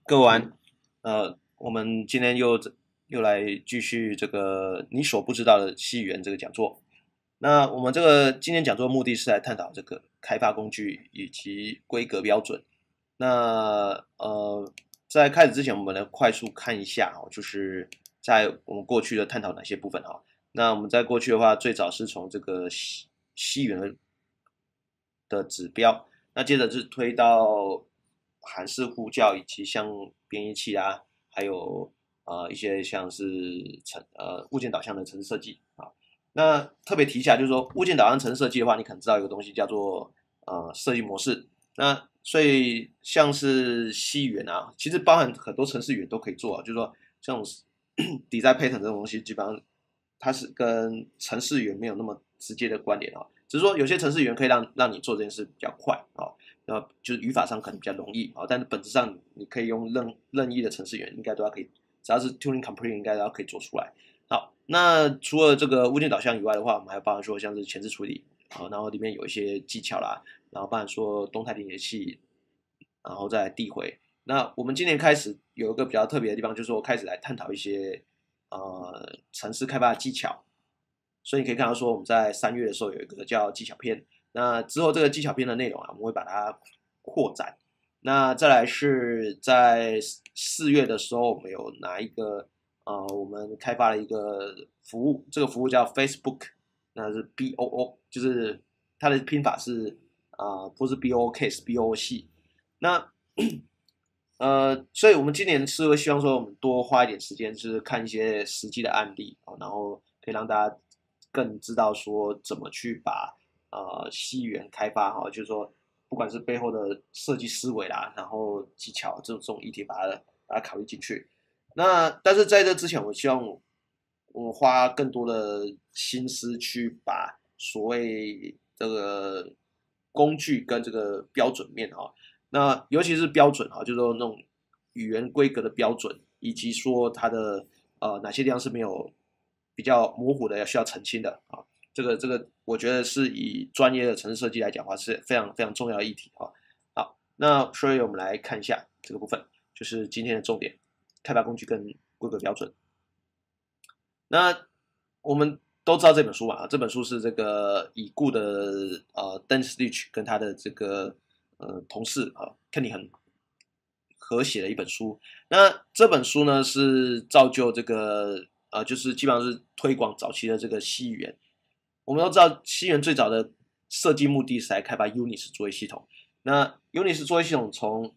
各位晚，我们今天又来继续这个你所不知道的西语言这个讲座。那我们这个今天讲座的目的是来探讨这个开发工具以及规格标准。那在开始之前，我们来快速看一下就是在我们过去的探讨哪些部分哈。那我们在过去的话，最早是从这个西语言的指标，那接着是推到韩式呼叫以及像编译器啊，还有一些像是物件导向的城市设计啊。那特别提一下，就是说物件导向城市设计的话，你可能知道有个东西叫做设计模式。那所以像是西语言啊，其实包含很多程式语言都可以做啊，就是说像design pattern 这种东西，基本上它是跟程式语言没有那么直接的关联啊。只是说有些程式语言可以让你做这件事比较快啊，然后就是语法上可能比较容易啊，但是本质上你可以用任意的程式语言，应该都要可以，只要是 tuning complete 应该都要可以做出来。好，那除了这个物件导向以外的话，我们还包含说像是前置处理啊，然后里面有一些技巧啦，然后包含说动态连接器，然后再递回。那我们今年开始有一个比较特别的地方，就是说开始来探讨一些程式开发的技巧。所以你可以看到说，我们在3月的时候有一个叫技巧篇，那之后这个技巧篇的内容啊，我们会把它扩展。那再来是在4月的时候，我们有拿一个我们开发了一个服务，这个服务叫 Facebook， 那是 BOO， 就是它的拼法是不是 BOK 是 BOC。那所以我们今年是会希望说，我们多花一点时间，就是看一些实际的案例，然后可以让大家更知道说怎么去把西语言开发哈，就是说不管是背后的设计思维啦，然后技巧这种议题把它考虑进去。那但是在这之前，我希望我花更多的心思去把所谓这个工具跟这个标准面哈。那尤其是标准哈，就是说那种语言规格的标准，以及说它的哪些地方是没有比较模糊的，需要澄清的啊。这个，我觉得是以专业的城市设计来讲的话，是非常非常重要的议题啊。好，那所以我们来看一下这个部分，就是今天的重点：开发工具跟规格标准。那我们都知道这本书嘛，这本书是这个已故的Dennis Leach 跟他的这个同事Kenny 很合写的一本书。那这本书呢是造就这个就是基本上是推广早期的这个西语言。我们都知道西语言最早的设计目的是来开发 Unix 作业系统。那 Unix 作业系统从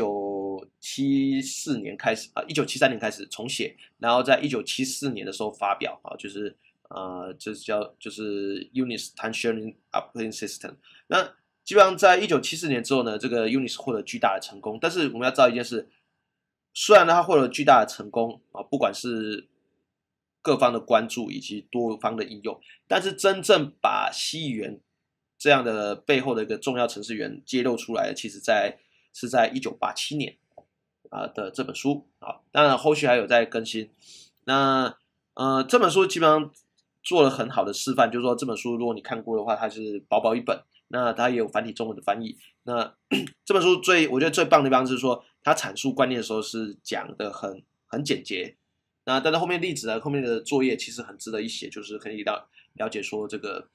1974年开始1973年开始重写，然后在1974年的时候发表就是就是 Unix Time Sharing Operating System。那基本上在1974年之后呢，这个 Unix 获得巨大的成功。但是我们要知道一件事，虽然它获得巨大的成功不管是各方的关注以及多方的应用，但是真正把西语言这样的背后的一个重要程式员揭露出来的，其实是在1987年的这本书啊。当然后续还有在更新。那这本书基本上做了很好的示范，就是说这本书如果你看过的话，它是薄薄一本，那它也有繁体中文的翻译。那这本书我觉得最棒的地方是说，它阐述观念的时候是讲的很简洁。那但是后面例子后面的作业其实很值得一写，就是可以了解说这个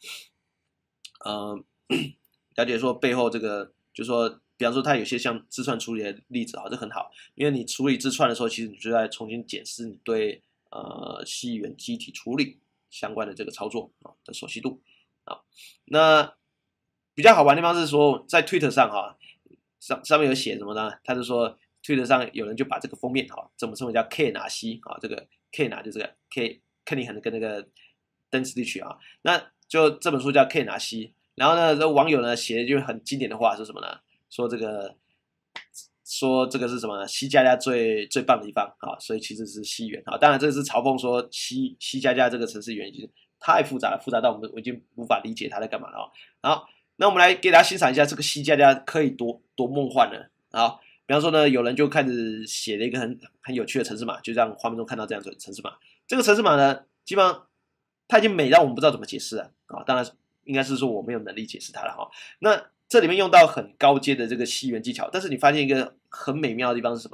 了解说背后这个，就是说，比方说它有些像字串处理的例子这很好，因为你处理字串的时候，其实你就在重新检视你对西语言机体处理相关的这个操作的熟悉度啊。那比较好玩的地方是说，在 Twitter 上上面有写什么呢？他就说 Twitter 上有人就把这个封面怎么称为叫 K 拿西这个 K 拿就这个 Kenny 跟那个登斯利曲那就这本书叫 K 拿西。然后呢，这网友呢写的就很经典的话是什么呢？说这个是什么呢？西加加最棒的地方所以其实是西元当然这是嘲讽说西加加这个城市语言已经太复杂了，复杂到我们已经无法理解它在干嘛了好，那我们来给大家欣赏一下这个西加加可以多梦幻呢好，比方说呢，有人就开始写了一个很有趣的程式码，就像画面中看到这样的程式码。这个程式码呢，基本上它已经美到我们不知道怎么解释了当然应该是说我没有能力解释它了那这里面用到很高阶的这个西元技巧，但是你发现一个很美妙的地方是什么呢？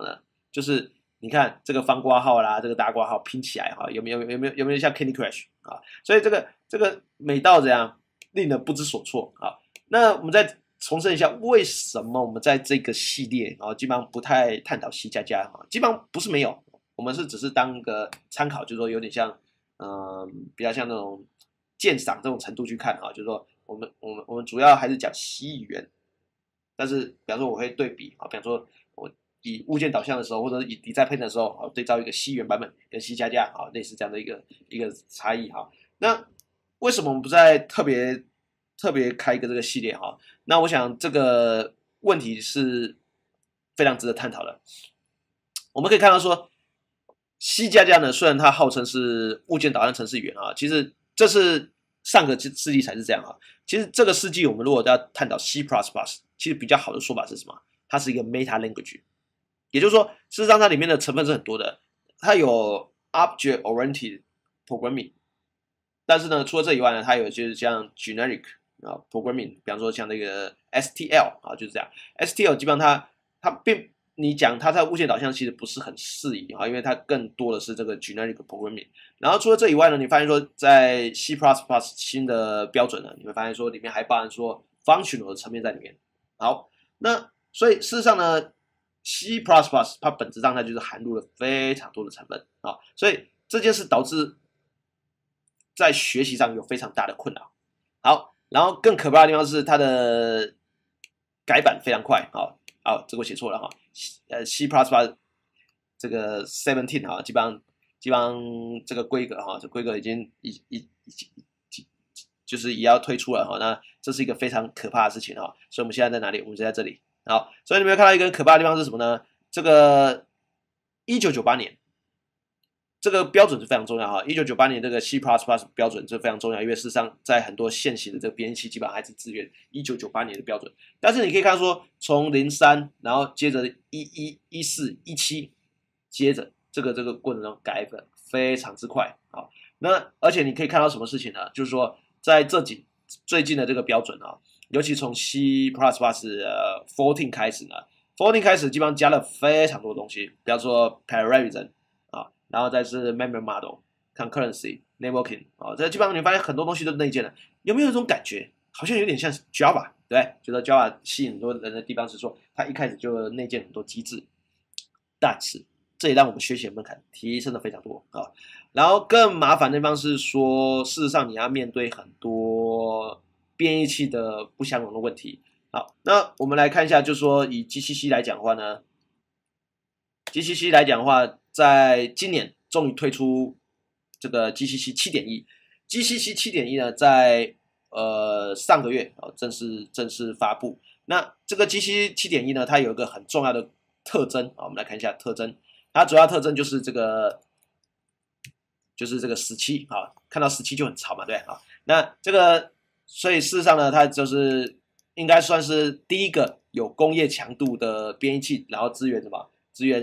就是你看这个方括号啦，这个大括号拼起来哈，有没有像 Candy Crush 啊？所以这个美到怎样令人不知所措啊？那我们再重申一下，为什么我们在这个系列啊，基本上不太探讨 C++啊，基本上不是没有，我们是只是当个参考，就是说有点像比较像那种鉴赏这种程度去看啊，就是说我们主要还是讲 C 语言，但是比方说我会对比啊，比方说我以物件导向的时候，或者以底载配的时候啊，对照一个 C 语言版本跟 C++ 啊，类似这样的一个差异哈。那为什么我们不再特别开一个这个系列哈？那我想这个问题是非常值得探讨的。我们可以看到说，C++呢，虽然它号称是物件导向程式语言啊，其实这是上个世纪才是这样啊。其实这个世纪我们如果要探讨 C++，其实比较好的说法是什么？它是一个 meta language， 也就是说，事实上它里面的成分是很多的，它有 object oriented programming， 但是呢，除了这以外呢，它有就是像 generic programming， 比方说像那个 STL 啊，就是这样。STL 基本上它并你讲它在物件导向其实不是很适宜啊，因为它更多的是这个 generic programming。然后除了这以外呢，你发现说在 C++ 新的标准呢，你会发现说里面还包含说 functional 的层面在里面。好，那所以事实上呢，C++ 它本质上它就是含入了非常多的成分啊，所以这件事导致在学习上有非常大的困扰。好，然后更可怕的地方是它的改版非常快啊。好，这个我写错了哈。C++ 这个 17哈，基本上这个规格哈，这规格已经就是也要推出了哈。那这是一个非常可怕的事情哈。所以我们现在在哪里？我们就在这里。好，所以你们看到一个很可怕的地方是什么呢？这个1998年。这个标准是非常重要哈，1998年这个 C++ 标准是非常重要，因为事实上在很多现行的这个编译器基本上还是支援1998年的标准。但是你可以看到说，从03，然后接着11、14、17，接着这个过程中改的非常之快啊。那而且你可以看到什么事情呢？就是说在最近的这个标准啊，尤其从 C++ 14开始呢，14开始基本上加了非常多的东西，比方说 parallelism。然后再是 memory model、concurrency、networking 啊，这基本上你发现很多东西都内建了，有没有一种感觉，好像有点像 Java， 对不对？觉得 Java 吸引很多人的地方是说，它一开始就内建很多机制，但是这也让我们学习的门槛提升的非常多啊。然后更麻烦的地方是说，事实上你要面对很多编译器的不相容的问题。好，那我们来看一下，就是说以 GCC 来讲的话呢 ，GCC 来讲的话。在今年终于推出这个 GCC 7.1，GCC 7.1呢，在上个月正式发布。那这个 GCC 7.1呢，它有一个很重要的特征啊，我们来看一下特征。它主要特征就是这个17啊，看到17就很潮嘛，对啊。那这个所以事实上呢，它就是应该算是第一个有工业强度的编译器，然后支援什么？支援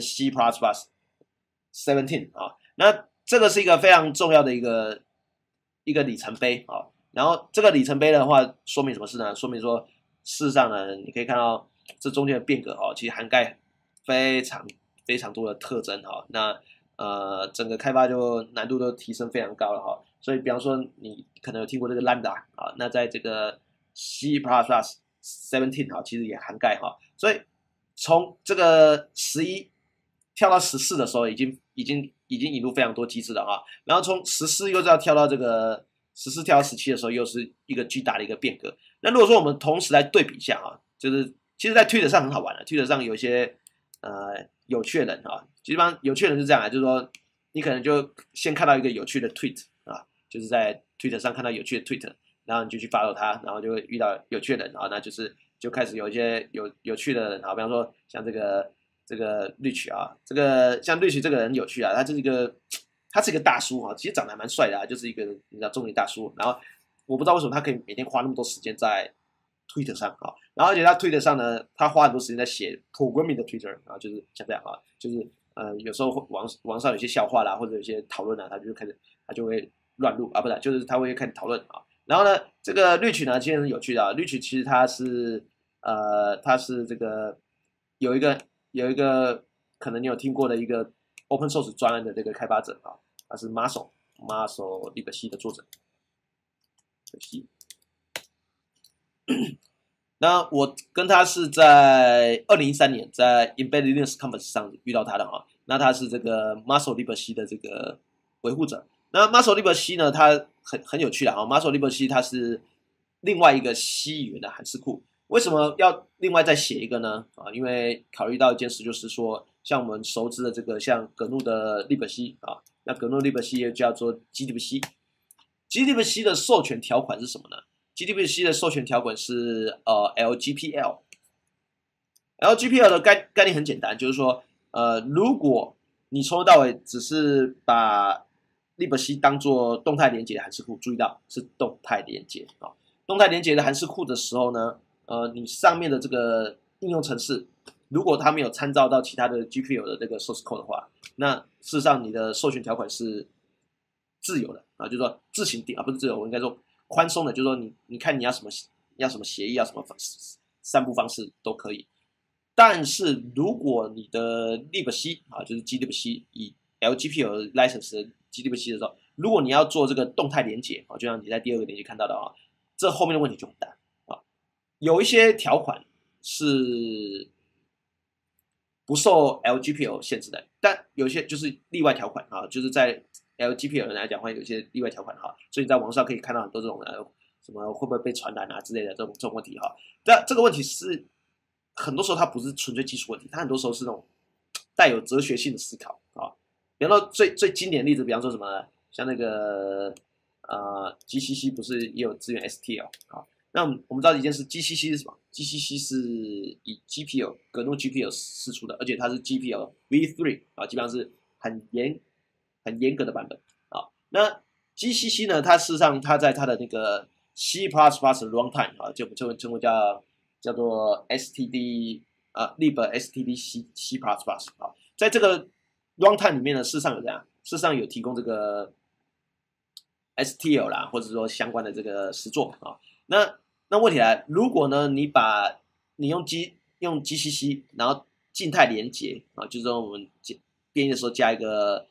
C++。17啊，那这个是一个非常重要的一个里程碑啊。然后这个里程碑的话，说明什么事呢？说明说，事实上呢，你可以看到这中间的变革哦，其实涵盖非常多的特征哈。那整个开发就难度都提升非常高了哈。所以，比方说你可能有听过这个 Lambda 啊，那在这个 C++ 17哈，其实也涵盖哈。所以从这个11跳到14的时候，已经引入非常多机制了啊。然后从14又要跳到这个14跳到17的时候，又是一个巨大的一个变革。那如果说我们同时来对比一下啊，就是其实，在 Twitter 上很好玩的，Twitter 上有一些有趣的人啊，基本上有趣的人是这样啊，就是说你可能就先看到一个有趣的 tweet 啊，就是在 Twitter 上看到有趣的 tweet， 然后你就去 follow 他，然后就会遇到有趣的人啊，那就开始有一些有趣的人啊，比方说像这个 Rich 啊，这个像 Rich 这个人有趣啊，他是一个大叔啊，其实长得还蛮帅的啊，就是一个你知道中年大叔。然后我不知道为什么他可以每天花那么多时间在 Twitter 上啊，然后而且他 Twitter 上呢，他花很多时间在写 programming 的 Twitter 啊，就是像这样啊，就是有时候网上有些笑话啦，或者有些讨论啊，他就会乱入啊，不是，就是他会开始讨论啊。然后呢，这个 Rich 呢，其实很有趣的啊，Rich 其实他是这个有一个可能你有听过的一个 Open Source 专案的这个开发者啊，他是 Marshall Libc 的作者。那我跟他是在2013年在 Embedded Linux Conference 上遇到他的啊。那他是这个 Marshall Libc 的这个维护者。那 Marshall Libc 呢，它很有趣的啊。Marshall Libc 它是另外一个 C 语言的函式库。为什么要另外再写一个呢？啊，因为考虑到一件事，就是说，像我们熟知的这个像格怒的 Libc 啊，那格怒 Libc 又叫做 GLibc。GLibc 的授权条款是什么呢？GLibc 的授权条款是LGPL。LGPL 的概念很简单，就是说，如果你从头到尾只是把 Libc 当做动态连接的函式库，注意到是动态连接啊。动态连接的函式库的时候呢，你上面的这个应用程式，如果它没有参照到其他的 GPL 的这个 source code 的话，那事实上你的授权条款是自由的啊，就是说自行定啊，不是自由，我应该说宽松的，就是说你看你要什么协议，要什么散布方式都可以。但是如果你的 Libc 啊，就是 GLibc 以 LGPL license 的 GLibc 的时候，如果你要做这个动态连接啊，就像你在第二个连接看到的啊，这后面的问题就很大啊。有一些条款是不受 LGPL 限制的，但有些就是例外条款啊，就是在 LGPL 来讲会有一些例外条款哈，所以你在网上可以看到很多这种什么会不会被传染啊之类的这种问题哈。但这个问题是很多时候它不是纯粹技术问题，它很多时候是那种带有哲学性的思考啊。比方说最经典的例子，比方说什么呢？像那个GCC 不是也有支援 STL 啊？那我们知道一件事 ，GCC 是什么 ？GCC 是以 GPL 格怒 GPL 释出的，而且它是 GPL v3 啊，基本上是很严格的版本啊。那 GCC 呢，它事实上它在它的那个 C++ runtime 啊，就称为叫做 STD lib STD C++ 啊，在这个 runtime 里面呢，事实上有这样，事实上有提供这个 STL 啦，或者说相关的这个实作啊。那问题来，如果呢你用 GCC， 然后静态连接啊，就是说我们编译的时候加一个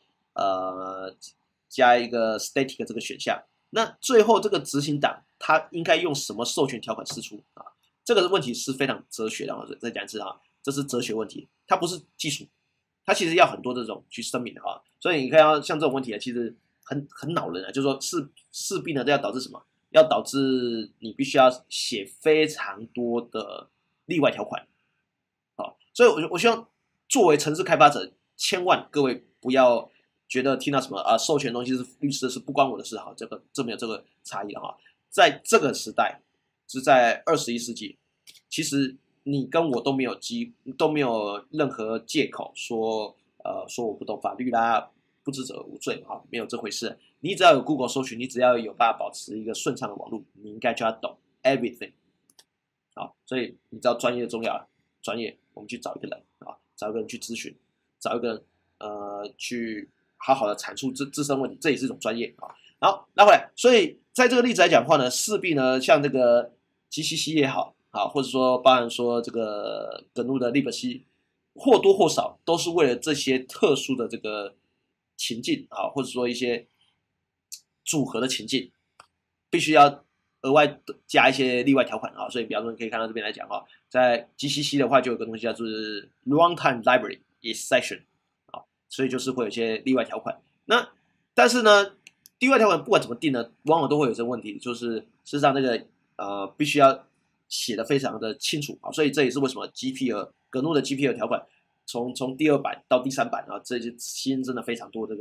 static 这个选项，那最后这个执行档它应该用什么授权条款释出啊？这个问题是非常哲学的啊，再讲一次啊，这是哲学问题，它不是技术，它其实要很多这种去声明的啊。所以你看到像这种问题啊，其实很恼人啊，就是说势必呢，这要导致什么？要导致你必须要写非常多的例外条款，好，所以我希望作为程式开发者，千万各位不要觉得听到什么授权的东西是律师的事，不关我的事哈，这没有这个差异了哈。在这个时代，是在21世纪，其实你跟我都没有任何借口说我不懂法律啦，不知者无罪哈，没有这回事。你只要有 Google 搜寻，你只要有办法保持一个顺畅的网络，你应该就要懂 everything。好，所以你知道专业重要，专业我们去找一个人啊，找一个人去咨询，找一个人去好好的阐述自身问题，这也是一种专业啊。好，拉回来，所以在这个例子来讲的话呢，势必呢像这个 GCC 也好，或者说包含说这个格怒的 Libc， 或多或少都是为了这些特殊的这个情境啊，或者说一些组合的情境，必须要额外加一些例外条款啊。所以比方说你可以看到这边来讲哈，在 GCC 的话就有个东西叫做 Runtime Library Exception 啊，所以就是会有一些例外条款。那但是呢，例外条款不管怎么定呢，往往都会有这个问题，就是事实上那个必须要写的非常的清楚啊。所以这也是为什么 GPL 格怒的 GPL 条款从第2版到第3版啊，这些新增非常多的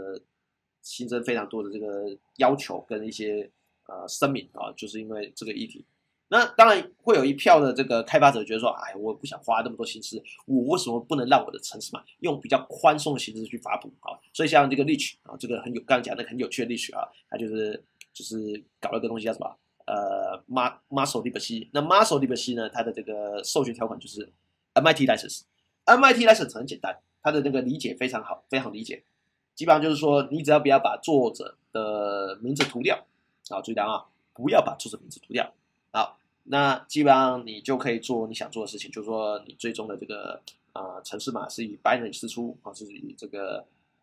这个要求跟一些声明啊，就是因为这个议题。那当然会有一票的这个开发者觉得说，哎，我不想花那么多心思，我为什么不能让我的程式嘛用比较宽松的形式去发布啊？所以像这个 Leech 啊，这个刚刚讲的很有趣的 Leech 啊，它就是搞了个东西叫什么Marshall Libc。那 Marshall Libc 呢，它的这个授权条款就是 MIT license。MIT license 很简单，它的那个理解非常好，非常理解。基本上就是说，你只要不要把作者的名字涂掉，好，注意到啊，不要把作者名字涂掉。好，那基本上你就可以做你想做的事情，就是说你最终的这个程式码是以 binary 释出啊，是以这个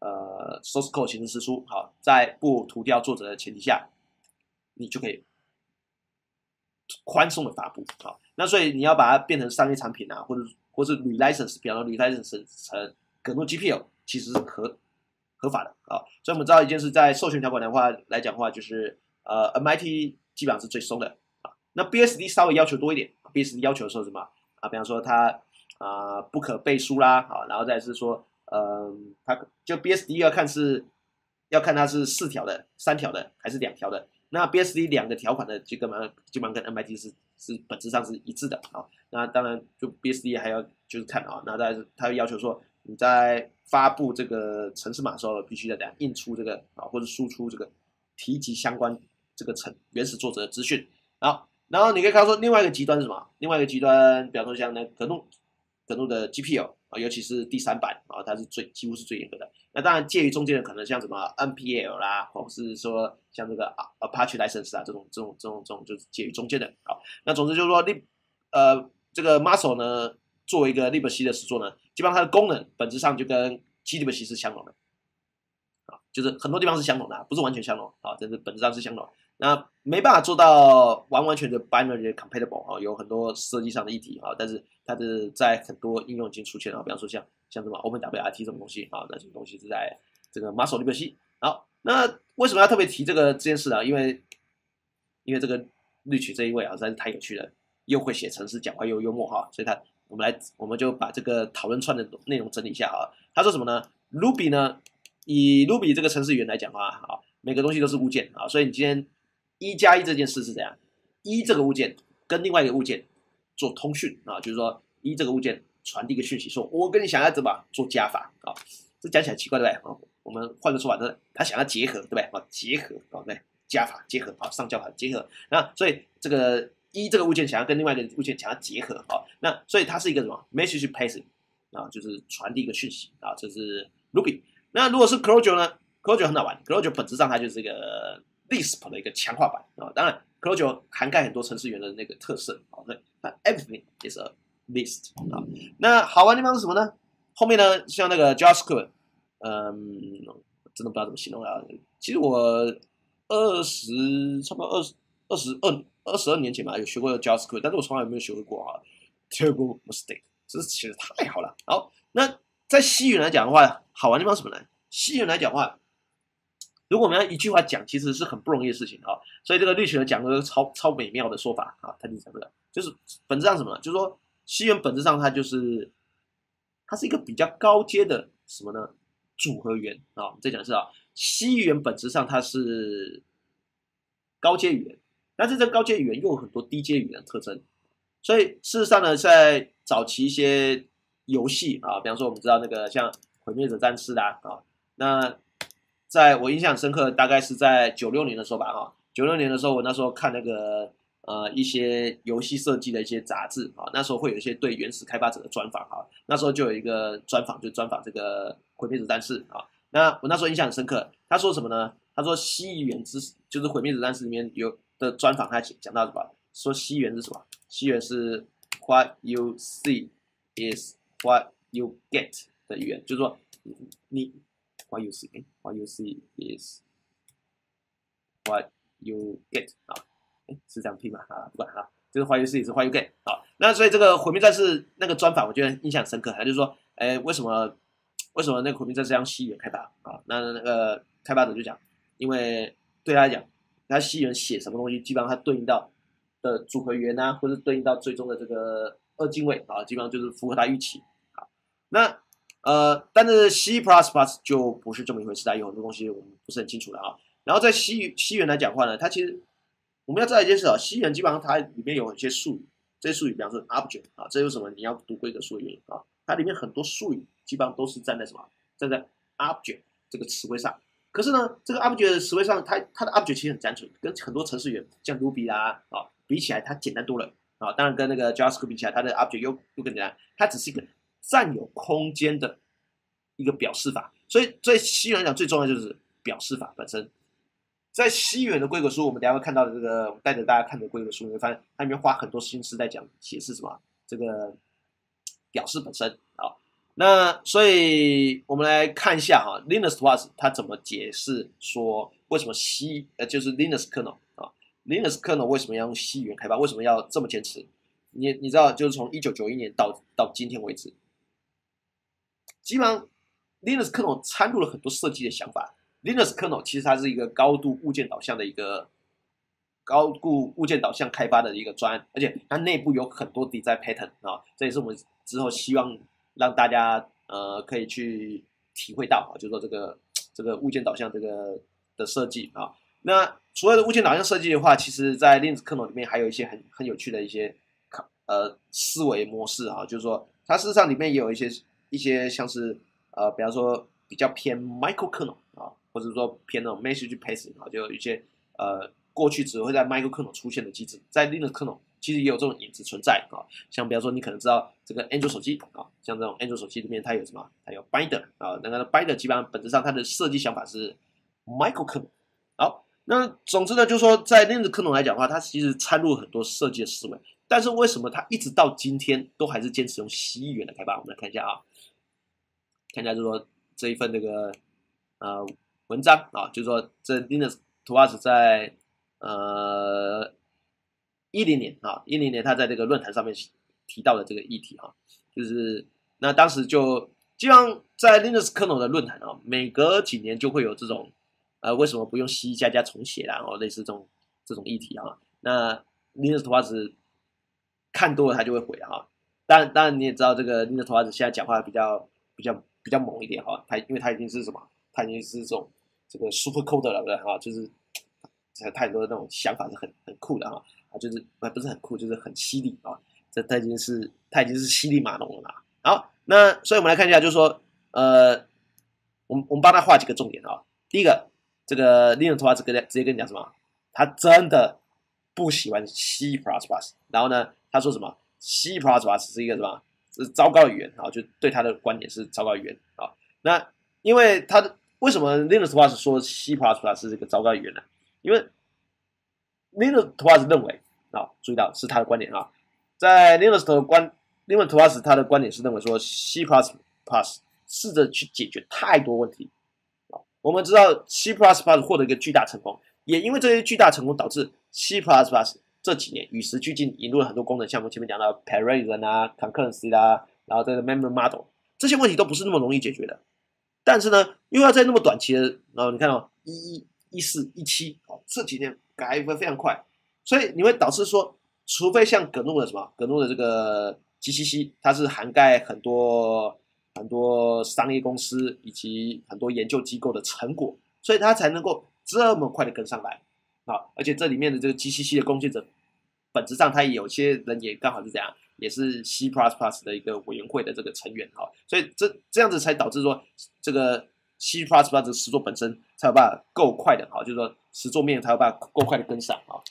source code 形式释出。好，在不涂掉作者的前提下，你就可以宽松的发布。好，那所以你要把它变成商业产品啊，或是 relicense， 比方说 relicense 成葛诺 GPL， 其实是合法的啊。所以我们知道一件事，在授权条款的话来讲的话，就是MIT 基本上是最松的啊。那 BSD 稍微要求多一点 ，BSD 要求的时候什么啊？比方说它不可背书啦，啊，然后再是说它就 BSD 要看它是4条的、3条的还是2条的。那 BSD 2个条款的基本上跟 MIT 是本质上是一致的啊。那当然就 BSD 还要就是看啊，那再是它会要求说你在发布这个程式码的时候，必须要印出这个啊，或者输出这个提及相关这个原始作者的资讯。然后你可以看到说另外一个极端是什么？另外一个极端，比方说像那葛诺的 GPL 啊，尤其是第3版啊，它是几乎是最严格的。那当然介于中间的可能像什么 NPL 啦，或者是说像这个 Apache License 啊这种就是介于中间的。好，那总之就是说这个 Muscle 呢，作为一个 libc 的实作呢，基本上它的功能本质上就跟 glibc 是相同的。就是很多地方是相同的，不是完全相同啊，但是本质上是相同。那没办法做到完全的 binary compatible 啊，有很多设计上的议题啊，但是它是在很多应用已经出现了，比方说像什么 OpenWRT 这种东西啊，那这种东西是在这个 Muscle libc。好，那为什么要特别提这件事呢？因为这个绿曲这一位啊，实在是太有趣了，又会写程式，讲话又幽默哈，所以我们就把这个讨论串的内容整理一下啊。他说什么呢 ？Ruby 呢？以 Ruby 这个程式语言来讲的话，啊，每个东西都是物件啊，所以你今天1+1这件事是怎样？这个物件跟另外一个物件做通讯啊，就是说这个物件传递一个讯息，说我跟你想要怎么做加法啊？这讲起来奇怪对不对？啊，我们换个说法，就是他想要结合，对不对？啊，结合啊，对，加法结合啊，上交法结合。那所以这个这个物件想要跟另外一个物件想要结合啊，那所以它是一个什么 message passing 啊，就是传递一个讯息啊，这是 Ruby。那如果是 Clojure 呢 ？Clojure 很好玩 ，Clojure 本质上它就是一个 Lisp 的一个强化版啊。当然 ，Clojure 涵盖很多程式语言的那个特色啊。对，那 everything is a list 啊。那好玩的地方是什么呢？后面呢，像那个 JavaScript，真的不知道怎么形容啊。其实我差不多22年前吧，有学过 JavaScript，但是我从来没有学会过啊。Terrible mistake， 这写的太好了。好，那在西语来讲的话，好玩的地方是什么呢？西语来讲的话，如果我们要一句话讲，其实是很不容易的事情啊。所以这个绿曲呢讲了超美妙的说法啊，他就讲这个，就是本质上什么？就是说西语本质上它是一个比较高阶的什么呢？组合语言啊。我们再讲一次啊，西语言本质上它是高阶语言，但是这高阶语言又有很多低阶语言的特征。所以事实上呢，在早期一些游戏啊，比方说我们知道那个像毁灭者战士啊，那在我印象深刻，大概是在96年的时候吧，96年的时候，我那时候看那个一些游戏设计的一些杂志啊，那时候会有一些对原始开发者的专访啊，那时候就有一个专访，就专访这个毁灭者战士啊，那我那时候印象很深刻，他说什么呢？他说西元就是毁灭者战士里面有的专访，他讲到什么？说西元是什么？西元是 what you see is what you get 的语言，就是说你 what you see is what you get 啊，是这样拼吗？啊，不管啊，就是 what you see is what you get 啊。那所以这个毁灭战士那个专访，我觉得印象很深刻，他就是说，为什么那个毁灭战士要用西元开发啊？那个开发者就讲，因为对他来讲，他西元写什么东西，基本上他对应到的组合语言啊，或者对应到最终的这个2进位啊，基本上就是符合他预期。好，那但是 C++ 就不是这么一回事啊，有很多东西我们不是很清楚的啊。然后在西元来讲的话呢，它其实我们要知道一件事啊，西元基本上它里面有一些术语，这些术语比方说 object 啊，这有什么你要读规则书的原因啊？它里面很多术语基本上都是站在什么？站在 object 这个词汇上。可是呢，这个 object 的词汇上，它的 object 其实很单纯，跟很多程式语言像 Ruby 啦比起来，它简单多了啊。当然跟那个 JavaScript 比起来，它的 object 又更简单，它只是一个占有空间的一个表示法。所以对西元来讲，最重要就是表示法本身。在西元的规格书，我们等一下会看到的这个，我带着大家看的规格书，你会发现它里面花很多心思在讲解释什么这个表示本身啊。 那所以我们来看一下哈，Linus Torvalds 他怎么解释说为什么就是 Linus kernel 啊，Linus kernel 为什么要用 C 语言开发？为什么要这么坚持？你知道，就是从1991年到今天为止，基本上 Linux kernel 掺入了很多设计的想法。Linux kernel 其实它是一个高度物件导向的一个高度物件导向开发的一个专案，而且它内部有很多 design pattern 啊，这也是我们之后希望让大家可以去体会到啊，就是说这个物件导向的设计啊。那除了物件导向设计的话，其实在 Linux kernel 里面还有一些很有趣的一些思维模式啊，就是说它事实上里面也有一些像是比方说比较偏 micro kernel 啊，或者说偏那种 message passing 啊，就有一些过去只会在 micro kernel 出现的机制，在 Linux kernel 其实也有这种影子存在啊。像比方说你可能知道这个 Android 手机啊，像这种 Android 手机里面它有什么？它有 Binder 啊，那个 Binder 基本上本质上它的设计想法是 micro kernel。好，那总之呢，就是说在 Linux kernel 来讲的话，它其实掺入很多设计的思维。但是为什么它一直到今天都还是坚持用 C 语言来开发？我们来看一下啊，看一下就是说这一份这个呃文章啊，就是说这 Linus Torvalds 在10年啊10年他在这个论坛上面提到的这个议题啊，就是那当时就基本上在 Linux kernel 的论坛啊，每隔几年就会有这种为什么不用 C 加重写啦，然后类似这种议题啊，那 Linus Torvalds 看多了他就会回啊。当然你也知道这个 Linus Torvalds 现在讲话比较猛一点哈，因为他已经是什么？他已经是这种这个 super coder 了，对哈，就是太多的那种想法是很酷的哈，就是不是很酷，就是很犀利啊。他已经是犀利马龙了啦。好，那所以我们来看一下，就是说我们帮他画几个重点啊。第一个，这个 Linus Torvalds 直接跟你讲什么？他真的不喜欢 C++，然后呢，他说什么 C++ 是一个什么？是糟糕的语言啊，就对他的观点是糟糕的语言啊。那因为为什么 Linus Torvalds 说 C++ 是一个糟糕的语言呢？因为 Linus Torvalds 认为啊，注意到是他的观点啊，在 Linus Torvalds 他的观点是认为说 C++ 试着去解决太多问题。我们知道 C++ 获得一个巨大成功，也因为这些巨大成功导致 C++ 这几年与时俱进，引入了很多功能，像我们前面讲到 Parallelism 啊、Concurrency 啦，然后这个 Memory Model，这些问题都不是那么容易解决的。但是呢，又要在那么短期的，然后你看哦，11、14、17，哦，这几年改得非常快，所以你会导致说，除非像葛诺的这个 GCC，它是涵盖很多商业公司以及很多研究机构的成果，所以它才能够这么快的跟上来啊！而且这里面的这个 GCC 的贡献者，本质上他也有些人也刚好是这样，也是 C++ 的一个委员会的这个成员哈，所以这样子才导致说这个 C++ 的实作本身才有办法够快的哈，就是说实作面才有办法够快的跟上啊。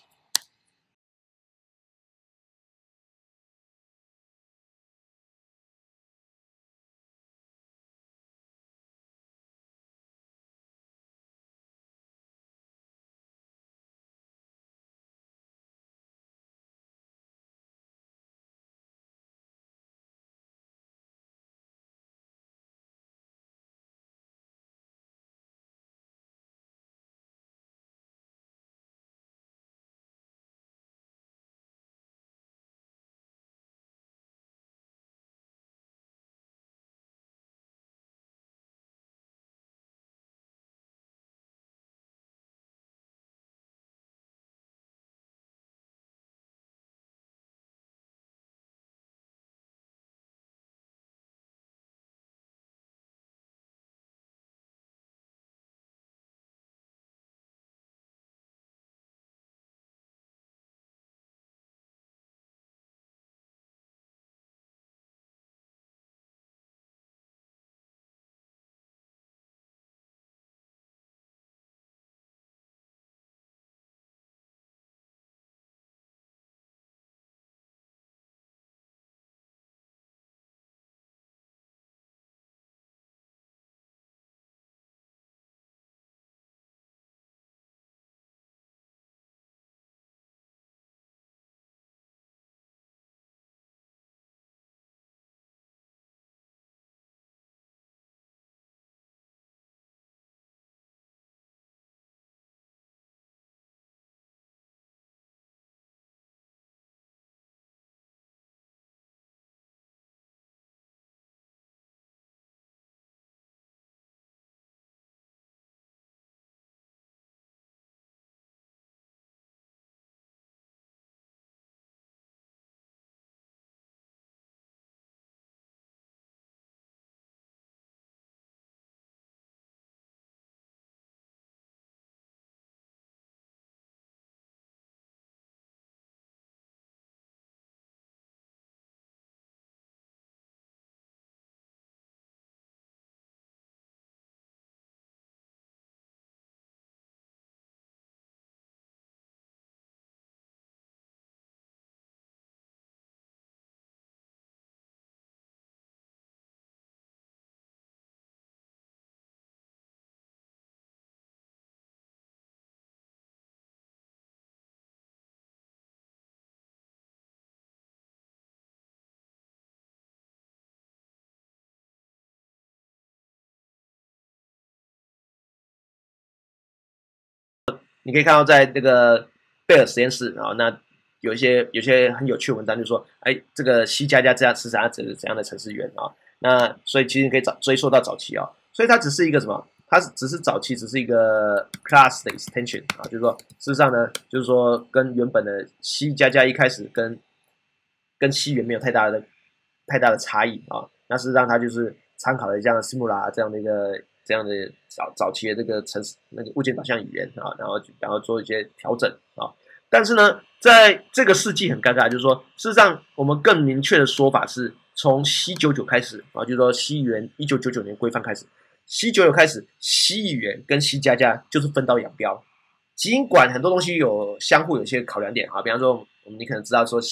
你可以看到在那个贝尔实验室啊，那有一些很有趣的文章，就说，哎，这个 C 加加这样是怎样的程式员啊？那所以其实你可以追溯到早期啊，所以它只是一个什么？它只是早期只是一个 class 的 extension 啊，就是说事实上呢，就是说跟原本的 C 加加一开始跟 C 源没有太大的差异啊。那事实上它就是参考了这样的 Simula 这样的早期的这个那个物件导向语言啊，然后做一些调整啊。但是呢，在这个世纪很尴尬，就是说事实上我们更明确的说法是从 C99 开始啊，就是说 C 语言1999年规范开始。C99 开始 ，C 语言跟 C 加加就是分道扬镳。尽管很多东西相互有些考量点啊，比方说你可能知道说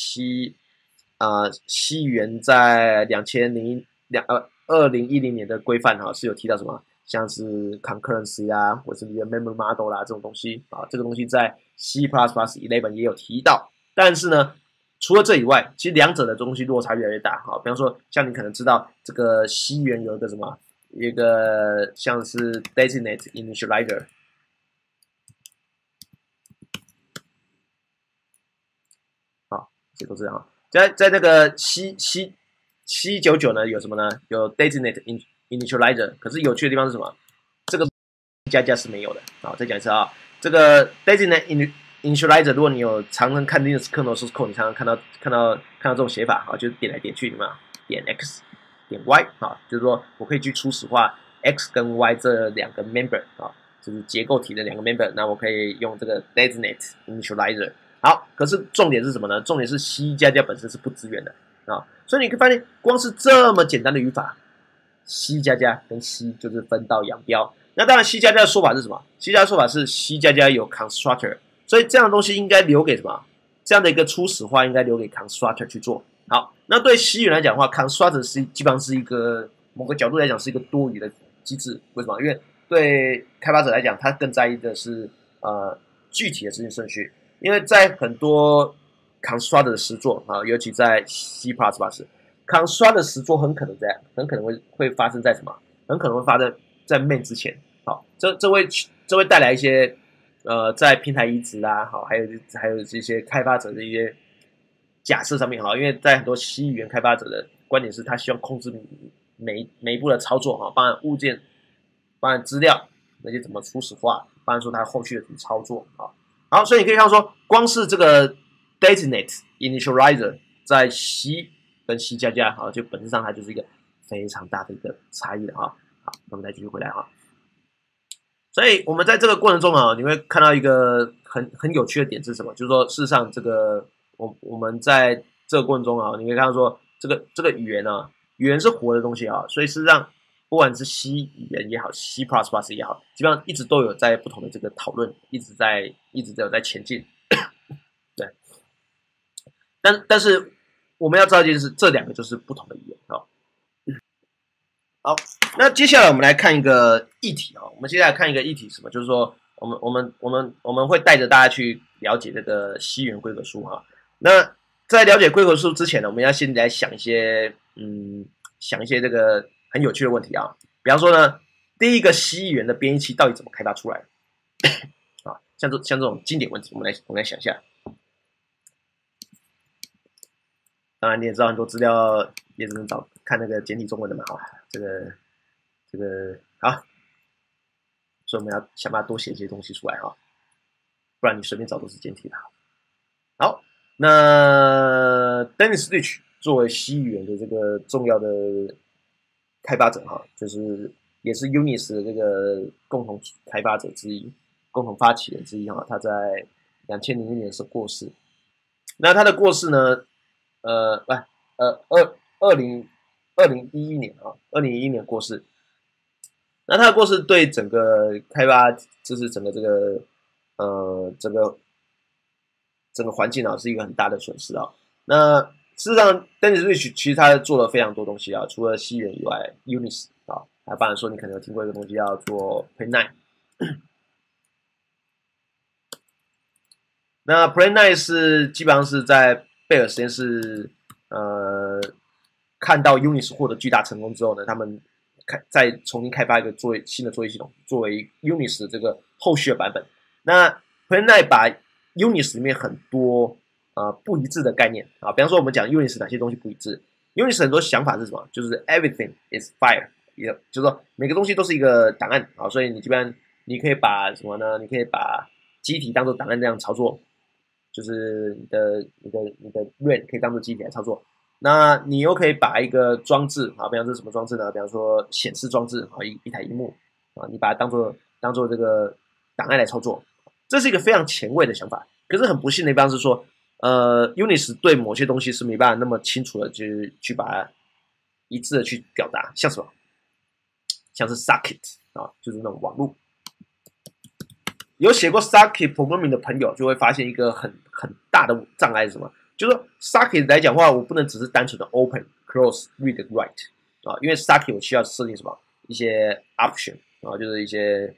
C 语言在2010年的规范哈是有提到什么，像是 concurrency 啊，或是 memory model 啦这种东西啊，这个东西在 C++11 也有提到。但是呢，除了这以外，其实两者的东西落差越来越大哈。比方说，像你可能知道这个 C 语言有一个什么？一个像是 designate initializer， 好，这都是啊。在那个 C99呢有什么呢？有 designate initializer， 可是有趣的地方是什么？这个加加是没有的啊。再讲一次啊，这个 designate initializer， 如果你有常常看 Linux kernel source code， 你常常看到这种写法啊，就是点来点去，点 x 点 y 啊，就是说我可以去初始化 x 跟 y 这两个 member 啊，就是结构体的两个 member， 那我可以用这个 designate initializer。好，可是重点是什么呢？重点是 C 加加本身是不支援的啊，所以你可以发现，光是这么简单的语法 ，C 加加跟 C 就是分道扬镳。那当然 ，C 加加的说法是什么 ？C 加加的说法是 C 加加有 constructor， 所以这样的东西应该留给什么？这样的一个初始化应该留给 constructor 去做。好，那对 C 语言来讲的话 ，constructor 基本上是一个某个角度来讲是一个多余的机制。为什么？因为对开发者来讲，他更在意的是具体的执行顺序。因为在很多 constructor 的实作啊，尤其在 C++，constructor 的实作很可能会发生在什么？很可能会发生在 main 之前。好，这会带来一些在平台移植啦，好，还有这些开发者的一些假设上面哈，因为在很多 C 语言开发者的观点是他希望控制每一步的操作哈，包含物件、包含资料那些怎么初始化，包含说他后续的怎么操作啊。好，所以你可以看到说，光是这个 designate initializer 在 C 跟 C 加加哈，就本质上它就是一个非常大的一个差异了哈。好，那我们再继续回来哈。所以我们在这个过程中啊，你会看到一个很有趣的点是什么？就是说，事实上这个我们在这个过程中啊，你可以看到说，这个语言啊，语言是活的东西啊，所以事实上不管是 C 语言也好 ，C++ 也好，基本上一直都有在不同的这个讨论，一直都有在前进。对，但是我们要知道一件事，这两个就是不同的语言啊。好，那接下来我们来看一个议题啊。我们接下来看一个议题，什么？就是说，我们会带着大家去了解这个西元规格书哈。那在了解规格书之前呢，我们要先来想一些这个很有趣的问题啊。比方说呢，第一个西元的编译器到底怎么开发出来啊？像这种经典问题，我们来想一下。当然你也知道很多资料也只能看那个简体中文的嘛哈。这个好，所以我们要想办法多写一些东西出来哈，不然你随便找都是简体的。好，那 Dennis Rich 作为 C 语言的这个重要的开发者哈，就是也是 Unix 的这个共同开发者之一、共同发起人之一哈。他在2001年是过世。那他的过世呢2011年啊，2011年过世。那他的过世对整个开发，就是整个这个整个环境啊，是一个很大的损失啊。那事实上 ，Dennis Rich 其实他做了非常多东西啊，除了西元以外 ，Unix 啊，还包含说你可能有听过一个东西叫做 Plan9。那 Plan9 是基本上是在贝尔实验室看到 Unix 获得巨大成功之后呢，他们再重新开发一个新的作业系统，作为 Unix 的这个后续的版本。那 Prenai 把 Unis 里面很多不一致的概念啊，比方说我们讲 Unis 哪些东西不一致 ，Unis 很多想法是什么？就是 everything is file， 就是说每个东西都是一个档案啊，所以你基本上你可以把什么呢？你可以把机体当做档案这样操作，就是你的 RAM 可以当做机体来操作。那你又可以把一个装置啊，比方说什么装置呢？比方说显示装置啊，一台荧幕啊，你把它当做这个档案来操作，这是一个非常前卫的想法。可是很不幸的一方是说，Unis 对某些东西是没办法那么清楚的去把它一致的去表达，像什么？像是 Circuit 啊，就是那种网络。有写过 Circuit programming 的朋友就会发现一个很大的障碍是什么？就是说 Circuit 来讲的话，我不能只是单纯的 Open、Close、Read、Write 啊，因为 Circuit 我需要设定什么一些 option 啊，就是一些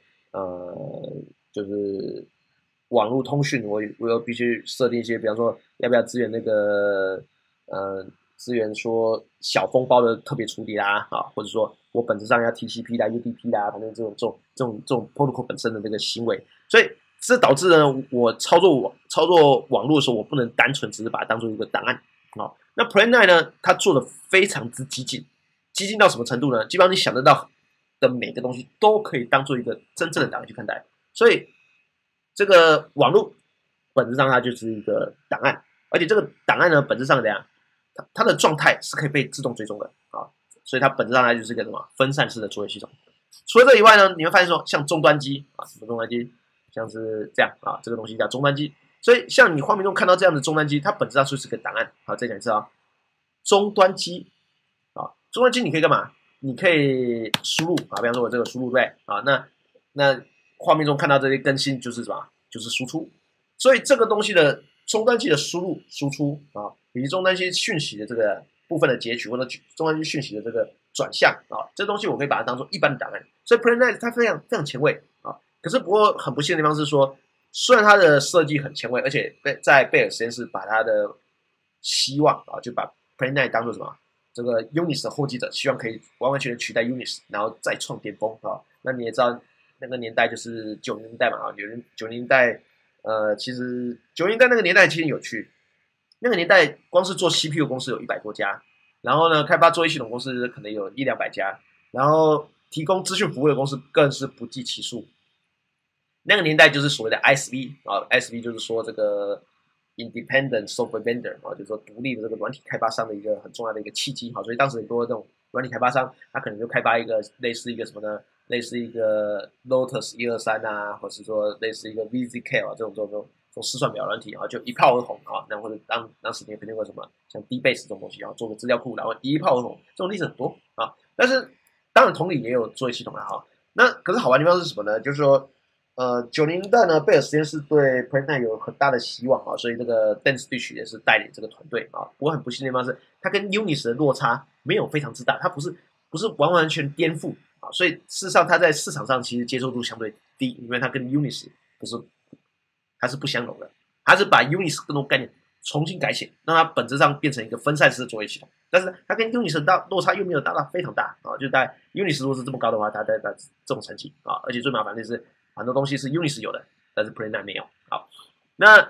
就是网络通讯，我又必须设定一些，比方说要不要支援那个支援说小封包的特别处理啦啊，或者说我本质上要 TCP 啦、UDP 啦，反正这种 protocol 本身的这个行为，所以这导致呢，我操作网络的时候，我不能单纯只是把它当做一个档案啊。那 Prenai 呢，它做的非常之激进，激进到什么程度呢？基本上你想得到的每个东西都可以当做一个真正的档案去看待。所以这个网络本质上它就是一个档案，而且这个档案呢，本质上怎样？它的状态是可以被自动追踪的啊，所以它本质上它就是一个什么分散式的作业系统。除了这以外呢，你会发现说，像终端机啊，什么终端机？像是这样啊，这个东西叫终端机。所以像你画面中看到这样的终端机，它本质上就是个档案。好，再讲一次啊，终端机啊，终端机你可以干嘛？你可以输入啊，比方说我这个输入对啊，那画面中看到这些更新就是什么？就是输出。所以这个东西的终端机的输入、输出啊，以及终端机讯息的这个部分的截取，或者终端机讯息的这个转向啊，这东西我可以把它当做一般的档案。所以 Prenai 它非常前卫啊。可是不过很不幸的地方是说，虽然它的设计很前卫，而且在贝尔实验室把它的希望啊，就把 Prenai 当做什么？这个 Unis 的后继者，希望可以完完全全取代 Unis， 然后再创巅峰啊。那你也知道，那个年代就是90年代嘛啊，90年代，其实90年代那个年代其实有趣，那个年代光是做 CPU 公司有100多家，然后呢，开发作业系统公司可能有100-200家，然后提供资讯服务的公司更是不计其数。那个年代就是所谓的 ISV 啊 ，ISV 就是说这个 Independent Software Vendor 啊，就是说独立的这个软体开发商的一个很重要的一个契机啊，所以当时很多这种软体开发商，他可能就开发一个类似一个什么呢？类似一个 Lotus 123啊，或是说类似一个 VZK 啊这种试算表软体啊，就一炮而红啊。那或者当时你肯定会什么像 DBase 这种东西啊，做个资料库，然后一炮而红，这种例子很多啊。但是当然同理也有作业系统啦哈。那可是好玩的地方是什么呢？就是说。90年代呢，贝尔实验室对 Prenai 有很大的希望啊，所以这个 Dennis Rich 也是带领这个团队啊。不过很不幸的地方是，他跟 Unis 的落差没有非常之大，他不是完完全颠覆啊，所以事实上他在市场上其实接受度相对低，因为他跟 Unis 它是不相容的，他是把 Unis 更多概念重新改写，让它本质上变成一个分散式的作业系统。但是它跟 Unis 的落差又没有大到非常大啊，就在 Unis 如果是这么高的话，它在这种成绩啊，而且最麻烦的是。很多东西是 Unis 有的，但是 Prenai 没有。好，那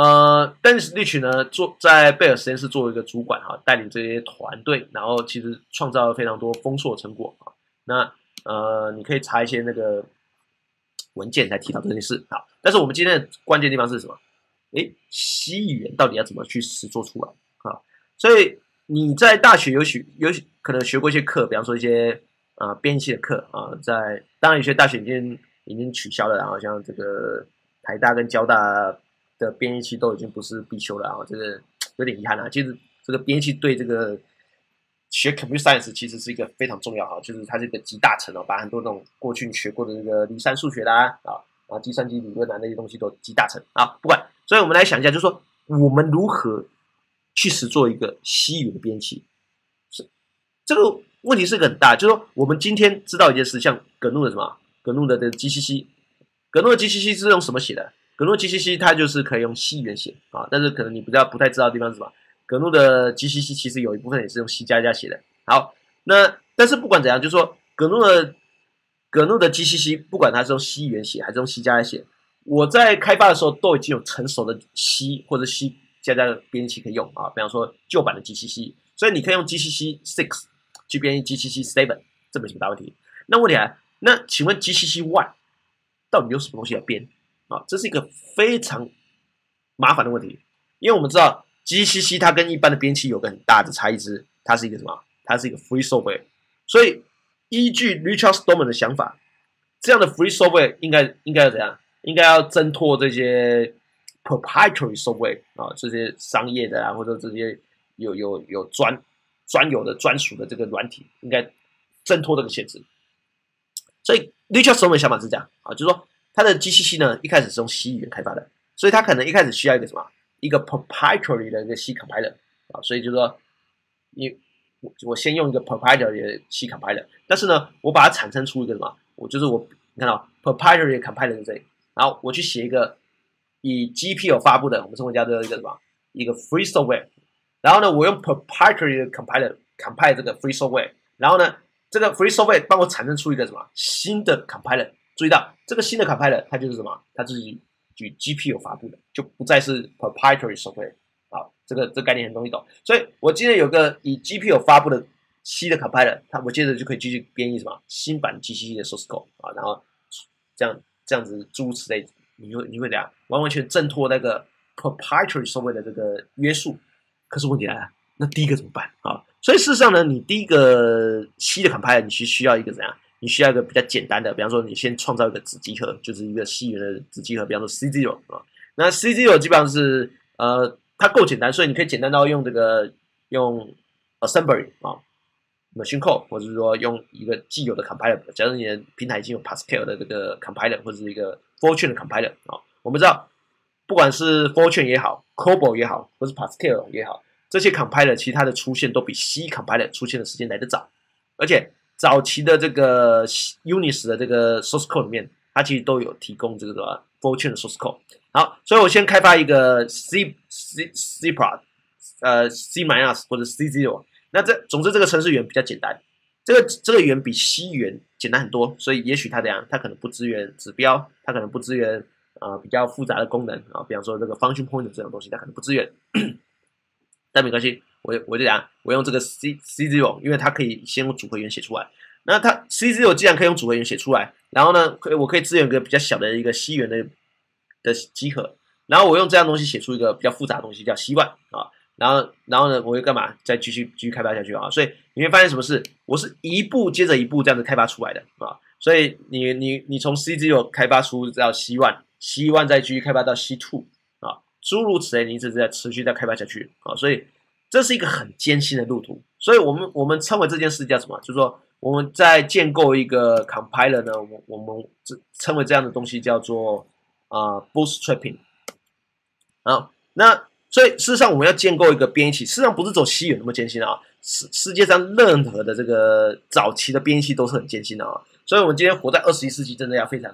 Dennis Rich 呢，在贝尔实验室作为一个主管哈，带领这些团队，然后其实创造了非常多丰硕的成果啊。那你可以查一些那个文件才提到这件事。好，但是我们今天的关键地方是什么？C 语言到底要怎么去实做出来啊？所以你在大学有可能学过一些课，比方说一些编译器的课啊，当然有些大学已经取消了，然后像这个台大跟交大的编译器都已经不是必修了，然后这个有点遗憾啊。其实这个编译器对这个学 computer science 其实是一个非常重要哈，就是它是一个集大成哦，把很多那种过去你学过的这个离散数学啦计算机理论啊那些东西都集大成啊，不管。所以我们来想一下，就是说我们如何去实做一个C语的编译器，这个问题是个很大，就是说我们今天知道一件事，像葛怒的什么？葛怒的 GCC， 葛怒的 GCC 是用什么写的？葛怒 GCC 它就是可以用 C 语言写啊，但是可能你不太知道的地方是什么？葛怒的 GCC 其实有一部分也是用 C++ 写的。好，那但是不管怎样，就是说葛怒的 GCC 不管它是用 C 语言写还是用 C++ 写， 我在开发的时候都已经有成熟的 C 或者 C 加的编译器可以用啊，比方说旧版的 GCC，所以你可以用 GCC 6去编译 GCC 7，这没什么大问题。那问题来，那请问 GCC 1到底有什么东西来编啊？这是一个非常麻烦的问题，因为我们知道 GCC 它跟一般的编译器有个很大的差异是，它是一个什么？它是一个 free software， 所以依据 Richard Stallman 的想法，这样的 free software 应该要怎样？应该要挣脱这些 proprietary software 啊，这些商业的啊，或者这些有专有的专属的这个软体，应该挣脱这个限制。所以 Richard Stallman 的想法是这样啊，就是说他的 GCC 呢一开始是用 C 语言开发的，所以他可能一开始需要一个什么？一个 proprietary 的一个 C compiler 啊，所以就是说我先用一个 proprietary 的 C compiler， 但是呢，我把它产生出一个什么？你看到 proprietary compiler 在这里，然后我去写一个以 GPL 发布的，我们称为叫做一个什么？一个 free software。然后呢，我用 proprietary 的 compiler compile 这个 free software， 然后呢，这个 free software 帮我产生出一个什么新的 compiler。注意到这个新的 compiler 它就是什么？它就是以 GPL 发布的，就不再是 proprietary software。好，这概念很容易懂。所以我今天有个以 GPL 发布的新的 compiler， 我接着就可以继续编译什么新版 GCC 的 source code 啊，然后这样子诸如此类，你会怎样？完全挣脱那个 proprietary software 的这个约束。可是问题来了，那第一个怎么办啊？所以事实上呢，你第一个 C 的 compiler 你需要一个怎样？你需要一个比较简单的，比方说你先创造一个子集合，就是一个 C 语言的子集合，比方说 C0 啊。那 C0 基本上是它够简单，所以你可以简单到用用 assembly 啊 machine code， 或者是说用一个既有的 compiler。假如你的平台已经有 Pascal 的这个 compiler， 或者是一个 Fortran 的 compiler 啊，我们知道不管是 Fortran 也好 ，COBOL 也好，或是 Pascal 也好，这些 compiler 其实它的出现都比 C compiler 出现的时间来得早，而且早期的这个 Unix 的这个 source code 里面，它其实都有提供这个 Fortran 的 source code。好，所以我先开发一个 C prod， C minus 或者 C0。那总之这个程式语言比较简单，这个语言比 C 语言简单很多，所以也许它它可能不支援指标，它可能不支援比较复杂的功能啊，比方说这个 function pointer 这种东西，它可能不支援。但没关系，我就讲，我用这个 C0， 因为它可以先用组合语言写出来。那它 C0 既然可以用组合语言写出来，然后呢，我可以支援一个比较小的一个 C 语言的集合，然后我用这样东西写出一个比较复杂的东西叫 C1 啊，然后呢，我会干嘛？再继续开发下去啊。所以你会发现什么事？我是一步接着一步这样子开发出来的啊。所以你从 C0 开发出到 C1 再继续开发到 C2 啊，诸如此类，你一直在持续在开发下去啊。所以这是一个很艰辛的路途。所以我们称为这件事叫什么？就是说我们在建构一个 compiler 呢，我们称为这样的东西叫做bootstrapping。好，那所以事实上我们要建构一个编译器，事实上不是走C语言那么艰辛啊。世界上任何的这个早期的编译器都是很艰辛的啊。所以我们今天活在21世纪，真的要非常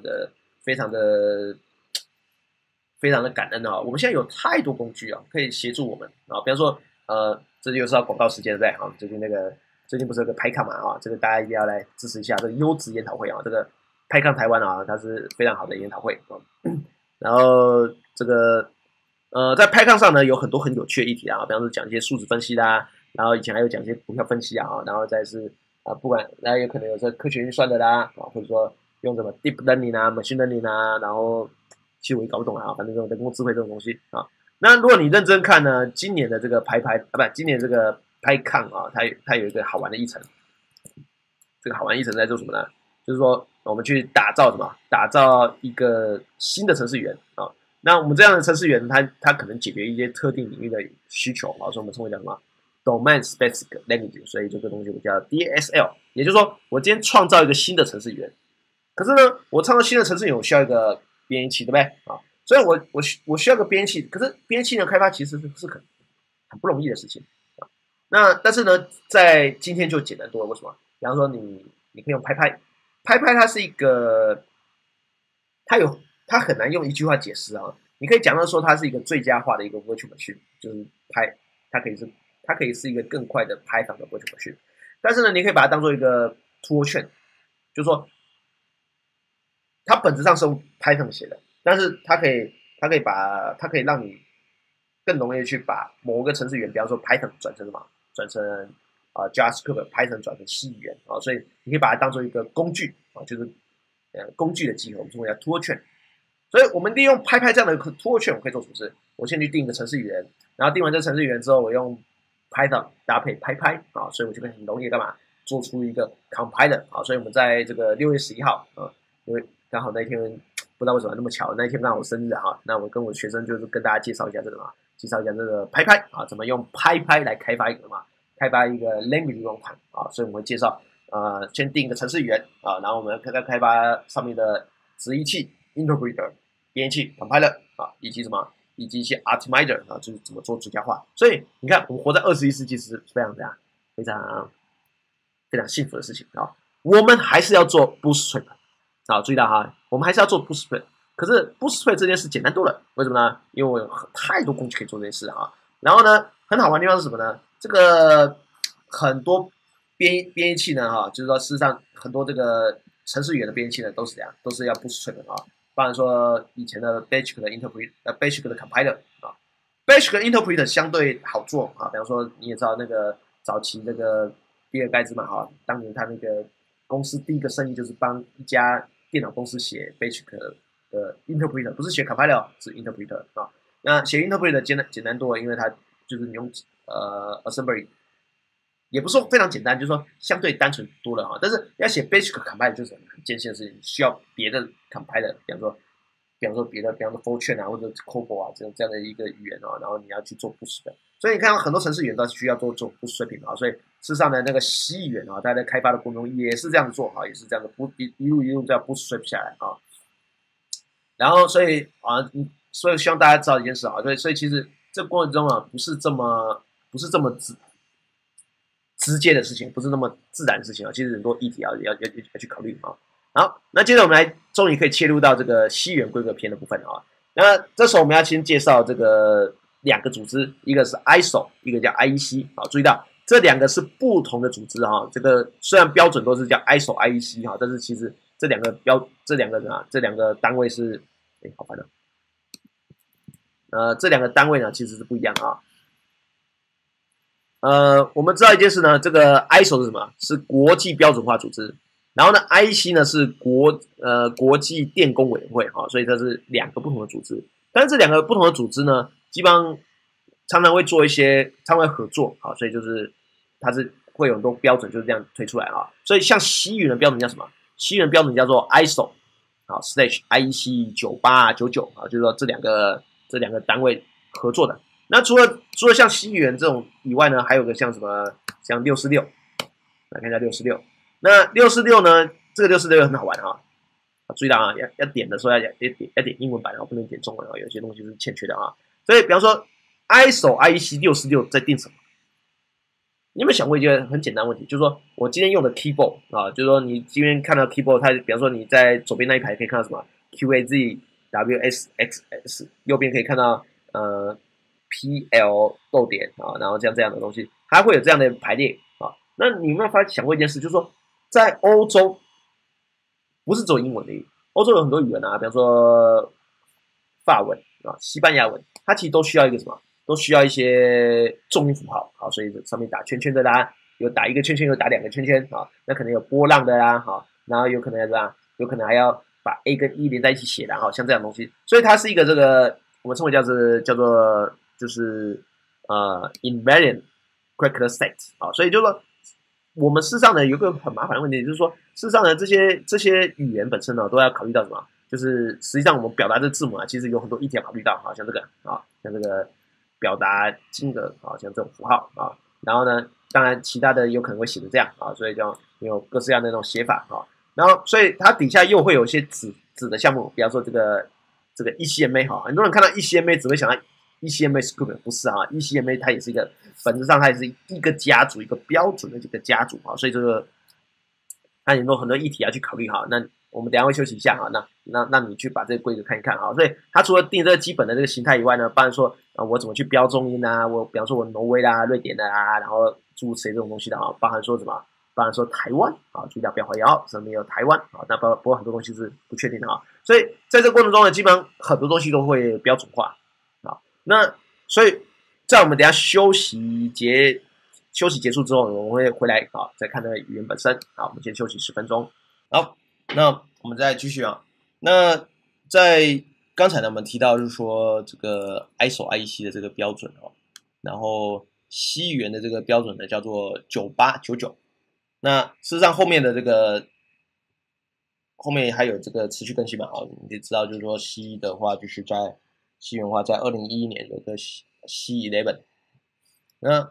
的感恩啊！我们现在有太多工具啊，可以协助我们啊。比方说这又是要广告时间对不对？啊，最近不是有个 PyCon 嘛啊，这个大家一定要来支持一下这个优质研讨会啊。这个 PyCon 台湾啊，它是非常好的研讨会啊。然后这个在 PyCon 上呢，有很多很有趣的议题啊，比方说讲一些数值分析啦，然后以前还有讲一些股票分析啊，然后再是不管那有可能有这科学运算的啦啊，或者说用什么 Deep Learning 啊、Machine Learning 啊，然后其实我也搞不懂啊，反正这种人工智慧这种东西啊。那如果你认真看呢，今年的这个今年这个 PyCon 啊，它有一个好玩的议程。这个好玩议程在做什么呢？就是说我们去打造一个新的程式语言啊。那我们这样的程式语言，它可能解决一些特定领域的需求啊，所以我们称为叫什么 Domain Specific Language， 所以这个东西我叫 DSL。也就是说，我今天创造一个新的程式语言，可是呢，我创造新的程式语言，我需要一个编译器，对不对啊？所以我需要个编译器，可是编译器的开发其实是很不容易的事情啊。那但是呢，在今天就简单多了。为什么？比方说你可以用拍，它是一个，它很难用一句话解释啊。你可以讲到说它是一个最佳化的一个 virtual machine， 就是它可以是一个更快的 Python 的 virtual machine。但是呢，你可以把它当做一个 tool chain， 就是说它本质上是用 Python 写的。 但是它可以让你更容易去把某个程式语言，比方说 Python 转成什么，转成JavaScript，Python 转成 C 语言啊，所以你可以把它当做一个工具啊，就是工具的集合，我们称为叫 tool chain。所以我们利用拍这样的 tool chain，我可以做什么事？我先去定一个程式语言，然后定完这个程式语言之后，我用 Python 搭配拍啊，所以我就可以很容易干嘛？做出一个 compiler 啊。所以我们在这个6月11号啊，因为刚好那天不知道为什么那么巧，那一天刚好我生日啊，那我跟我学生就是跟大家介绍一下这个嘛，介绍一下这个拍啊，怎么用拍来开发一个嘛，开发一个 language runtime 啊，所以我们会介绍先定一个程式语言啊，然后我们开发上面的直译器 interpreter 编译器 compiler 啊，以及什么，以及一些 optimizer 啊，就是怎么做最佳化。所以你看，我们活在21世纪是非常非常幸福的事情啊。我们还是要做 bootstrap 啊，注意到哈，我们还是要做 bootstrap。可是 bootstrap 这件事简单多了，为什么呢？因为我有太多工具可以做这件事啊。然后呢，很好玩的地方是什么呢？这个很多编译器呢，哈，就是说事实上很多这个程式语言的编译器呢，都是这样，都是要 bootstrap 的啊。当然说以前的 Basic 的 Basic 的 compiler 啊，Basic 的 interpreter 相对好做啊。比方说你也知道那个早期那个比尔盖茨嘛，哈，当年他那个公司第一个生意就是帮一家电脑公司写 Basic 的 interpreter， 不是写 compiler， 是 interpreter 啊。那写 interpreter 简单多了，因为它就是你用assembly。也不是说非常简单，就是说相对单纯多了哈。但是要写 basic compiler 就是很艰辛的事情，需要别的 compiler，比方说别的，比方说 Fortran 啊或者 COBOL 啊这样的一个语言啊，然后你要去做 boost 的。所以你看到很多程式语言都需要做 boost 水平啊。所以事实上呢，那个 C 语言啊，它在开发的过程中也是这样子做啊，也是这样的一路这样 boost 下来啊。然后所以希望大家知道一件事啊，所以其实这个过程中啊，不是这么直接的事情，不是那么自然的事情啊。其实很多议题要去考虑啊。好，那接着我们终于可以切入到这个西元规格篇的部分啊。那这时候我们要先介绍这个两个组织，一个是 ISO， 一个叫 IEC 啊。注意到这两个是不同的组织哈。这个虽然标准都是叫 ISO、IEC 哈，但是其实这两个单位是，好烦的。这两个单位呢其实是不一样啊。我们知道一件事呢，这个 ISO 是什么？是国际标准化组织。然后呢 ，IEC 呢是国际电工委员会啊，所以这是两个不同的组织。但是这两个不同的组织呢，基本上常常会做一些，常常会合作啊，所以就是它是会有很多标准就是这样推出来啊。所以像西语的标准叫什么？西语的标准叫做 ISO 啊 /IEC 9899啊，就是说这两个单位合作的。那除了像西元这种以外呢，还有个像什么，像646，来看一下646。那646呢，这个646很好玩啊。注意到啊，要点的时候要点英文版，不能点中文啊，有些东西是欠缺的啊。所以比方说 ISO/IEC 646在定什么？你有没有想过一个很简单的问题，就是说我今天用的 keyboard 啊，就是说你今天看到 keyboard， 它比方说你在左边那一排可以看到什么 QAZWSXS， 右边可以看到PL 逗点啊，然后这样的东西，它会有这样的排列啊。那你有没有想过一件事，就是说在欧洲不是只有英文的，欧洲有很多语言啊，比方说法文啊、西班牙文，它其实都需要一个什么？都需要一些重音符号啊，所以上面打圈圈的啦，有打一个圈圈，有打两个圈圈啊，那可能有波浪的啦，哈，然后有可能要这样，有可能还要把 A 跟 E 连在一起写的哈，像这样的东西，所以它是一个这个我们称为叫做就是invariant character set 啊，所以就是说我们事实上呢有个很麻烦的问题，就是说事实上呢这些语言本身呢都要考虑到什么？就是实际上我们表达这字母啊，其实有很多议题要考虑到啊，像这个啊，像这个表达金额啊，像这种符号啊，然后呢，当然其他的有可能会写成这样啊，所以就有各式各样的那种写法啊，然后所以它底下又会有一些子的项目，比方说这个ECMA 哈，很多人看到 ECMA 只会想到 ECMA script， 不是啊 ，ECMA 它也是一个本质上它也是一个家族，一个标准的这个家族啊，所以这个它有很多议题要去考虑哈。那我们等一下会休息一下哈，那你去把这个规则看一看啊。所以它除了定这个基本的这个形态以外呢，包含说我怎么去标重音啊，我比方说我挪威啦、瑞典的啊，然后诸如此类这种东西的啊，包含说什么？包含说台湾啊，注意到不要怀疑哦，上面有台湾啊，那不过很多东西是不确定的啊。 所以在这个过程中呢，基本上很多东西都会标准化啊。那所以在我们等一下休息结束之后，我们会回来啊，再看那个语言本身啊。我们先休息10分钟。好，那我们再继续啊。那在刚才呢，我们提到就是说这个 ISO/IEC 的这个标准哦，然后西元的这个标准呢叫做9899。那事实上后面的这个后面还有这个持续更新嘛？好，你可以知道就是说西的话就是在西元的话，在2011年有个西11。那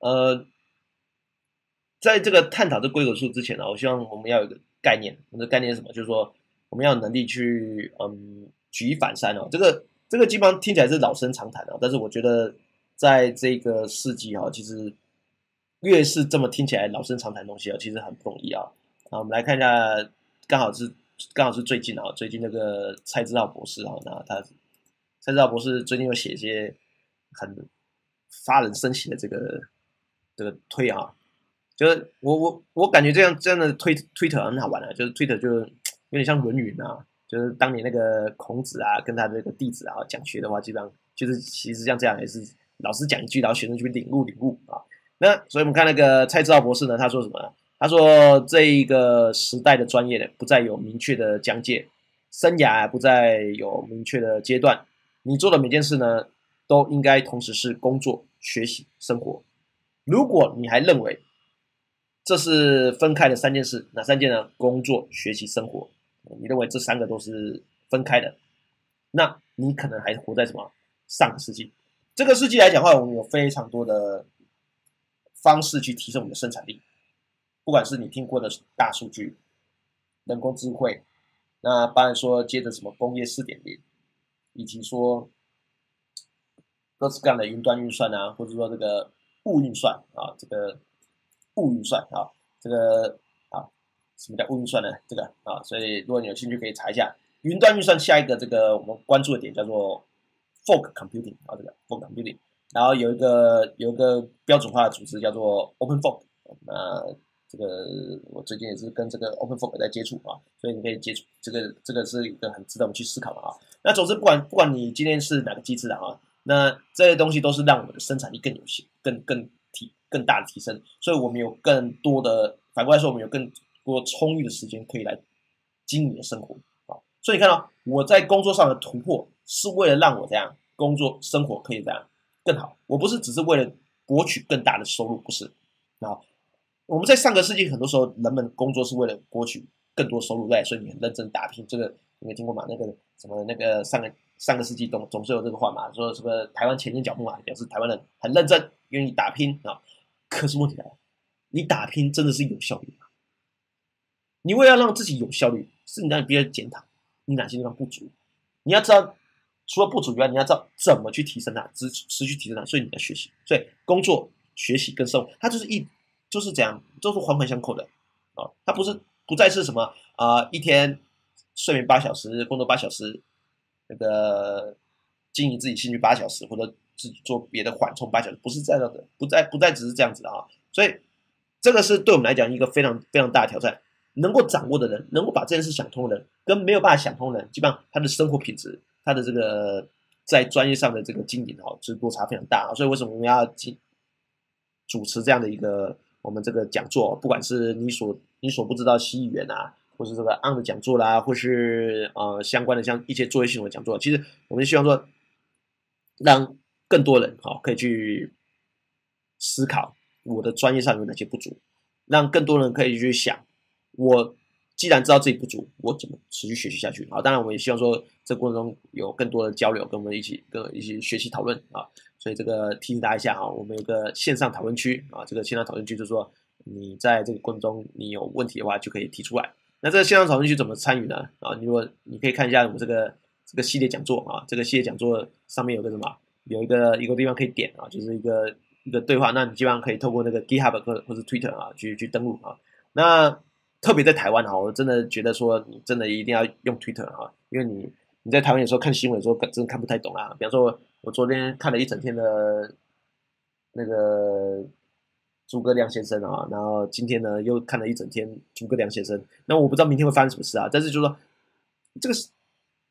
在这个探讨这规格数之前呢，我希望我们要有一个概念。我们的概念是什么？就是说我们要有能力去举一反三哦。这个基本上听起来是老生常谈哦，但是我觉得在这个世纪啊，其实越是这么听起来老生常谈的东西啊，其实很不容易啊。啊，我们来看一下，刚好是最近啊，最近那个蔡志浩博士啊，那蔡志浩博士最近有写一些很发人深省的这个推啊。就是我感觉这样的Twitter 很好玩啊，就是 Twitter 就有点像论语啊，就是当年那个孔子啊跟他的这个弟子啊讲学的话，基本上就是其实像这样也是老师讲一句，然后学生去领悟啊。那所以我们看那个蔡志浩博士呢，他说什么呢？他说这一个时代的专业呢不再有明确的疆界，生涯不再有明确的阶段，你做的每件事呢都应该同时是工作、学习、生活。如果你还认为这是分开的3件事，哪3件呢？工作、学习、生活。你认为这3个都是分开的，那你可能还活在什么上个世纪？这个世纪来讲的话，我们有非常多的方式去提升我们的生产力，不管是你听过的大数据、人工智慧，那当然说接着什么工业4.0，以及说各式各样的云端运算啊，或者说这个物运算啊，这个物运算啊，这个啊，什么叫物运算呢？这个啊，所以如果你有兴趣可以查一下云端运算。下一个这个我们关注的点叫做 fog computing 啊，这个 fog computing， 然后有一个标准化的组织叫做 Open Fog。那这个我最近也是跟这个 Open Fog 在接触啊，所以你可以接触这个是一个很值得我们去思考的啊。那总之不管你今天是哪个机制的啊，那这些东西都是让我们的生产力更有效、更大的提升，所以我们有更多的，反过来说，我们有更多充裕的时间可以来经营你的生活啊。所以你看到我在工作上的突破，是为了让我这样工作生活可以这样更好。我不是只是为了博取更大的收入，不是啊。我们在上个世纪很多时候，人们工作是为了博取更多收入，对，所以你很认真打拼。这个你没听过吗？那个什么那个上个世纪总是有这个话嘛，说什么台湾前进脚步嘛，表示台湾人很认真，愿意打拼啊。可是问题来了，你打拼真的是有效率吗？你为了让自己有效率，是你让别人检讨你哪些地方不足。你要知道，除了不足以外，你要知道怎么去提升它，持续提升它。所以你要学习，所以工作、学习跟生活，它就是这样，都是环环相扣的啊。它不再是什么一天睡眠8小时，工作8小时，那个经营自己兴趣8小时，或者自己做别的缓冲8小时，不是这样的，不再只是这样子的啊。所以这个是对我们来讲一个非常非常大的挑战。能够掌握的人，能够把这件事想通的人，跟没有办法想通的人，基本上他的生活品质，他的这个在专业上的这个经营是落差非常大。所以为什么我们要主持这样的一个我们这个讲座？不管是你所不知道西语言啊，或是这个 on 的讲座啦，或是相关的像一些作业系统的讲座，其实我们希望说让更多人可以去思考我的专业上有哪些不足，让更多人可以去想。我既然知道自己不足，我怎么持续学习下去？当然我也希望说这过程中有更多的交流，跟我们一起学习讨论啊。所以这个提醒大家一下我们有个线上讨论区啊，这个线上讨论区就是说你在这个过程中你有问题的话就可以提出来。那这个线上讨论区怎么参与呢？如果你可以看一下我们这个系列讲座啊，这个系列讲座上面有个什么，有一个地方可以点就是一个对话，那你基本上可以透过那个 GitHub 或者 Twitter 去登录啊。那特别在台湾我真的觉得说你真的一定要用 Twitter 因为你在台湾有时候看新闻的时候真的看不太懂比方说我昨天看了一整天的那个诸葛亮先生然后今天呢又看了一整天诸葛亮先生，那我不知道明天会发生什么事但是就是说这个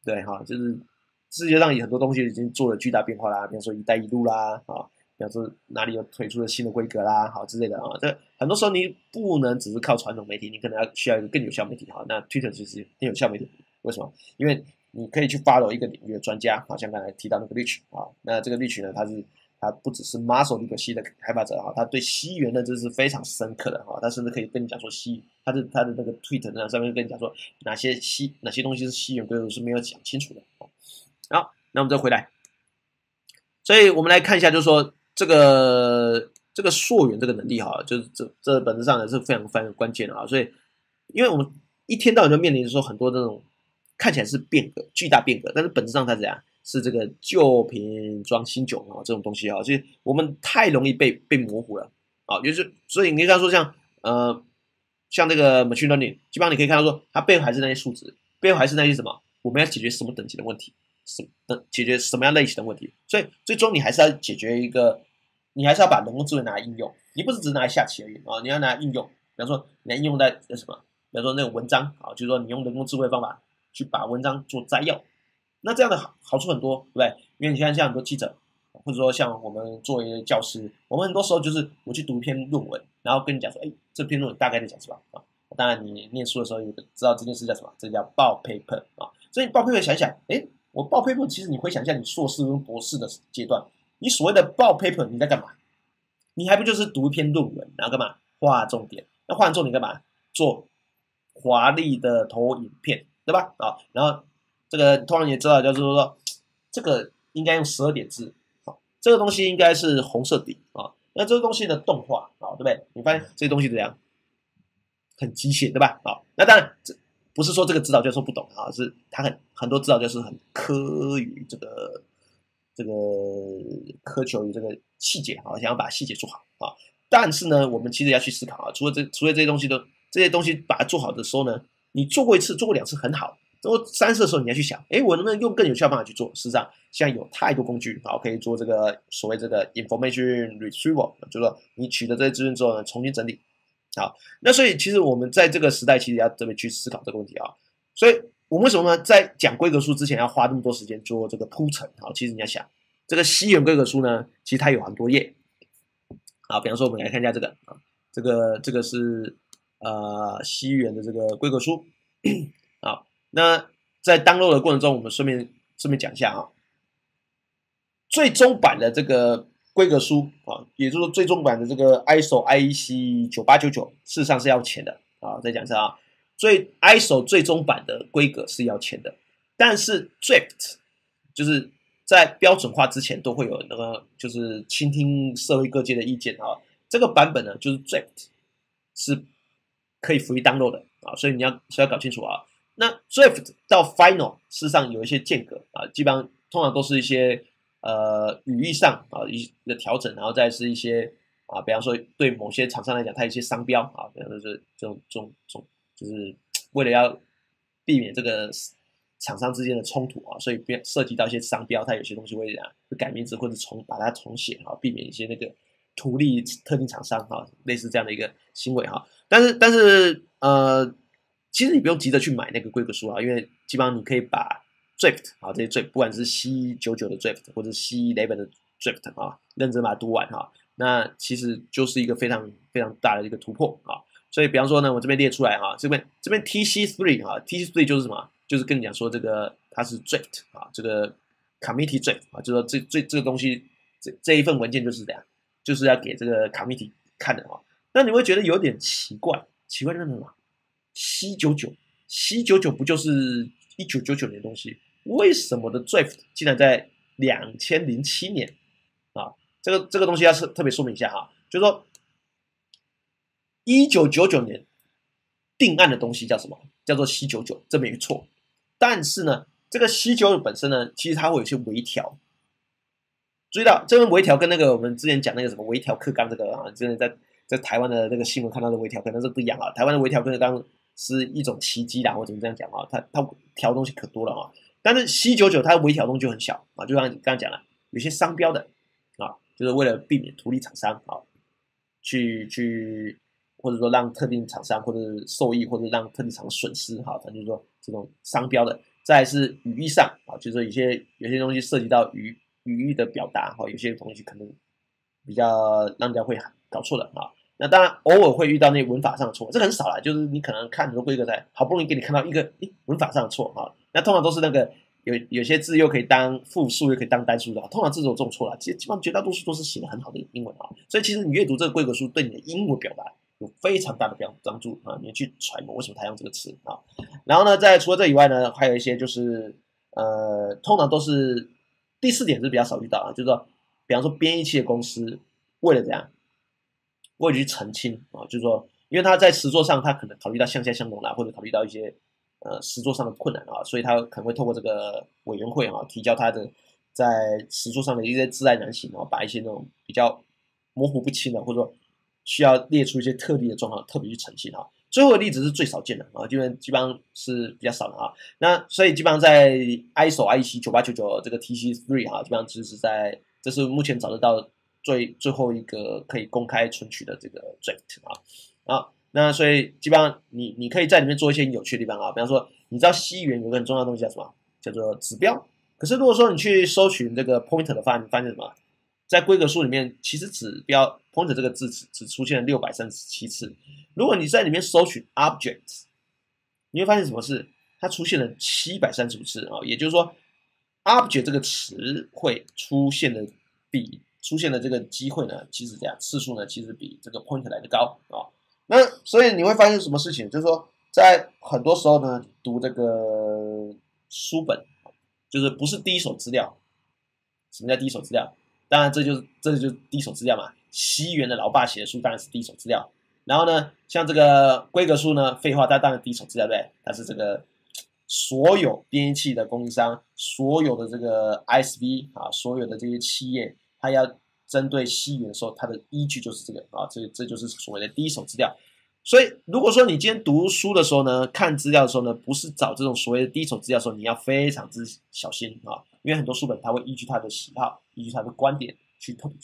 对哈，就是世界上有很多东西已经做了巨大变化啦，比方说“一带一路”啦，啊，比方说哪里有推出了新的规格啦，好之类的啊。这很多时候你不能只是靠传统媒体，你可能需要一个更有效媒体哈。那 Twitter 就是更有效媒体，为什么？因为你可以去 follow 一个领域的专家，好像刚才提到那个 Rich 啊，那这个 Rich 呢，他不只是 Muscle 这个系的开发者哈，他对西元的知识非常深刻的哈，他甚至可以跟你讲说他的那个 Twitter 那上面跟你讲说哪些东西是西元规则是没有讲清楚的。好，那我们再回来，所以我们来看一下，就是说这个溯源这个能力哈，就是这本质上也是非常非常关键的啊。所以，因为我们一天到晚就面临说很多这种看起来是变革巨大变革，但是本质上它怎样？是这个旧瓶装新酒啊，这种东西啊，所以我们太容易被模糊了啊，就是所以你可以看说像这个 machine learning，基本上你可以看到说它背后还是那些数值，背后还是那些什么，我们要解决什么等级的问题，解决什么样类型的问题，所以最终你还是要解决一个，你还是要把人工智慧拿来应用，你不是只是拿来下棋而已啊，你要拿来应用，比方说你要应用在什么，比方说那种文章啊，就是说你用人工智慧方法去把文章做摘要。那这样的好处很多，对不对？因为你看像很多记者，或者说像我们作为教师，我们很多时候就是我去读一篇论文，然后跟你讲说，哎，这篇论文大概在讲什么啊？当然你念书的时候有知道这件事叫什么，这叫报 paper 啊。所以你报 paper 想想，哎，我报 paper 其实你回想一下你硕士跟博士的阶段，你所谓的报 paper 你在干嘛？你还不就是读一篇论文，然后干嘛画重点？那画完重点干嘛？做华丽的投影片，对吧？啊，然后这个通常也知道，就是说这个应该用12点字，啊，这个东西应该是红色底啊。那这个东西的动画啊，对不对？你发现这些东西怎样？很机械，对吧？啊，那当然这不是说这个指导教授不懂啊，是他很多指导教授很苛于这个苛求于这个细节啊，想要把细节做好啊。但是呢，我们其实要去思考啊，除了这些东西把它做好的时候呢，你做过1次、做过2次很好，做过3次的时候，你要去想，哎，我能不能用更有效的办法去做？事实上，现在有太多工具啊，可以做这个所谓这个 information retrieval，就是说你取得这些资源之后呢，重新整理。好，那所以其实我们在这个时代，其实要特别去思考这个问题啊。所以我们为什么呢，在讲规格书之前要花那么多时间做这个铺陈？好，其实你要想，这个西元规格书呢，其实它有很多页。好，比方说我们来看一下这个啊，这个是西元的这个规格书。好，那在 download 的过程中，我们顺便讲一下啊，最终版的这个规格书啊，也就是说最终版的这个 ISO IEC 9899，事实上是要钱的啊。再讲一下啊，ISO 最终版的规格是要钱的，但是 Draft 就是在标准化之前都会有那个，就是倾听社会各界的意见啊。这个版本呢，就是 Draft 是可以 free download 的啊，所以你要搞清楚啊。那 Draft 到 Final 事实上有一些间隔啊，基本上通常都是一些语义上啊一个调整，然后再是一些啊，比方说对某些厂商来讲，它有一些商标啊，比方说是这种，就是为了要避免这个厂商之间的冲突啊，所以涉及到一些商标，它有些东西会改名字或者把它重写啊，避免一些那个图利特定厂商啊，类似这样的一个行为哈。但是其实你不用急着去买那个规格书啊，因为基本上你可以把 Draft 啊，这些 Draft 不管是 C99 的 Draft 或者 C11 的 Draft 啊，认真把它读完哈，那其实就是一个非常非常大的一个突破啊。所以比方说呢，我这边列出来哈，这边 TC3 啊 ，TC3 就是什么？就是跟你讲说这个它是 Draft 啊，这个 Committee Draft 啊，就是说这个东西这一份文件就是这样，就是要给这个 Committee 看的啊。那你会觉得有点奇怪在什么？C99 不就是1999年的东西？为什么的 Draft 竟然在2007年啊？这个东西要特别说明一下哈，就是说1999年定案的东西叫什么？叫做 C99，这没错。但是呢，这个 C99本身呢，其实它会有一些微调。注意到这个微调跟那个我们之前讲那个什么微调课纲这个啊，真的在台湾的那个新闻看到的微调课纲是不一样啊。台湾的微调课纲是一种奇迹啦，或怎么这样讲啊？它调东西可多了啊。但是 C99它微调东西就很小啊，就像你刚刚讲了，有些商标的啊，就是为了避免图利厂商啊，去或者说让特定厂商或者受益，或者让特定厂损失哈，咱就是说这种商标的再来是语义上啊，就是有些东西涉及到语义的表达哈，有些东西可能比较让人家会搞错的啊。那当然偶尔会遇到那文法上的错，这很少啦，就是你可能看很多规格才好不容易给你看到一个文法上的错哈，那通常都是那个有些字又可以当复数又可以当单数的，通常这种错啦，基本上绝大多数都是写的很好的英文啊，所以其实你阅读这个规格书对你的英文表达有非常大的帮助啊，你去揣摩为什么他用这个词啊。然后呢，除了这以外呢，还有一些就是通常都是第四点是比较少遇到啊，就是说，比方说编译器的公司为了怎样，为了去澄清啊，就是说，因为他在实作上他可能考虑到向下相容啦，或者考虑到一些实作上的困难啊，所以他可能会透过这个委员会啊，提交他的在实作上的一些窒碍难行啊，把一些那种比较模糊不清的，或者说需要列出一些特例的状况，特别去澄清啊。最后的例子是最少见的啊，基本上是比较少的啊。那所以基本上在 ISO IEC 9899这个 TC3 啊，基本上这是目前找得到最后一个可以公开存取的这个 draft 啊。那所以基本上你可以在里面做一些有趣的地方啊，比方说你知道 C 语言有个很重要的东西叫什么？叫做指标。可是如果说你去搜寻这个 pointer 的话，你发现什么？在规格书里面，其实指标 pointer 这个字只出现了637次。如果你在里面搜寻 object， 你会发现什么事？它出现了735次啊，也就是说 object 这个词汇出现的这个机会呢，其实这样次数呢，其实比这个 pointer 来的高啊。那所以你会发现什么事情？就是说，在很多时候呢，读这个书本，就是不是第一手资料。什么叫第一手资料？当然这就是第一手资料嘛。西元的老爸写的书当然是第一手资料。然后呢，像这个规格书呢，废话，它当然第一手资料对不对？它是这个所有编译器的供应商，所有的这个 ISV 啊，所有的这些企业，它要针对西元的时候，它的依据就是这个啊，这就是所谓的第一手资料。所以，如果说你今天读书的时候呢，看资料的时候呢，不是找这种所谓的第一手资料的时候，你要非常之小心啊，因为很多书本它会依据他的喜好，依据他的观点去特别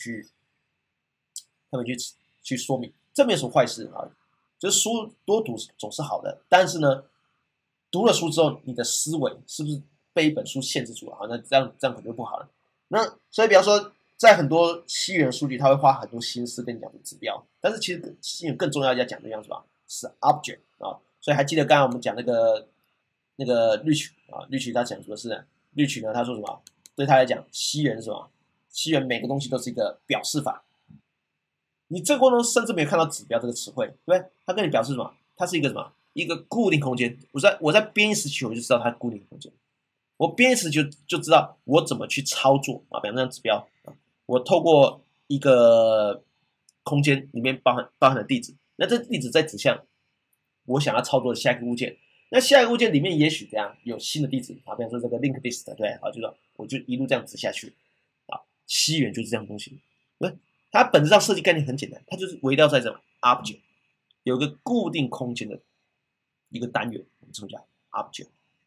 去说明，这没有什么坏事啊。就是书多读总是好的，但是呢，读了书之后，你的思维是不是被一本书限制住了啊？那这样可能就不好了。那所以，比方说，在很多西元数据，他会花很多心思跟你讲指标，但是其实西元更重要要讲的样子吧，是 object 啊。所以还记得刚才我们讲那个绿曲啊，绿曲他讲什么事呢？绿曲呢，他说什么？对他来讲，西元是什么？西元每个东西都是一个表示法。你这个过程中甚至没有看到指标这个词汇，对不对？他跟你表示什么？它是一个什么？一个固定空间。我在编译时期我就知道它固定空间。我编译时就知道我怎么去操作啊，比方说指标啊，我透过一个空间里面包含了地址，那这地址在指向我想要操作的下一个物件。那下一个物件里面也许这样有新的地址啊，比方说这个 link list 对啊，就是我就一路这样指下去啊，西元就是这样东西。它本质上设计概念很简单，它就是围绕在这种 object 有一个固定空间的一个单元，我们这么叫 object。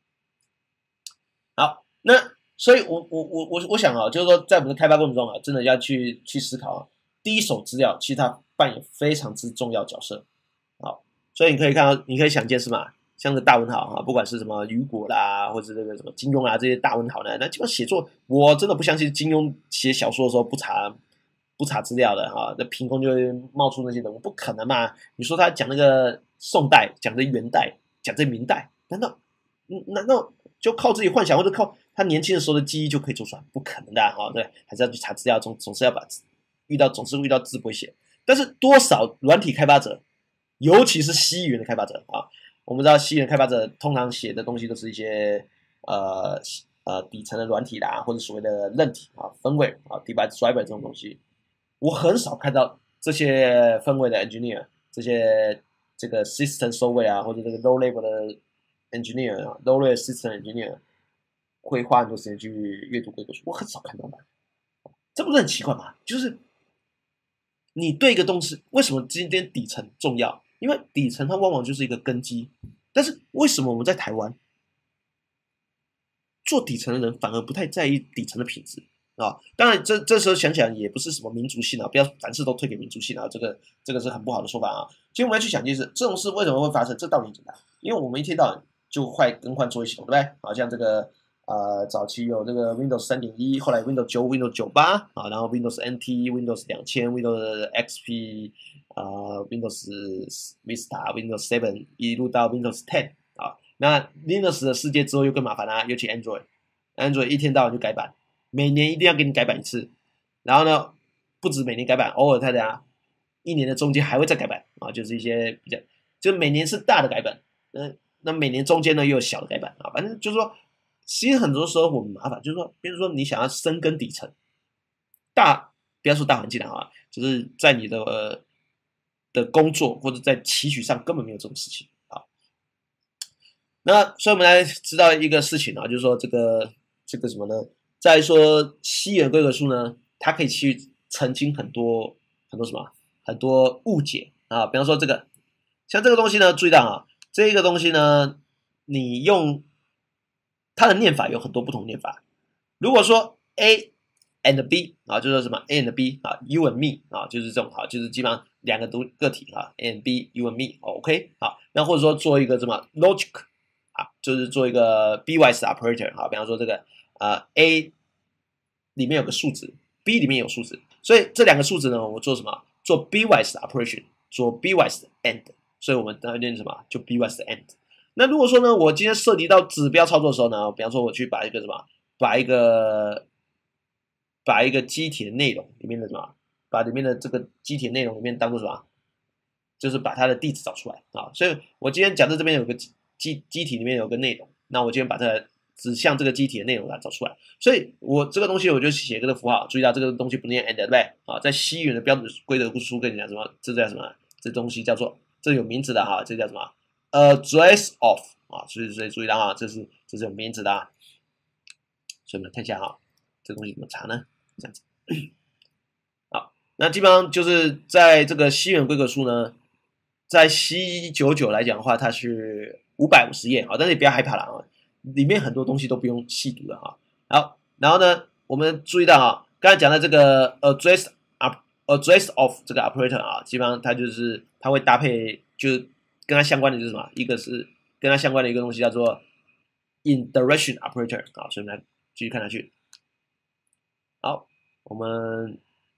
好，那所以我想啊，就是说在我们的开发过程中啊，真的要去思考啊，第一手资料其实它扮演非常之重要角色。好，所以你可以看到，你可以想见是嘛，像个大文豪啊，不管是什么雨果啦，或者这个什么金庸啊这些大文豪呢，那基本上写作，我真的不相信金庸写小说的时候不查资料的哈，那凭空就会冒出那些人物，不可能嘛？你说他讲那个宋代，讲这元代，讲这明代，难道就靠自己幻想，或者靠他年轻的时候的记忆就可以做出来？不可能的哈，对，还是要去查资料，总是要把总是遇到字不会写。但是多少软体开发者，尤其是西语言的开发者啊，我们知道西语言开发者通常写的东西都是一些底层的软体啦，或者所谓的韧体啊、firmware啊、device driver 这种东西。我很少看到这些分位的 engineer， 这个 system software 啊，或者这个 low level 的 engineer 啊 ，low level system engineer 会花很多时间去阅读规格书，我很少看到的。这不是很奇怪吗？就是你对一个东西，为什么今天底层重要？因为底层它往往就是一个根基。但是为什么我们在台湾做底层的人反而不太在意底层的品质？啊，当然这时候想想也不是什么民族性啊，不要凡事都推给民族性啊，这个是很不好的说法啊。其实我们要去想，就是这种事为什么会发生，这道理很简单，因为我们一天到晚就快更换作业系统，对不对？好像这个早期有这个 Windows 3.1，后来 Windows 9、Windows 98啊，然后 Windows NT、Windows 2000、Windows XP Windows Vista、Windows 7，一路到 Windows 10啊。那 Linux 的世界之后又更麻烦啦，尤其 Android 一天到晚就改版，每年一定要给你改版一次，然后呢，不止每年改版，偶尔它一年的中间还会再改版啊，就是一些比较，就每年是大的改版，那每年中间呢又有小的改版啊，反正就是说，其实很多时候我们麻烦，就是说，比如说你想要深耕底层，不要说大环境了啊，就是在你的工作或者在期许上根本没有这种事情啊。那所以我们来知道一个事情啊，就是说这个什么呢？在说西元规格数呢，它可以去澄清很多什么很多误解啊，比方说像这个东西呢，注意到啊，这一个东西呢，你用它的念法有很多不同念法。如果说 A and B 啊，就是什么 A and B 啊，You and me 啊，就是这种啊，就是基本上两个个体啊 ，A and B，You and me，OK 好，那或者说做一个什么 logic 啊，就是做一个 bitwise operator 啊，比方说这个A 里面有个数值 ，B 里面有数值，所以这两个数值呢，我做什么？做 bitwise operation，做 bitwise AND，所以我们要念什么？就 bitwise AND。那如果说呢，我今天涉及到指标操作的时候呢，比方说我去把一个什么，把一个机体的内容里面的什么，把里面的这个机体内容里面当做什么，就是把它的地址找出来啊。所以我今天假设这边有个机体里面有个内容，那我今天把它指向这个机体的内容来找出来。所以我这个东西我就写这个符号，注意到这个东西不念 and 对不对啊？在西语的标准规则书跟你讲什么？这叫什么？这东西叫做这有名字的哈，这叫什么？address of 啊，所以注意到啊，这是有名字的啊。所以我们看一下啊，这个东西怎么查呢？这样子，好，那基本上就是在这个西元规格数呢，在 C99来讲的话，它是550页啊，但是你不要害怕了啊，里面很多东西都不用细读了啊。好，然后呢，我们注意到啊，刚才讲的这个 address of 这个 operator 啊，基本上它会搭配，就是跟它相关的就是什么？一个是跟它相关的一个东西叫做 indirection operator 啊，所以我们来继续看下去。好，我们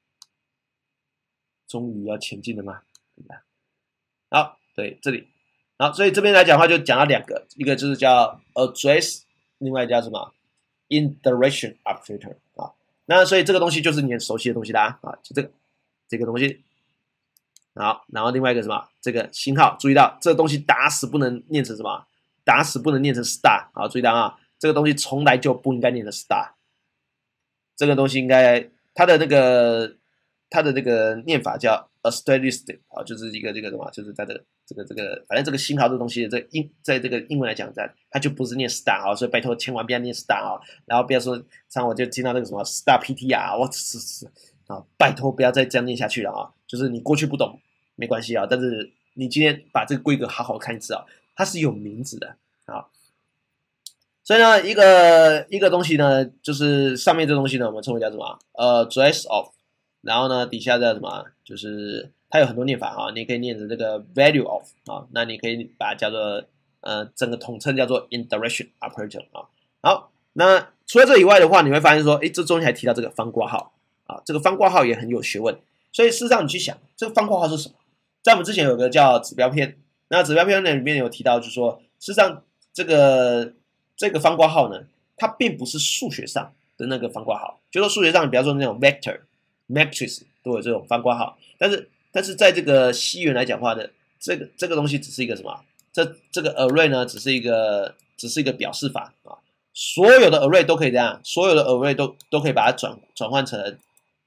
终于要前进了吗？好，对，这里，好，所以这边来讲的话，就讲到两个，一个就是叫 address， 另外叫什么 indirection operator 啊。那所以这个东西就是你很熟悉的东西啦啊，就这个东西。好，然后另外一个什么，这个星号，注意到这个东西打死不能念成什么，打死不能念成 star 啊，注意到啊，这个东西从来就不应该念成 star。这个东西应该它的那个念法叫 asterisk 啊，就是一个这个什么，就是在这个，反正这个星号这个东西，在这个英文来讲，它就不是念 star 啊，所以拜托千万不要念 star 啊，然后不要说，像我就听到那个什么 star PTR， 我啊，拜托不要再这样念下去了啊，就是你过去不懂没关系啊，但是你今天把这个规格好好看一次啊，它是有名字的啊。所以呢，一个东西呢，就是上面这东西呢，我们称为叫什么？address of， 然后呢，底下叫什么？就是它有很多念法哈，你可以念成这个 value of 啊，那你可以把它叫做整个统称叫做 indirection operator 啊。好，那除了这以外的话，你会发现说，这中间还提到这个方括号啊，这个方括号也很有学问。所以事实上你去想，这个方括号是什么？在我们之前有个叫指标篇，那指标篇里面有提到，就是说，事实上这个方括号呢，它并不是数学上的那个方括号，就说数学上，比方说那种 vector、matrix 都有这种方括号，但是在这个西元来讲话的，这个东西只是一个什么？这个 array 呢，只是一个表示法啊，所有的 array 都可以这样，所有的 array 都可以把它转换成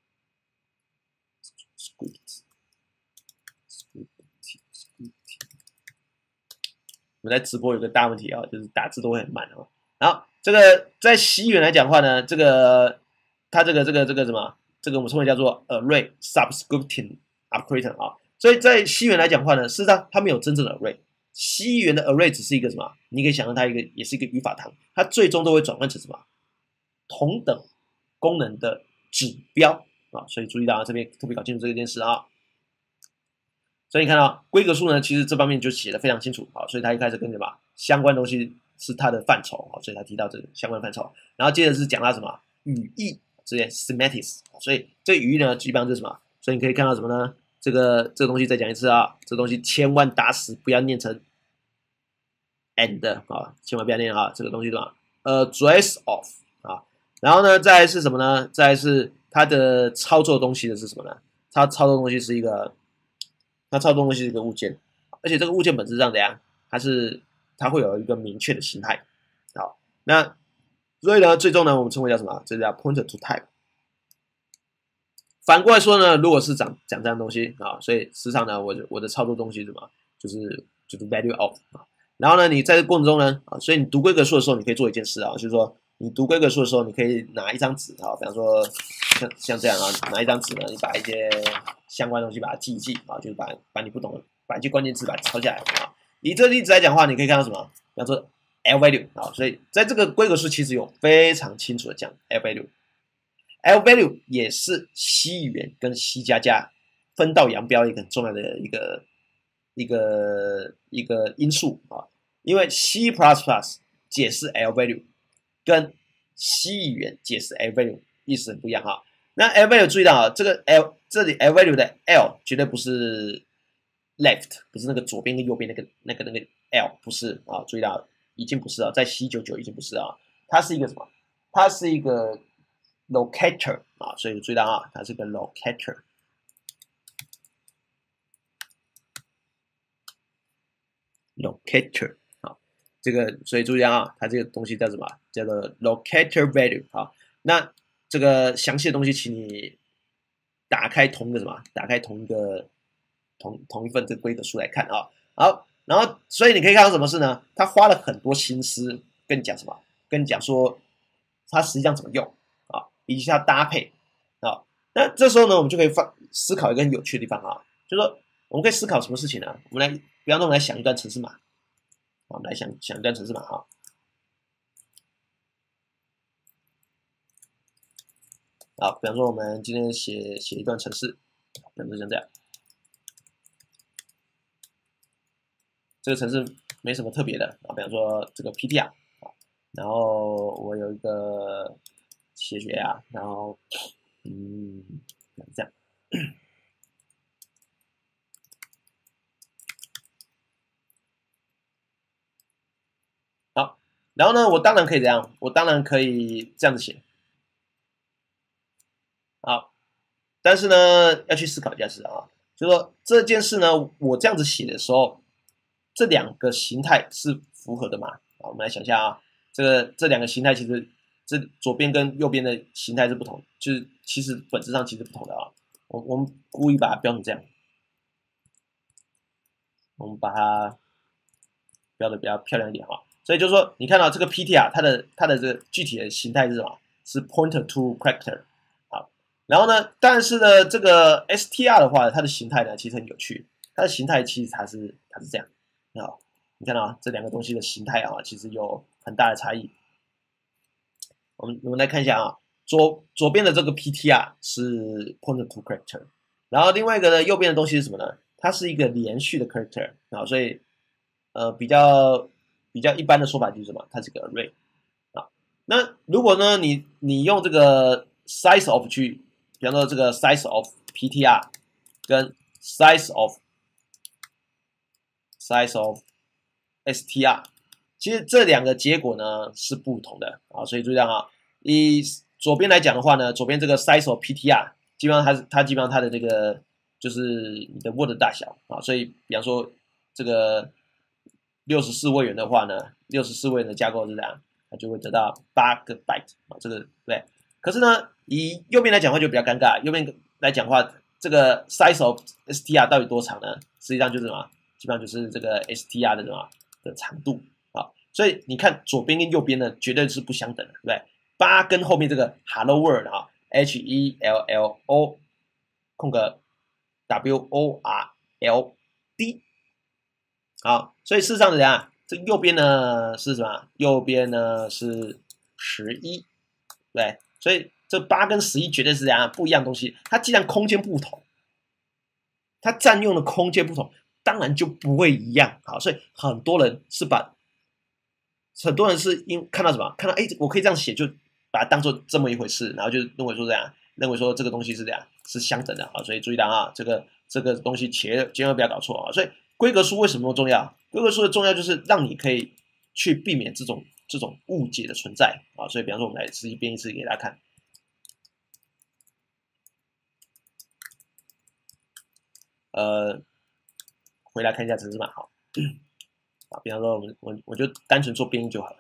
script。我们在直播有个大问题啊，就是打字都会很慢啊。然后这个在西元来讲的话呢，它这个什么，这个我们称为叫做 array subscripting operator 啊。所以在西元来讲的话呢，事实上它没有真正的 array， 西元的 array 只是一个什么？你可以想象它也是一个语法堂，它最终都会转换成什么？同等功能的指标啊。所以注意到这边特别搞清楚这件事啊。 所以你看到规格数呢，其实这方面就写的非常清楚，好，所以他一开始跟什么相关东西是它的范畴，好，所以他提到这个相关范畴，然后接着是讲到什么语义这些 semantics， 所以这语义呢基本上是什么？所以你可以看到什么呢？这个东西再讲一次啊，这东西千万打死不要念成 and 啊，千万不要念啊，这个东西是什么？address of 啊，然后呢，再来是什么呢？再来是它的操作东西的是什么呢？它操作东西是一个物件，而且这个物件本质上怎样？它会有一个明确的形态。好，那所以呢，最终呢，我们称为叫什么？这叫 pointer to type。反过来说呢，如果是讲这样的东西啊，所以事实上呢，我的操作东西是什么？就是 value of 啊。然后呢，你在这过程中呢，啊，所以你读规格数的时候，你可以做一件事啊，就是说你读规格数的时候，你可以拿一张纸啊，比方说像这样啊，拿一张纸呢，你把一些相关的东西把它记一记啊，就是把你不懂的，把一些关键词把它抄下来啊。以这个例子来讲的话，你可以看到什么？比方说 L value 啊，所以在这个规格数其实有非常清楚的讲 L value。L value 也是 C 语言跟 C 加加分道扬镳一个很重要的一个因素啊，因为 C++ 解释 L value 跟 C 语言解释 L value 意思很不一样哈。那 L value 注意到啊，这里 L value 的 L 绝对不是 left， 不是那个左边跟右边那个 L， 不是啊，注意到已经不是啊，在 C99 已经不是啊，它是一个什么？它是一个 locator 啊，所以注意到啊，它是个 locator 啊，这个所以注意啊，它这个东西叫什么？叫做 locator value 啊。那这个详细的东西，请你打开同一个什么？打开同一份这个规则书来看啊。好，然后所以你可以看到什么事呢？他花了很多心思跟你讲什么？跟你讲说它实际上怎么用啊，以及它搭配啊。那这时候呢，我们就可以思考一个很有趣的地方啊，就是说我们可以思考什么事情呢？我们来，比方说我们来想一段程式码，我们来想一段程式码哈。啊，比方说我们今天写一段程式，比方说像这样，这个程式没什么特别的啊，比方说这个 PTR 啊，然后我有一个写学啊，然后这样。好，然后呢，我当然可以这样，我当然可以这样子写。好，但是呢，要去思考一件事啊，就是说这件事呢，我这样子写的时候，这两个形态是符合的嘛？啊，我们来想一下啊，这两个形态其实这左边跟右边的形态是不同，就是其实本质上其实不同的啊。我们故意把它标成这样，我们把它标的比较漂亮一点哈。所以就是说，你看到这个 PTR 它的这个具体的形态是什么？是 pointer to character。好，然后呢，但是呢，这个 STR 的话，它的形态呢其实很有趣，它的形态其实它是这样啊。你看到啊，这两个东西的形态啊，其实有很大的差异。我们来看一下啊，左边的这个 PTR 是 pointer to character， 然后另外一个呢，右边的东西是什么呢？它是一个连续的 character 啊，所以比较一般的说法就是什么？它是个 array 啊。那如果呢，你用这个 size of 去，比方说这个 size of PTR 跟 size of STR， 其实这两个结果呢是不同的啊，所以注意到啊，以左边来讲的话呢，左边这个 size of PTR 基本上它基本上它的这个就是你的 word 大小啊，所以比方说这个64位元的话呢，64位元的架构是这样，它就会得到8个 byte 啊，这个对。可是呢，以右边来讲的话就比较尴尬，右边来讲的话，这个 size of str 到底多长呢？实际上就是什么？基本上就是这个 str 的什么的长度啊。所以你看左边跟右边呢，绝对是不相等的，对不对？8跟后面这个 hello world 啊 ，HELLO 空格 WORLD。好，所以事实上是怎样？这右边呢是什么？右边呢是11，对，所以这8跟11绝对是怎样不一样的东西。它既然空间不同， 它占用的空间不同，当然就不会一样。好，所以很多人是看到什么，看到我可以这样写，就把它当做这么一回事，然后就认为说这样，认为说这个东西是这样，是相等的啊。所以注意到啊，这个东西千万不要搞错啊。所以规格书为什么重要？规格书的重要就是让你可以去避免这种误解的存在啊。所以比方说，我们来实际编一次给大家看。回来看一下程式码好。啊，比方说我就单纯做编译就好了。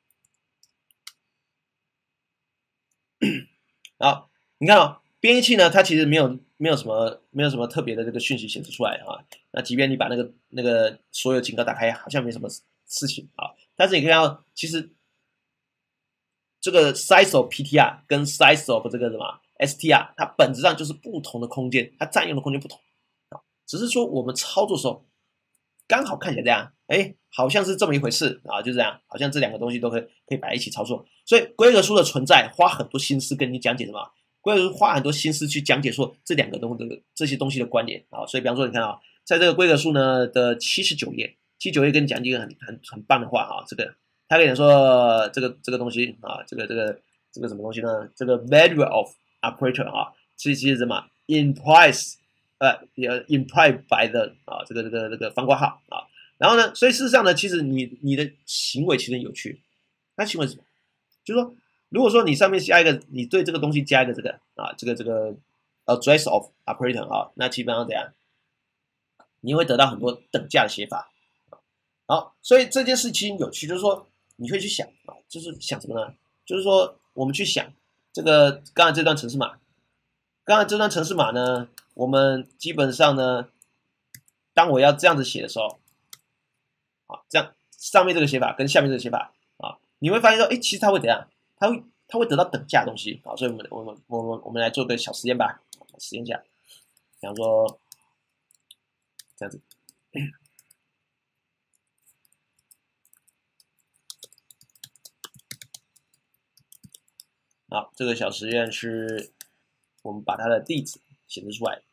好，你看哦，编译器呢，它其实没有什么特别的这个讯息显示出来啊。那即便你把那个所有警告打开，好像没什么事情啊。但是你看到，其实这个 size of PTR 跟 size of 这个什么 STR， 它本质上就是不同的空间，它占用的空间不同啊。只是说我们操作的时候，刚好看起来这样，好像是这么一回事啊，就这样，好像这两个东西都可以摆一起操作。所以规格书的存在，花很多心思跟你讲解什么？规格书花很多心思去讲解说这两个这些东西的关联啊。所以比方说，你看啊，在这个规格书呢的79页跟你讲一个很棒的话啊，这个他跟你说这个东西啊，这个什么东西呢？这个 value of operator 啊，其实什么 implies implied by the 啊这个方括号啊。然后呢，所以事实上呢，其实你的行为其实很有趣。那行为是什么？就是说，如果说你上面加一个，你对这个东西加一个这个啊，这个address of operator 啊，那基本上怎样？你会得到很多等价的写法。好，所以这件事情有趣，就是说你会去想啊，就是想什么呢？就是说我们去想这个刚才这段程式码，呢，我们基本上呢，当我要这样子写的时候，啊，这样上面这个写法跟下面这个写法啊，你会发现说，其实它会怎样？它会得到等价的东西啊，所以我们来做个小实验吧，实验一下，比方说这样子。好，这个小实验是我们把它的地址显示出来，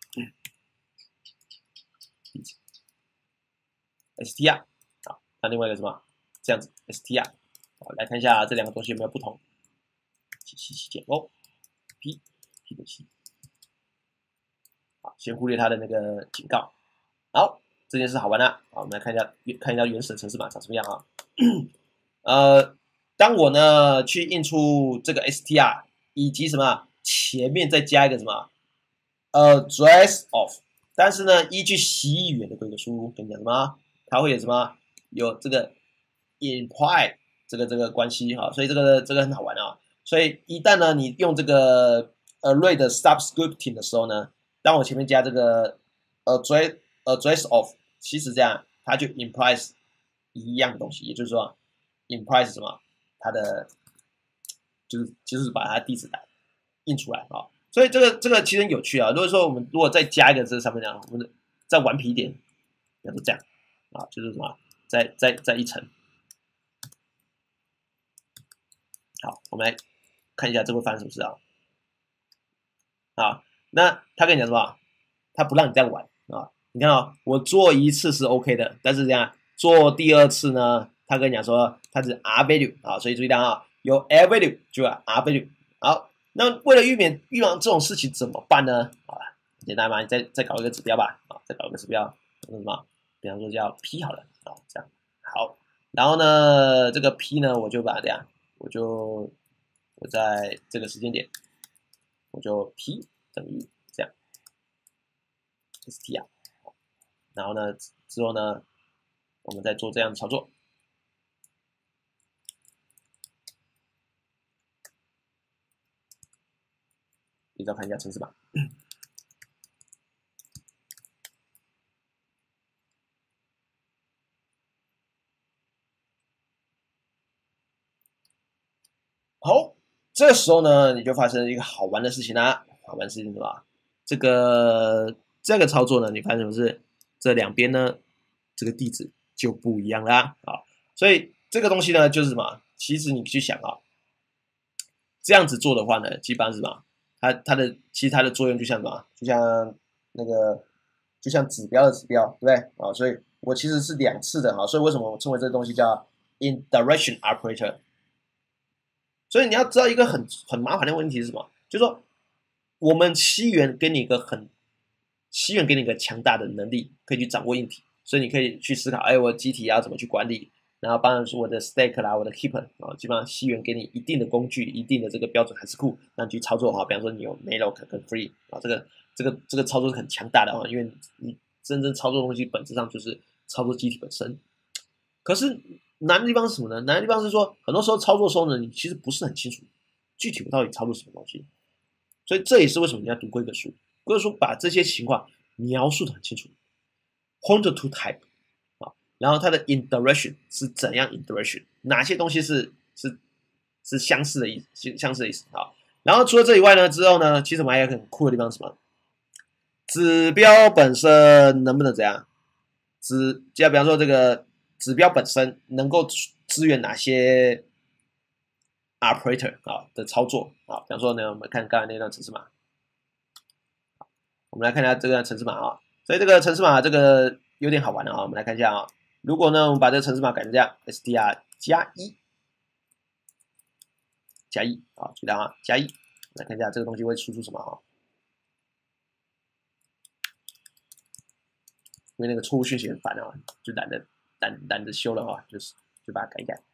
地址 str 好，那另外一个什么这样子 str 好，来看一下这两个东西有没有不同。7减 O P 的7，好，先忽略它的那个警告。好，这件事好玩了，好，我们来看一下原始的程式码长什么样啊？当我呢去印出这个 str 以及什么前面再加一个什么address of， 但是呢依据习义语言的规格书跟你讲什么，它会有什么有这个 imply 这个关系哈，所以这个很好玩啊。所以一旦呢你用这个 array 的 subscripting 的时候呢，当我前面加这个 address of， 其实这样它就 implies 一样的东西，也就是说 implies 什么？它的就是把它地址印出来啊，所以这个其实很有趣啊。如果说我们再加一个这上面呢，我们再顽皮一点，比如说这样啊，就是什么，再一层。好，我们来看一下这会发生什么事啊？啊，那他跟你讲什么？他不让你这样玩啊。你看啊，我做一次是 OK 的，但是这样做第二次呢，他跟你讲说它是 R value 啊，所以注意到啊，有 L value 就要 R value。好，那为了预防这种事情怎么办呢？好了，简单嘛，你再搞一个指标吧，啊，再搞一个指标，什么？比方说叫 P 好了，啊，这样好。然后呢，这个 P 呢，我就把它这样，我在这个时间点，我就 P 等于这样 str， 然后呢之后呢，我们再做这样的操作。比较看一下程式码。好，这个时候呢，你就发生一个好玩的事情啦。好玩的事情是吧？这个操作呢，你发现什么是这两边呢，这个地址就不一样啦啊。所以这个东西呢，就是什么？其实你去想啊，这样子做的话呢，基本上是什么？其实它的作用就像什么？就像那个就像指标的指标，对不对啊？所以我其实是2次的啊，所以为什么我称为这个东西叫 indirection operator？所以你要知道一个很麻烦的问题是什么？就是说我们西元给你一个西元给你一个强大的能力，可以去掌握硬体，所以你可以去思考，哎，我机体要怎么去管理，然后帮说我的 stack 啦，我的 heap 啊，基本上西元给你一定的工具，一定的这个标准函数库，让你去操作哈。比方说你有 malloc 跟 free 啊，这个操作是很强大的啊，因为你真正操作的东西本质上就是操作机体本身。可是难的地方是什么呢？难的地方是说，很多时候操作的时候呢，你其实不是很清楚具体我到底操作什么东西，所以这也是为什么你要读规格书。规格书把这些情况描述的很清楚 ，pointer to type 啊，然后它的 indirection 是怎样 indirection， 哪些东西是相似的意思，相似的意思啊。然后除了这以外呢，之后呢，其实我们还有很酷的地方是什么？指标本身能不能怎样？就比方说这个指标本身能够支援哪些 operator 啊的操作啊？比方说呢，我们看刚才那段程式码，我们来看一下这个程式码啊。所以这个程式码这个有点好玩的啊，我们来看一下啊。如果呢，我们把这个程式码改成这样 ，str 加1啊，注意到啊，加1，来看一下这个东西会输出什么啊？因为那个错误讯息很烦啊，就懒得修了啊，就把它改一改。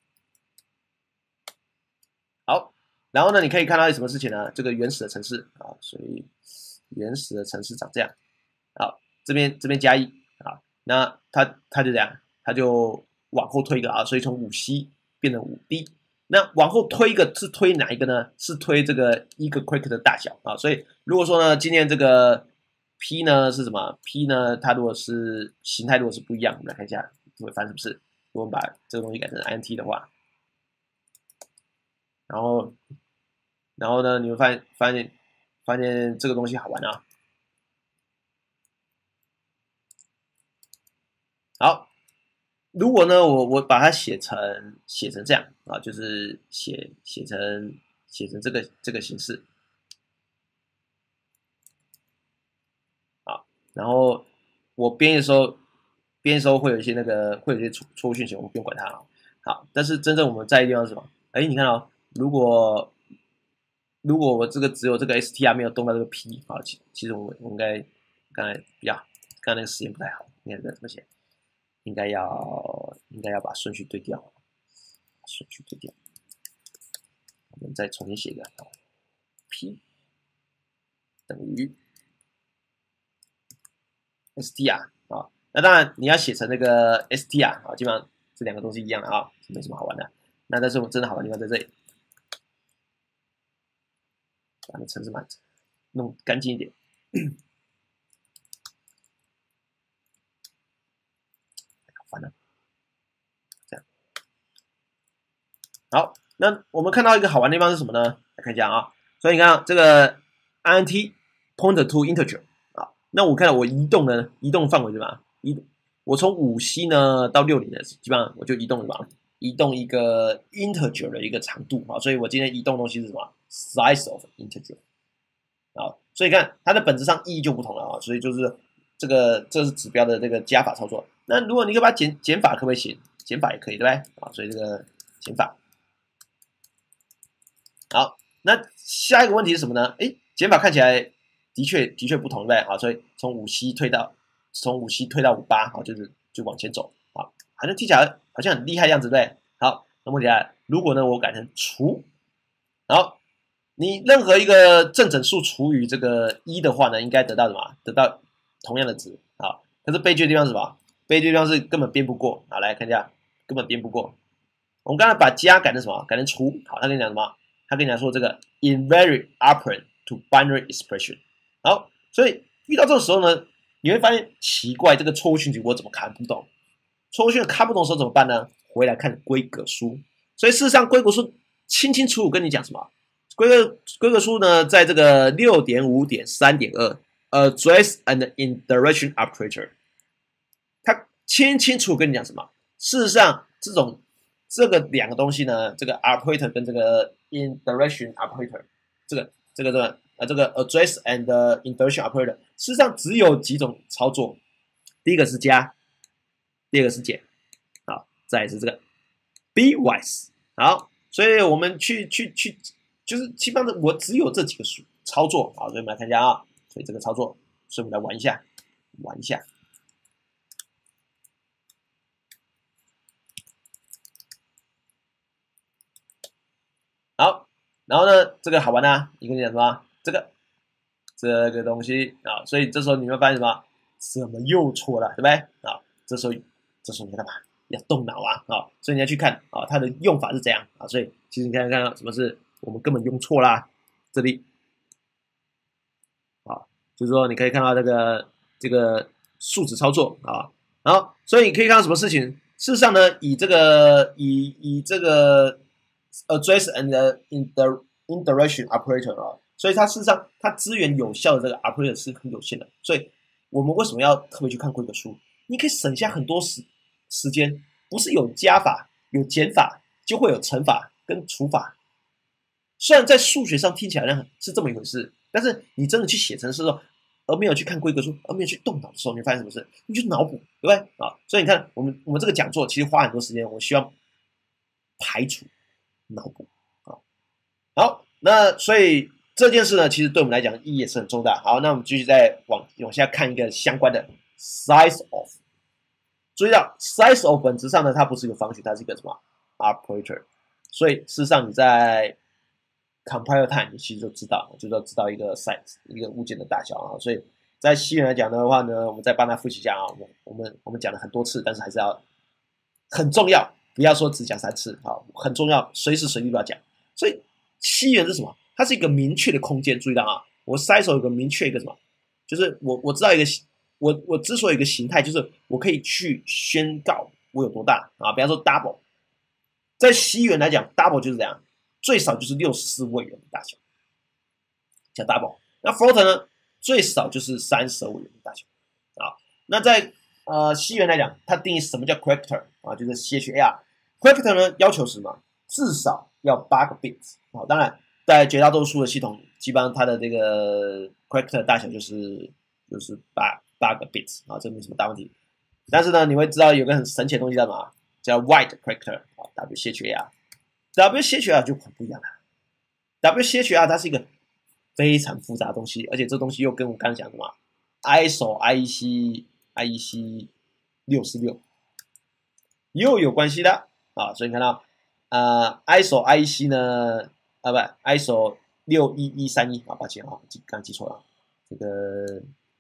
好，然后呢，你可以看到什么事情呢？这个原始的程式啊，所以原始的程式长这样。好，这边加1啊，那它就这样，它就往后推一个啊，所以从5C 变成5D。那往后推一个是推哪一个呢？是推这个一个 quake 的大小啊。所以如果说呢，今天这个 P 呢是什么 ？P 呢，它如果是形态如果是不一样，我们来看一下会发生什么事。如果我们把这个东西改成 int 的话，然后呢，你会发现这个东西好玩啊。好，如果呢，我把它写成这样啊，就是写成这个形式啊，然后我编的时候会有一些错误讯息，我们不用管它啊。好，但是真正我们在意的地方是什么？哎，你看哦，如果我这个只有这个 str 没有动到这个 p 啊，其实我应该刚才那个实验不太好，应该怎么写？应该要把顺序对调，我们再重新写一个 p 等于 str 啊。那当然你要写成那个 str 啊，基本上这两个东西一样的啊，没什么好玩的。那但是我真的好玩的地方在这里，把那程式码弄干净一点。烦了，这样好。那我们看到一个好玩的地方是什么呢？来看一下啊。所以你看这个 int pointer to integer 啊，那我看到我移动范围对吧？我从5C 呢到60呢，基本上我就移动了吧？移动一个 integer 的一个长度啊，所以我今天移动的东西是什么 ？size of integer 啊，所以看它的本质上意义就不同了啊，所以就是这是指标的这个加法操作。那如果你可以把减法可不可以写？减法也可以，对不对？啊，所以这个减法。好，那下一个问题是什么呢？哎，减法看起来的确不同，对不对？好，所以从5C 推到58，好，就往前走，好，好像听起来好像很厉害的样子，对不对？好，那问题来，如果呢我改成除，好，你任何一个正整数除以这个1的话呢，应该得到什么？得到同样的值，好，可是悲剧的地方是什么？悲剧的地方是根本编不过，好，来看一下，根本编不过。我们刚才把加改成什么？改成除，好，他跟你讲什么？他跟你讲说这个 invariant operand to binary expression。好，所以遇到这个时候呢，你会发现奇怪，这个错误讯息我怎么看不懂？错误讯息看不懂的时候怎么办呢？回来看规格书。所以事实上，规格书清清楚楚跟你讲什么？规格书呢，在这个6.5.3.2 address and indirection operator， 它清清楚楚跟你讲什么？事实上，这个两个东西呢，这个 operator 跟这个 indirection operator， 这个 address and insertion operator， 事实上只有几种操作，第一个是加，第二个是减，好，再来是这个 bitwise， 好，所以我们就是基本上我只有这几个操作，好，所以我们来看一下啊，所以这个操作，所以我们来玩一下。好，然后呢，这个好玩啊，你跟你讲什么？这个东西啊，所以这时候你会发现什么？怎么又错了，对不对？啊，这时候你要干嘛？要动脑啊，所以你要去看啊，它的用法是怎样啊？所以其实你看看什么是我们根本用错啦，这里，啊，就是说你可以看到这个数值操作啊，然后所以你可以看到什么事情？事实上呢，以这个 address and indirection operator 啊，所以它事实上它资源有效的这个 operator 是很有限的，所以我们为什么要特别去看规格书？你可以省下很多时间，不是有加法、有减法，就会有乘法跟除法。虽然在数学上听起来是这么一回事，但是你真的去写程式的时候，而没有去看规格书，而没有去动脑的时候，你发现什么事？你就脑补，对不对啊？所以你看，我们这个讲座其实花很多时间，我希望排除脑补啊。好，那所以这件事呢，其实对我们来讲意义也是很重大。好，那我们继续再往下看一个相关的 size of。注意到 size of 本质上呢，它不是一个方序，它是一个什么 operator。所以事实上你在 compile time 你其实就知道一个 size 一个物件的大小啊。所以在西元来讲的话呢，我们再帮它复习一下啊。我们讲了很多次，但是还是要很重要，不要说只讲3次啊，很重要，随时随地都要讲。所以西元是什么？它是一个明确的空间。注意到啊，我 size 有一个明确一个什么？就是我知道一个我之所以有一个形态，就是我可以去宣告我有多大啊。比方说 double， 在西元来讲 ，double 就是这样，最少就是64位元的大小，叫 double。那 float 呢，最少就是32位元的大小啊。那在西元来讲，它定义什么叫 character 啊，就是 CHAR。character 呢要求是什么？至少要8个 bits 啊。当然，在绝大多数的系统，基本上它的这个 character 大小就是8个 bits 啊，这没什么大问题。但是呢，你会知道有个很神奇的东西叫什么？叫 wide character 啊 ，WCHR。WCHR 就很不一样了。WCHR 它是一个非常复杂的东西，而且这东西又跟我刚才讲的嘛 ，ISO IEC 66又有关系的啊。所以你看到ISO IEC 呢，不 ISO 61131啊，抱歉啊，刚记错了，这个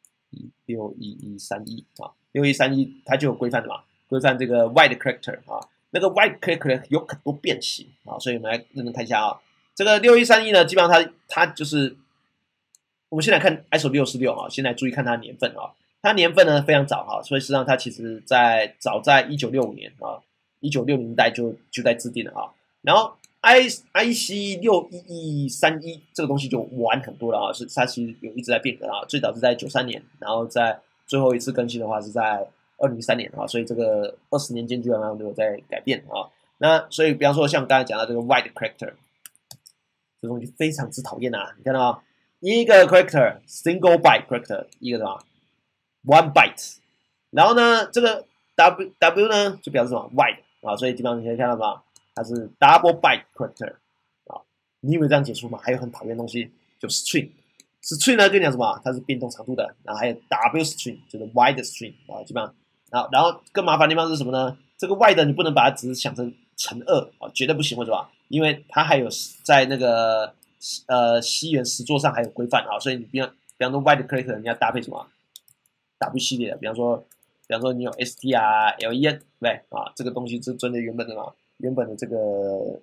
61131啊，6131它就有规范的嘛，规范这个 wide character 啊，那个 wide character 有很多变形啊，所以我们来认真看一下啊，这个6131呢，基本上它就是，我们先来看 ISO 646啊，先来注意看它的年份啊，它年份呢非常早哈，所以实际上它其实早在1965年啊，1960年代就在制定了啊，然后 IEC 61131这个东西就晚很多了啊，是它其实有一直在变革啊，最早是在93年，然后在最后一次更新的话是在2013年啊，所以这个20年间基本上都有在改变啊。那所以比方说像刚才讲到这个 wide character， 这东西非常之讨厌啊，你看到吗？一个 character single byte character 一个什么 one byte， 然后呢这个 W 呢就表示什么 wide 啊，所以基本上你可以看到吗？它是 double byte character 啊，你以为这样解除吗？还有很讨厌的东西，就 string 呢跟你讲什么？它是变动长度的，然后还有 W string 就是 wide string 啊，基本上，然后更麻烦的地方是什么呢？这个 wide 你不能把它只是想成乘2啊，绝对不行，为什么？因为它还有在那个西元实作上还有规范啊，所以你比方说 wide character 你要搭配什么 W 系列的，比方说你有 ST 啊 LEN 对不对啊？这个东西是针对原本的嘛。原本的这个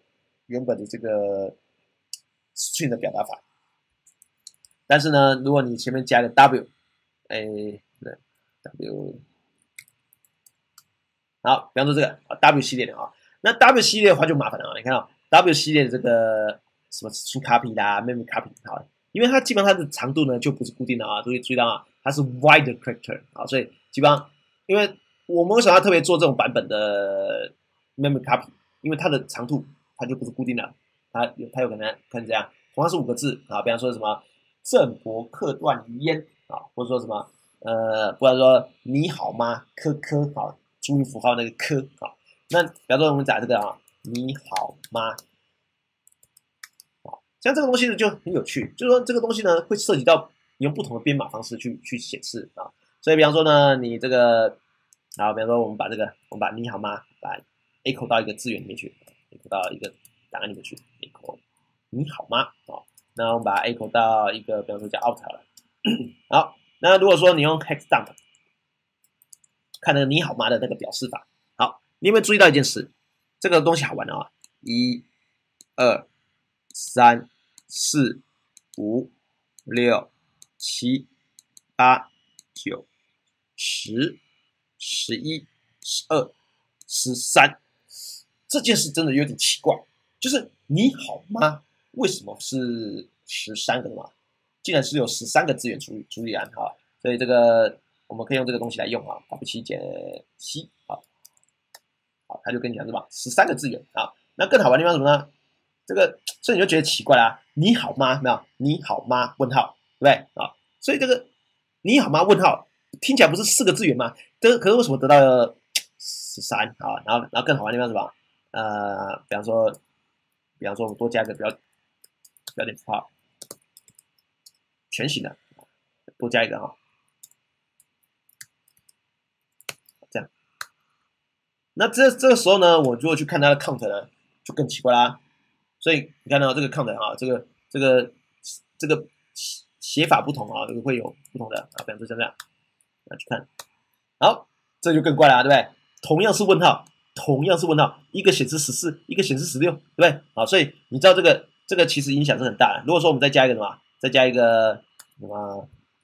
string 的表达法，但是呢，如果你前面加个 W， W， 好，比方说这个 W 系列的啊，那 W 系列的话就麻烦了啊，你看到 W 系列的这个什么 string copy 啦 memory copy 好，因为它基本上它的长度呢就不是固定的啊，注意到啊，它是 wide character 啊，所以基本上，因为我们为什么要特别做这种版本的 memory copy？因为它的长度它就不是固定的，它有可能这样，同样是5个字啊，比方说什么郑伯克段于鄢啊，或者说什么不然说你好吗？科科啊，注音符号那个科啊。那比方说我们讲这个啊，你好吗？像这个东西呢就很有趣，就是说这个东西呢会涉及到你用不同的编码方式去显示啊。所以比方说呢，你这个，然后比方说我们把你好吗，把 echo 到一个资源里面去 ，echo 到一个档案里面去 ，echo 你好吗？哦，那我们把它 echo 到一个比方说叫 out 好了。好，那如果说你用 hex dump 看那个你好吗的那个表示法，好，你有没有注意到一件事？这个东西好玩的啊，1、2、3、4、5、6、7、8、9、10、11、12、13，这件事真的有点奇怪，就是你好吗？为什么是13个的嘛？竟然是有13个资源处理完哈，所以这个我们可以用这个东西来用啊 ，W7 减7啊，好，他就跟你讲是吧？13个资源啊，那更好玩的地方是什么呢？这个，所以你就觉得奇怪啦、你好吗？没有，你好吗？问号，对不对啊？所以这个你好吗？问号听起来不是4个资源吗？可是为什么得到了13啊？然后更好玩的地方是什么？比方说我们多加一个标点符号，全形的，多加一个哈，这样。那这个时候呢，我如果去看它的 count 呢，就更奇怪啦。所以你看到这个 count 啊，这个写法不同啊，这个会有不同的啊，比方说像这样，来去看，好，这就更怪了，对不对？同样是问号，一个显示14，一个显示16，对不对？好，所以你知道这个其实影响是很大的。如果说我们再加一个什么，再加一个什么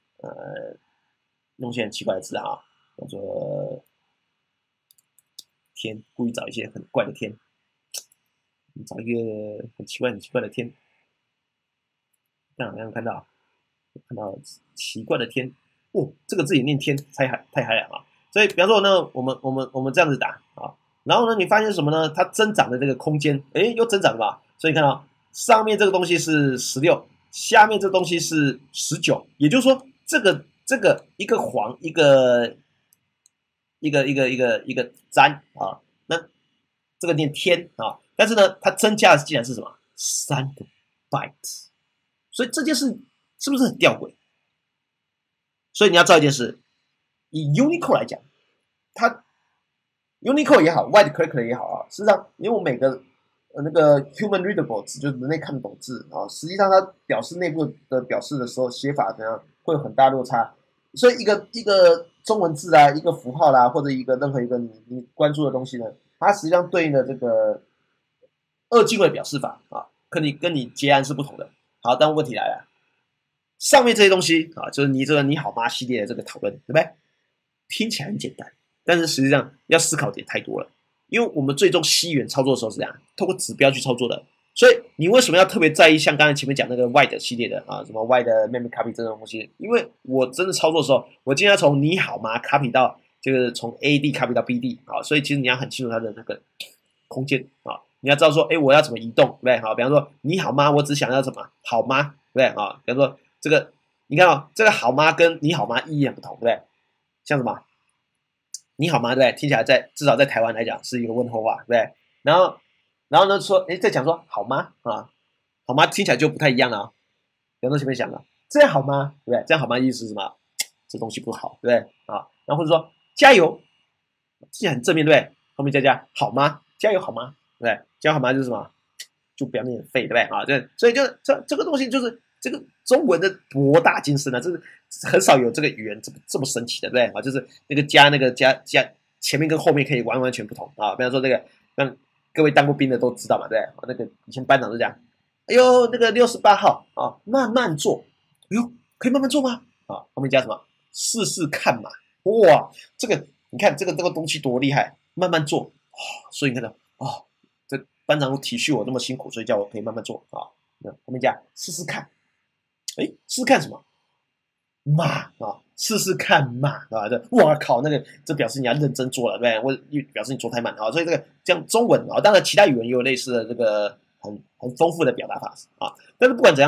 弄些很奇怪的字啊，叫做天，故意找一些很怪的天，找一个很奇怪的天，这样好像看到奇怪的天，哦，这个字也念天，太嗨了啊！所以比方说呢，我们这样子打啊，然后呢，你发现什么呢？它增长的这个空间，哎，又增长了吧？所以你看到上面这个东西是16，下面这个东西是19，也就是说，这个一个黄一个占啊，那这个念天啊，但是呢，它增加的竟然是什么？3个 byte，所以这件事是不是很吊诡？所以你要知道一件事，以 Unicode 来讲，它 Unicode 也好，Wide Character 也好啊，事实上，因为我每个那个 human readable 字，就是人类看得懂字啊，实际上它表示内部的表示的时候，写法怎样会有很大落差。所以一个中文字啊，一个符号啦、或者一个任何一个你关注的东西呢，它实际上对应的这个二进位表示法啊，跟你截然是不同的。好，但问题来了，上面这些东西啊，就是你这个你好吗系列的这个讨论，对不对？听起来很简单，但是实际上要思考点太多了，因为我们最终西元操作的时候是这样，透过指标去操作的。所以你为什么要特别在意像刚才前面讲那个 wide 系列的啊，什么 wide memory copy 这种东西？因为我真的操作的时候，我今天要从你好吗 copy 到就是从 A D copy 到 B D 啊，所以其实你要很清楚它的那个空间啊，你要知道说，哎，我要怎么移动，对不对？好，比方说你好吗？我只想要什么好吗？对不对啊？比方说这个，你看哦，这个好吗跟你好吗意义很不同，对不对？像什么你好吗？对不对？听起来至少在台湾来讲是一个问候话，对不对？然后呢说，哎，再讲说好吗？啊，好吗？听起来就不太一样了啊。比方说前面讲了，这样好吗？对不对？这样好吗？意思是什么？这东西不好，对不对？啊，然后或者说加油，听起来很正面，对不对？后面加好吗？加油好吗？对不对？加油好吗？就是什么？就表面很废，对不对？啊，所以就这个东西就是这个中文的博大精深啊，这是很少有这个语言这么神奇的，对不对？啊，就是那个加前面跟后面可以完完全不同啊。比方说这个，让各位当过兵的都知道嘛，对不对？那个以前班长是讲，哎呦，那个68号啊，慢慢做，哎呦，可以慢慢做吗？啊，后面加什么？试试看嘛。哇，这个你看这个东西多厉害，慢慢做，哦，所以你看到哦，这班长体恤我那么辛苦，所以叫我可以慢慢做啊。那后面加试试看，哎，试试看什么？嘛啊，试试看嘛，啊，这哇靠，那个这表示你要认真做了，对不对？表示你做太慢啊，所以这个这样中文啊，当然其他语文也有类似的这个很丰富的表达法啊。但是不管怎样呢，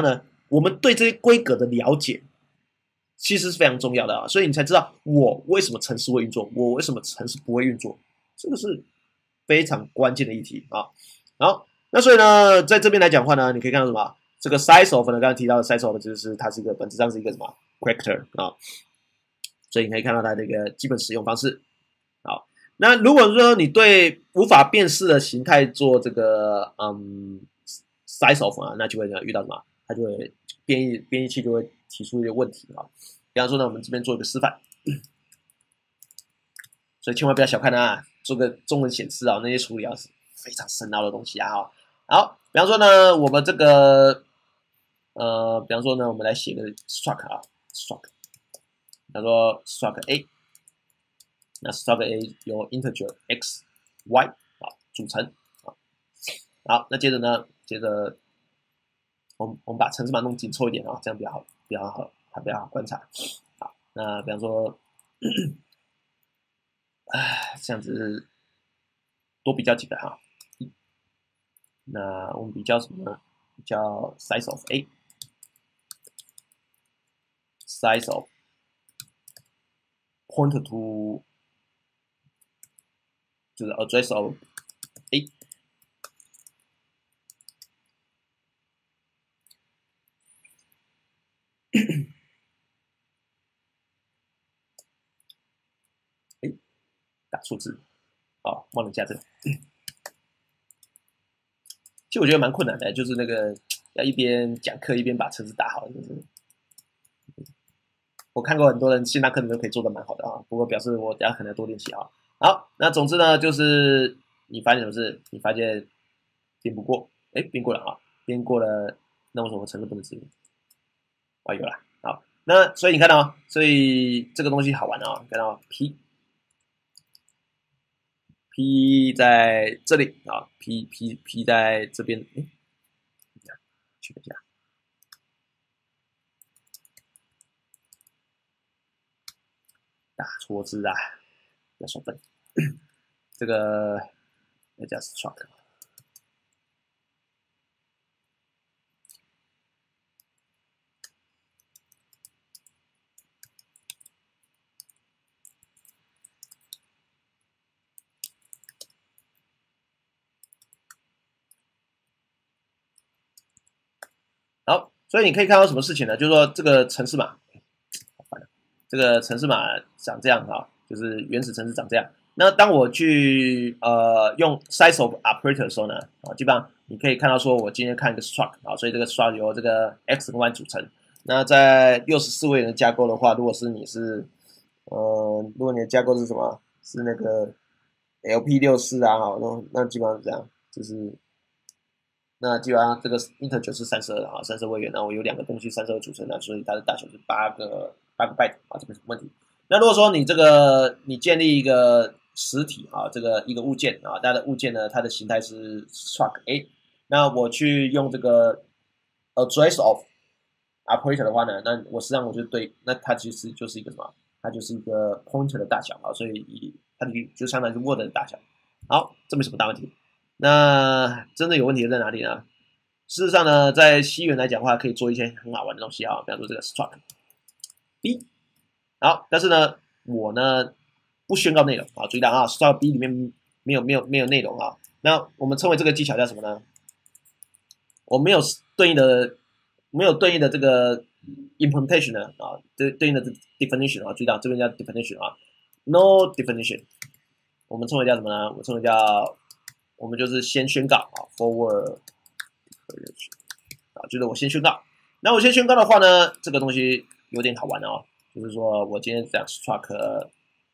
我们对这些规格的了解，其实是非常重要的啊，所以你才知道我为什么程式会运作，我为什么程式不会运作，这个是非常关键的议题啊。好，那所以呢，在这边来讲的话呢，你可以看到什么？这个 size of 呢，刚才提到的 size of 就是它是一个本质上是一个什么 character 啊，所以你可以看到它的一个基本使用方式。好，那如果说你对无法辨识的形态做这个size of 啊，那就会遇到什么？它就会编译器就会提出一些问题啊。比方说呢，我们这边做一个示范，所以千万不要小看它，做个中文显示啊，那些处理啊是非常深奥的东西啊。好，比方说呢，我们这个比方说呢，我们来写个 struct 啊 ，struct， 比方说 struct A， 那 struct A 由 integer x、y 啊组成啊。好，那接着呢，我们把程式码弄紧凑一点啊，这样比较好，它比较好观察。好，那比方说，这样子多比较几个哈。那我们比较什么呢？比较 size of A。size of point to 就是 address of A， 打错字，哦，忘了加这个。其实我觉得蛮困难的，就是那个要一边讲课一边把程式打好，就是我看过很多人线上课程都可以做得蛮好的啊，不过表示我等下可能要多练习啊。好，那总之呢，就是你发现什么事？你发现编不过，编过了啊，编过了，那为什么程式不能执行？啊，有了，好，那所以你看到，所以这个东西好玩啊，看到 P 在这里啊 ，P 在这边，去一下。打错字啊，不要说笨。这个要加 struct。好，所以你可以看到什么事情呢？就是说这个程式码，这个程式码长这样啊，就是原始程式长这样。那当我去用 size of operator 的时候呢，基本上你可以看到说我今天看一个 struct 啊，所以这个 struct 由这个 x 跟 y 组成。那在64位元的架构的话，如果你的架构是什么？是那个 LP64啊，那基本上是这样，就是那基本上这个 integer 是32啊，32位元，然后有两个东西32组成的，所以它的大小是8个byte 啊，这没什么问题。那如果说你建立一个实体啊，这个一个物件啊，它的物件呢，它的形态是 struct A， 那我去用这个 address of operator 的话呢，那实际上我就对，那它其实就是一个什么？它就是一个 pointer 的大小啊，所以它就相当于是 word 的大小。好，这没什么大问题。那真的有问题在哪里呢？事实上呢，在西元来讲的话，可以做一些很好玩的东西啊，比方说这个 struct B。好，但是呢，我呢不宣告内容啊，注意到啊 ，struct B 里面没有内容啊。那我们称为这个技巧叫什么呢？我没有对应的这个 implementation 呢啊，对应的 definition 啊，注意到这边叫 definition 啊 ，no definition， 我们称为叫什么呢？我称为叫我们就是先宣告啊 ，forward declaration 啊，就是我先宣告。那我先宣告的话呢，这个东西有点好玩哦，就是说我今天讲 struct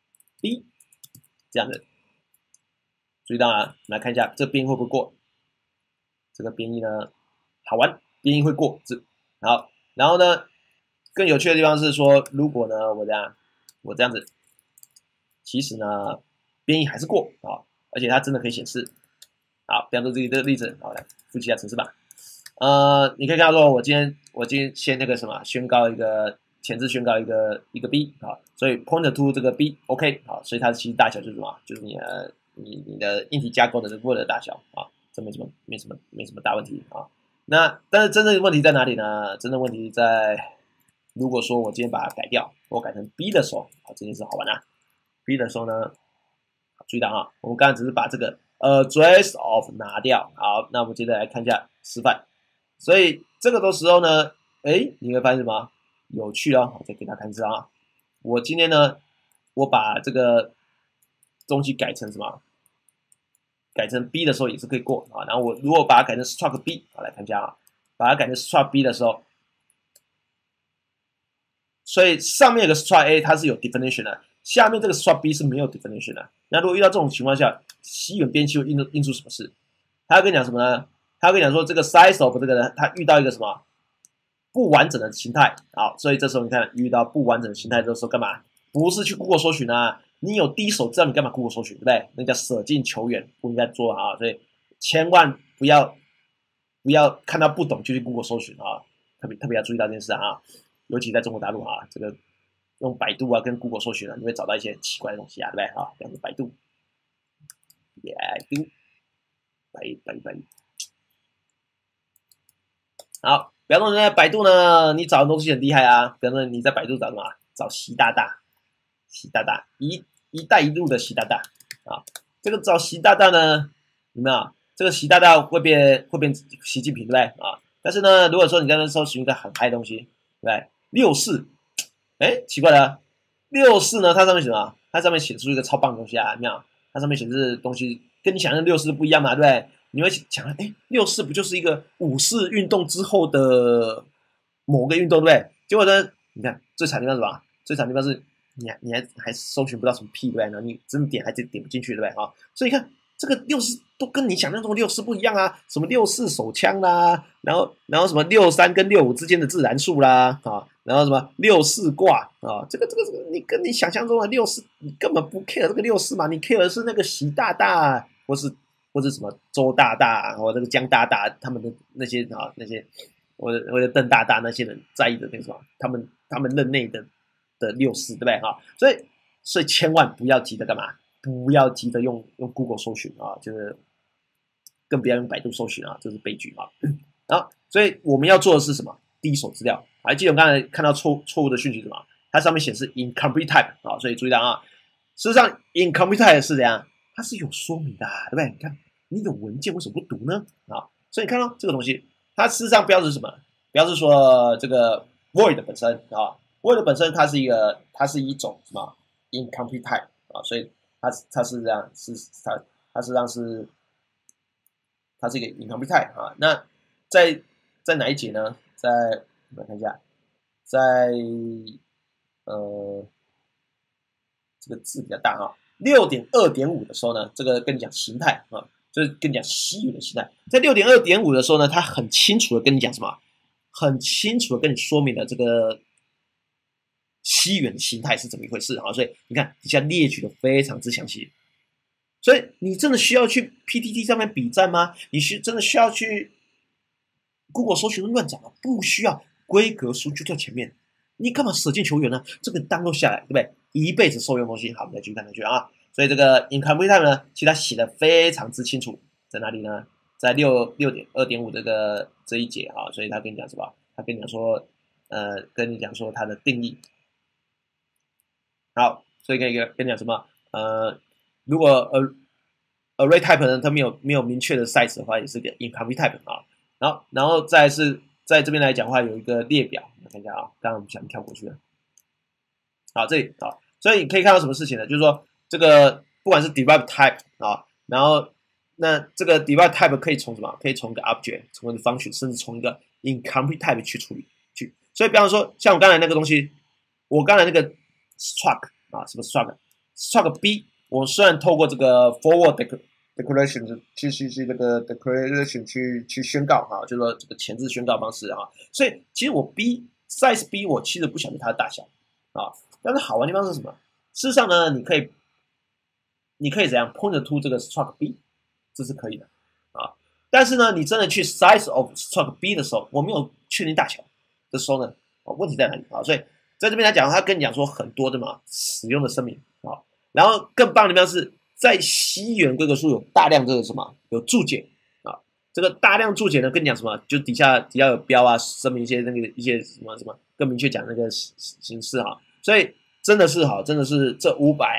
B 这样子，注意到啊，来看一下这编译会不会过？这个编译呢，好玩，编译会过，好，然后呢，更有趣的地方是说，如果呢我这样子，其实呢编译还是过啊，而且它真的可以显示。好，比方说这个例子，好，来复习一下程式码。你可以看到说，我今天先那个什么，前置宣告一个 b 啊，所以 point to 这个 b，OK， 好，所以它的其实大小就是什么，就是你的硬体架构的 word 的大小啊，这没什么大问题啊。 那但是真正的问题在哪里呢？真正问题在，如果说我今天把它改掉，我改成 B 的时候，啊，这件事好玩啊。B 的时候呢，注意到啊，我们刚才只是把这个address of 拿掉。好，那我们接着来看一下示范。所以这个的时候呢，你会发现什么有趣哦？我再给大家看一次啊。我今天呢，我把这个东西改成什么？改成 B 的时候也是可以过啊。然后我如果把它改成 struct B， 好来看一下啊，把它改成 struct B 的时候，所以上面有个 struct A 它是有 definition 的，下面这个 struct B 是没有 definition 的。那如果遇到这种情况下，西元编辑会印出什么事？他要跟你讲什么呢？他要跟你讲说这个 size of 这个人，他遇到一个什么不完整的形态。好，所以这时候你看遇到不完整的形态的时候干嘛？不是去 Google 搜寻啊，你有第一手资料，你干嘛 Google 搜寻，对不对？那叫舍近求远，不应该做啊。所以千万不要看到不懂就去 Google 搜寻啊，特别要注意到这件事啊，尤其在中国大陆啊，这个用百度啊跟 Google 搜寻啊，你会找到一些奇怪的东西啊，对不对啊？比方说百度，百度，好，比方说你在百度呢，你找的东西很厉害啊，比方说你在百度找什么？找习大大，一带一路的习大大啊，这个找习大大呢，有没有？这个习大大会变习近平，对不对啊？但是呢，如果说你在那搜寻一个很嗨的东西，对不对？六四，奇怪了，六四呢，它上面写什么？它上面写出一个超棒的东西啊，有没有？它上面写的东西跟你想象的六四不一样嘛，对不对？你会想，六四不就是一个五四运动之后的某个运动，对不对？结果呢，你看最惨的地方是什么？最惨的地方是你还搜寻不到什么屁，对不对？然后你真的点还点不进去，对不对？啊，所以你看这个六四都跟你想象中的六四不一样啊，什么六四手枪啦，然后什么63跟65之间的自然数啦，啊，然后什么64卦啊，这个你跟你想象中的六四，你根本不 care 这个六四嘛，你 care 的是那个习大大或是什么周大大或这个江大大他们的那些或者邓大大那些人在意的那个什么，他们任内的六四，对不对哈？所以千万不要急着干嘛？不要急着用 Google 搜寻啊，就是更不要用百度搜寻啊，这是悲剧啊。然后，所以我们要做的是什么？第一手资料。还记得我刚才看到错误的讯息是什么？它上面显示 incomplete type 啊，所以注意到啊，事实上 incomplete type 是怎样？它是有说明的、对不对？你看，你有文件为什么不读呢？啊，所以你看到、这个东西，它事实上标志是什么？标志说这个 void 本身啊，void 本身它是一种什么 incomplete type 啊，所以它是这样，它实际上是它是一个 incomplete type 啊。那在哪一节呢？我们看一下，在呃这个字比较大哈，6.2.5的时候呢，这个跟你讲形态啊，就是跟你讲西语的形态。在6.2.5的时候呢，它很清楚的跟你讲什么？很清楚的跟你说明了这个西元的形态是怎么一回事啊。所以你看底下列举的非常之详细。所以你真的需要去 PTT 上面比战吗？你真的需要去 Google 搜寻乱找吗？不需要，规格书就在前面。你干嘛舍近求远呢？这个download下来，对不对？一辈子受用东西。好，我们再继续看下去啊。所以这个 incomplete type 呢，其实它写的非常之清楚，在哪里呢？在6.2.5这一节啊，所以他跟你讲什么？他跟你讲说，跟你讲说它的定义。好，所以跟你讲什么？如果array type 呢，它没有明确的 size 的话，也是个 incomplete type 啊。然后再是在这边来讲的话，有一个列表，我们看一下啊，刚刚我们想跳过去了。好，这里啊，所以你可以看到什么事情呢？就是说这个不管是 derive type 啊，然后那这个 derive type 可以从什么？可以从一个 object， 从一个 function， 甚至从一个 incomplete type 去处理去。所以比方说，像我刚才那个东西，我刚才那个 struct 啊，什么 struct B， 我虽然透过这个 forward declaration 去这个 declaration 去宣告啊，就是说这个前置宣告方式啊，所以其实我 size B 我其实不晓得它的大小啊，但是好玩的地方是什么？事实上呢，你可以怎样 point to 这个 struct B， 这是可以的啊。但是呢，你真的去 size of struct B 的时候，我没有确定大小的时候呢，问题在哪里啊？所以在这边来讲，他跟你讲说很多的嘛使用的声明啊，然后更棒的地方是在西元规格书有大量这个什么有注解啊， 这个大量注解呢，跟你讲什么？就底下有标啊，声明一些一些什么，更明确讲那个形式哈。所以真的是这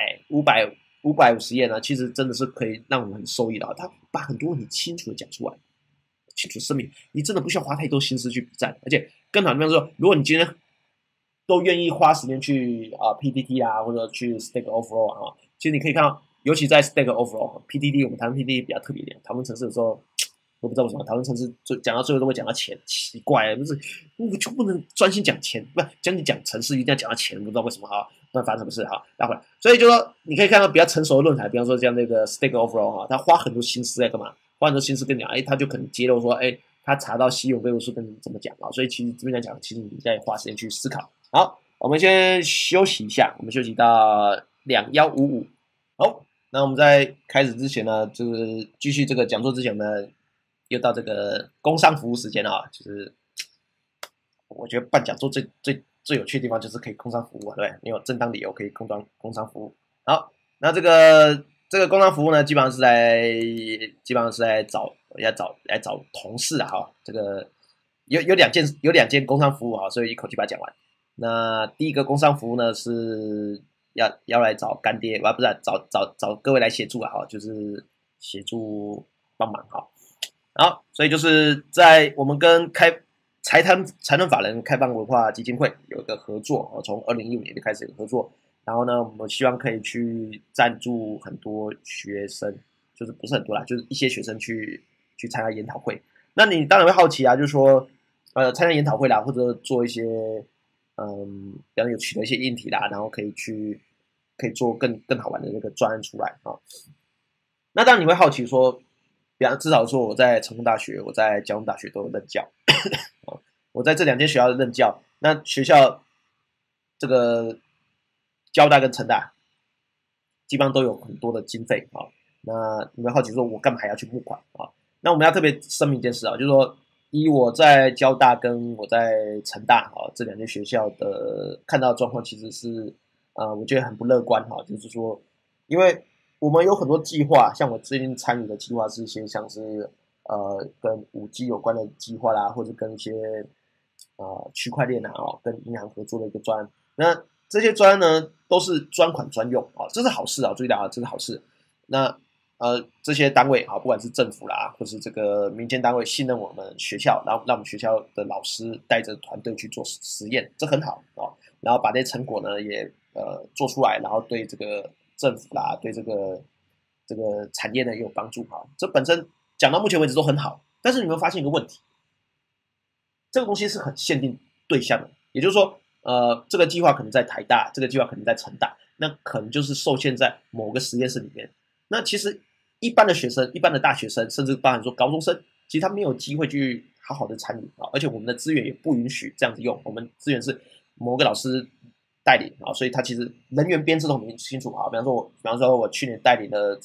550页呢，其实真的是可以让我们很受益的啊。他把很多问题清楚的讲出来，清楚声明，你真的不需要花太多心思去比战，而且更好的地方说，如果你今天都愿意花时间去PTT 啊，或者去 Stack Overflow 啊，其实你可以看到，尤其在 Stack Overflow、PTT， 我们谈 PTT 比较特别一点，讨论程式的时候。我不知道为什么讨论程式讲到最后都会讲到钱，奇怪，不是我就不能专心讲钱，不讲程式一定要讲到钱，不知道为什么哈，不知道发生什么事哈，待会，所以就说你可以看到比较成熟的论坛，比方说像那个 Stack Overflow 哈，他花很多心思在干嘛？花很多心思跟你讲，他就可能揭露说，他查到稀有归属数跟你怎么讲啊，所以其实这边来讲，其实你在花时间去思考。好，我们先休息一下，我们休息到2155。好，那我们在开始之前呢，就是继续这个讲座之前呢。又到这个工商服务时间了啊，就是我觉得办讲座最有趣的地方就是可以工商服务，对不对？你有正当理由可以工商服务。好，那这个工商服务呢，基本上是在找同事啊，哈，这个有两间工商服务啊，所以一口气把它讲完。那第一个工商服务呢是要来找干爹，不是找各位来协助啊，哈，就是协助帮忙哈。好，所以就是在我们跟财团法人开放文化基金会有一个合作，从2015年就开始有合作。然后呢，我们希望可以去赞助很多学生，就是不是很多啦，就是一些学生去参加研讨会。那你当然会好奇啊，就是说，参加研讨会啦，或者做一些，比方有取得一些硬体啦，然后可以做更好玩的那个专案出来啊。那当然你会好奇说。比方至少说我在成功大学，我在交通大学都有任教，我在这2间学校的任教，那学校这个交大跟成大基本上都有很多的经费啊。那你们好奇说，我干嘛还要去募款啊？那我们要特别声明一件事啊，就是说，以我在交大跟我在成大这2间学校的看到的状况，其实是我觉得很不乐观哈，就是说，因为我们有很多计划，像我最近参与的计划是一些像是跟5G 有关的计划啦，或者跟一些区块链啊，跟银行合作的一个专案。那这些专案呢，都是专款专用啊，这是好事啊，注意到啊，这是好事。那这些单位啊，不管是政府啦，或是这个民间单位，信任我们学校，然后让我们学校的老师带着团队去做实验，这很好啊。然后把这些成果呢，也做出来，然后对这个政府啦，对这个产业呢也有帮助哈。这本身讲到目前为止都很好，但是你们发现一个问题，这个东西是很限定对象的，也就是说，这个计划可能在台大，这个计划可能在成大，那可能就是受限在某个实验室里面。那其实一般的学生、一般的大学生，甚至包含说高中生，其实他没有机会去好好的参与啊，而且我们的资源也不允许这样子用，我们资源是某个老师带领啊，所以他其实人员编制都很清楚啊。比方说我去年带领了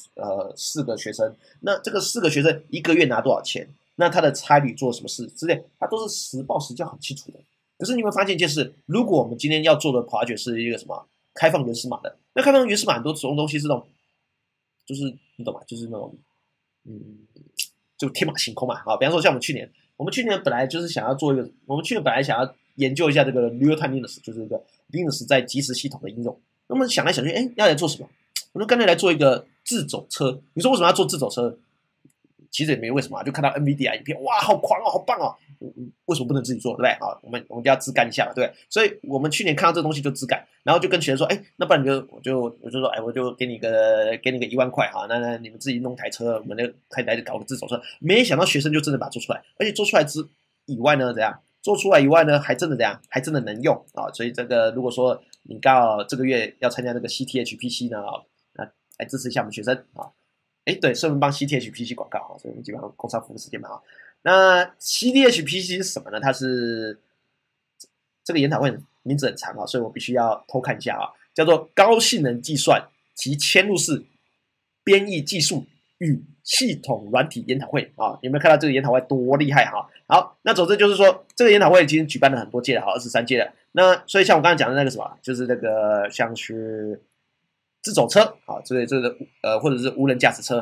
4个学生，那这个4个学生1个月拿多少钱？那他的差旅做什么事之类，他都是实报实教很清楚的。可是你会发现一件事，如果我们今天要做的 project 是一个什么开放原始码的，那开放原始码很多种东西是那种，就是你懂吗？就是那种就天马行空嘛啊。比方说像我们去年本来就是想要做一个，我们去年本来想要研究一下这个 real time Linux， 就是一个 Linux 在即时系统的应用。那么想来想去，要来做什么？我们干脆来做一个自走车。你说为什么要做自走车？其实也没为什么，就看到 NVIDIA 影片，哇，好狂哦，好棒哦！为什么不能自己做，对不对？好，我们就要自干一下了，对不对？所以我们去年看到这个东西就自干，然后就跟学生说，那不然我就说，我就给你个1万块哈，那你们自己弄台车，我们就开来搞个自走车。没想到学生就真的把它做出来，而且做出来以外呢，怎样？做出来以外呢，还真的怎样？还真的能用啊！所以这个如果说你刚好这个月要参加那个 CTHPC 呢，那来支持一下我们学生啊。对，顺便帮 CTHPC 广告哈，所以我们基本上工商服务时间嘛哈。那 CTHPC 是什么呢？它是这个研讨会名字很长啊，所以我必须要偷看一下啊，叫做高性能计算及嵌入式编译技术与系统软体研讨会啊。有没有看到这个研讨会多厉害哈？好，那总之就是说，这个研讨会已经举办了很多届了，好，23届了。那所以像我刚才讲的那个什么，就是那个像是自走车啊，这个或者是无人驾驶车啊，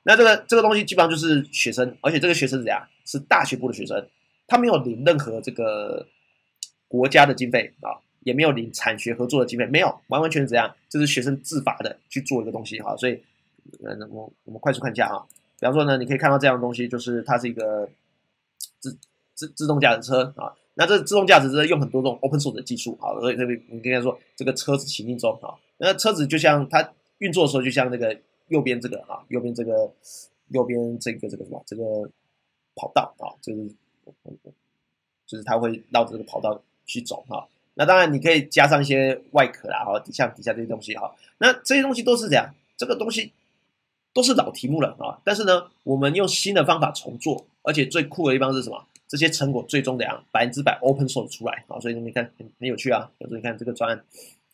那这个东西基本上就是学生，而且这个学生是怎样？是大学部的学生，他没有领任何这个国家的经费啊，也没有领产学合作的经费，没有，完完全是怎样？这是学生自发的去做一个东西哈。所以，我们快速看一下啊。比方说呢，你可以看到这样的东西，就是它是一个自动驾驶车啊。那这自动驾驶车用很多这种 open source 的技术啊，所以你跟他说这个车子行进中啊，那车子就像它运作的时候，就像那个右边这个啊，右边这个什么这个跑道啊，就是它会绕着这个跑道去走哈。那当然你可以加上一些外壳啦，哈，底下这些东西哈。那这些东西都是这样，这个东西都是老题目了啊。但是呢，我们用新的方法重做，而且最酷的地方是什么？这些成果最终怎样100%open source 出来啊？所以你看很有趣啊。比如说你看这个专案，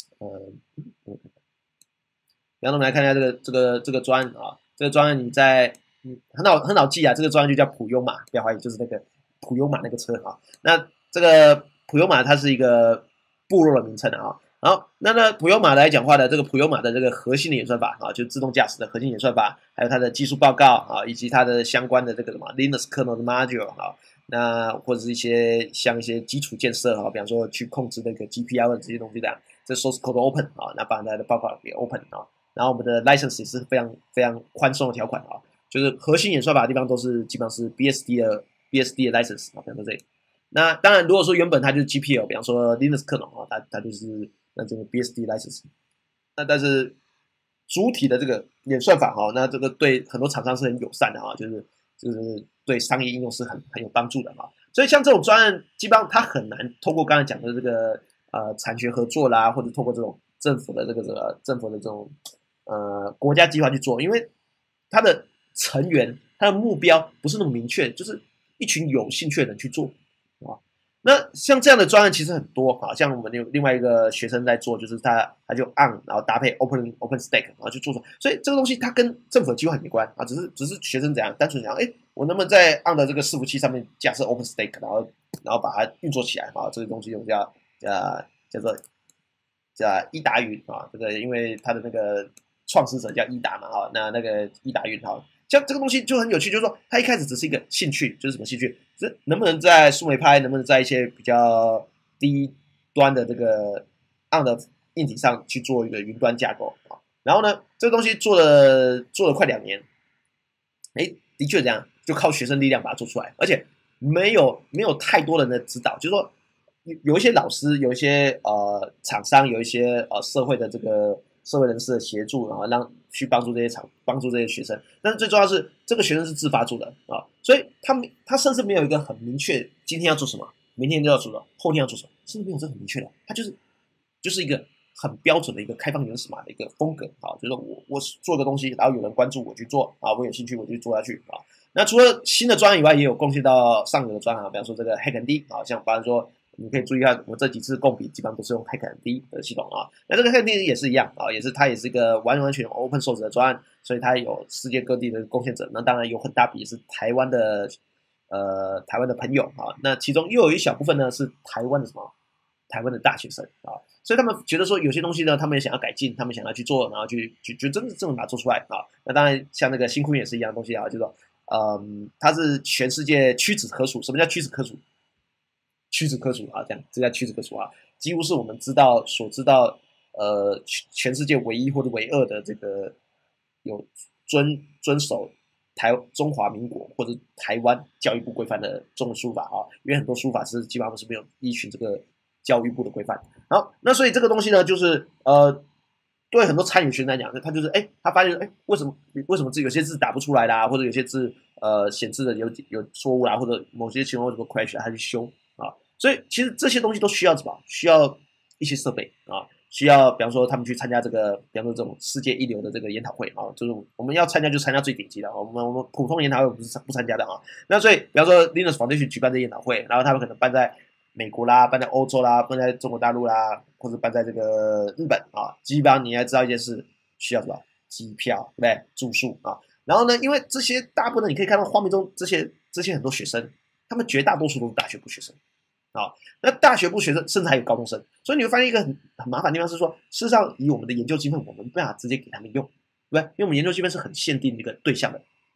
然后我们来看一下这个专案啊，这个专案你在很好记啊，这个专案就叫普悠玛，不要怀疑，就是那个普悠玛那个车啊。那这个普悠玛它是一个部落的名称啊。好，那普悠玛来讲话的这个普悠玛的这个核心的演算法啊，就自动驾驶的核心演算法，还有它的技术报告啊，以及它的相关的这个什么 Linux kernel 的 module 啊，那或者是一些基础建设啊，比方说去控制那个 GPL 这些东西的，这 source code open 啊，那把它的报告也 open 啊。然后我们的 license 也是非常非常宽松的条款啊，就是核心演算法的地方都是基本上是 BSD 的 license 啊，比方说这里。那当然，如果说原本它就是 GPL， 比方说 Linux kernel 啊，它就是那这个 BSD license。那但是主体的这个演算法哈，那这个对很多厂商是很友善的啊，就是对商业应用是很有帮助的啊。所以像这种专案，基本上它很难通过刚才讲的这个产学合作啦，或者透过这种政府的这种国家计划去做，因为它的成员它的目标不是那么明确，就是一群有兴趣的人去做啊。那像这样的专案其实很多啊，像我们有另外一个学生在做，就是他就 on 然后搭配 OpenStack 然后去做，所以这个东西它跟政府的计划没关啊，只是学生怎样单纯讲，哎，我能不能在 on 的这个伺服器上面架设 OpenStack，然后把它运作起来啊？这个东西用叫做伊达云啊，这个因为它的那个创始者叫伊达嘛啊，那个伊达云哈。像这个东西就很有趣，就是说它一开始只是一个兴趣，就是什么兴趣？是能不能在数媒拍，能不能在一些比较低端的这个 on 的硬体上去做一个云端架构啊？然后呢，这个东西做了快2年，哎，的确这样，就靠学生力量把它做出来，而且没有太多人的指导，就是说有一些老师，有一些厂商，有一些社会的这个社会人士的协助，然后去帮助这些学生。但是最重要的是，这个学生是自发做的啊，所以他甚至没有一个很明确，今天要做什么，明天就要做什么，后天要做什么，甚至没有这很明确的，他就是一个很标准的一个开放原始码的一个风格啊，就是我做个东西，然后有人关注我去做啊，我有兴趣我就做下去啊。那除了新的专案以外，也有贡献到上游的专案，比方说这个 HackMD 啊，像比方说你可以注意看，我这几次共笔基本上都是用 HackMD 的系统啊。那这个 HackMD 也是一样啊，它也是一个完全 open source 的专案，所以它有世界各地的贡献者。那当然有很大比是台湾的朋友啊。那其中又有一小部分呢是台湾的大学生啊，所以他们觉得说有些东西呢，他们也想要改进，他们想要去做，然后就真的把它做出来啊。那当然像那个新坤也是一样的东西啊，就是说它是全世界屈指可数。什么叫屈指可数？屈指可数啊，这叫屈指可数啊，几乎是我们所知道全世界唯一或者唯二的这个有遵守中华民国或者台湾教育部规范的中文书法啊，因为很多书法是基本上是没有依循这个教育部的规范。好，那所以这个东西呢，就是对很多参与学生来讲，他就是他发现为什么字有些字打不出来啦，或者有些字显示的有错误啦，或者某些情况为什么 crash 他去修啊。所以其实这些东西都需要什么？需要一些设备啊，需要比方说他们去参加这个，比方说这种世界一流的这个研讨会啊，就是我们要参加就参加最顶级的，我们普通研讨会不参加的啊。那所以比方说 Linux Foundation 举办的研讨会，然后他们可能办在美国啦，办在欧洲啦，办在中国大陆啦，或者办在这个日本啊，基本上你要知道一件事，需要什么？机票，对不对？住宿啊。然后呢，因为这些大部分你可以看到画面中这些很多学生，他们绝大多数都是大学部学生啊。那大学部学生甚至还有高中生，所以你会发现一个很麻烦的地方是说，事实上以我们的研究经费，我们没办法直接给他们用，对不对？因为我们研究经费是很限定一个对象的。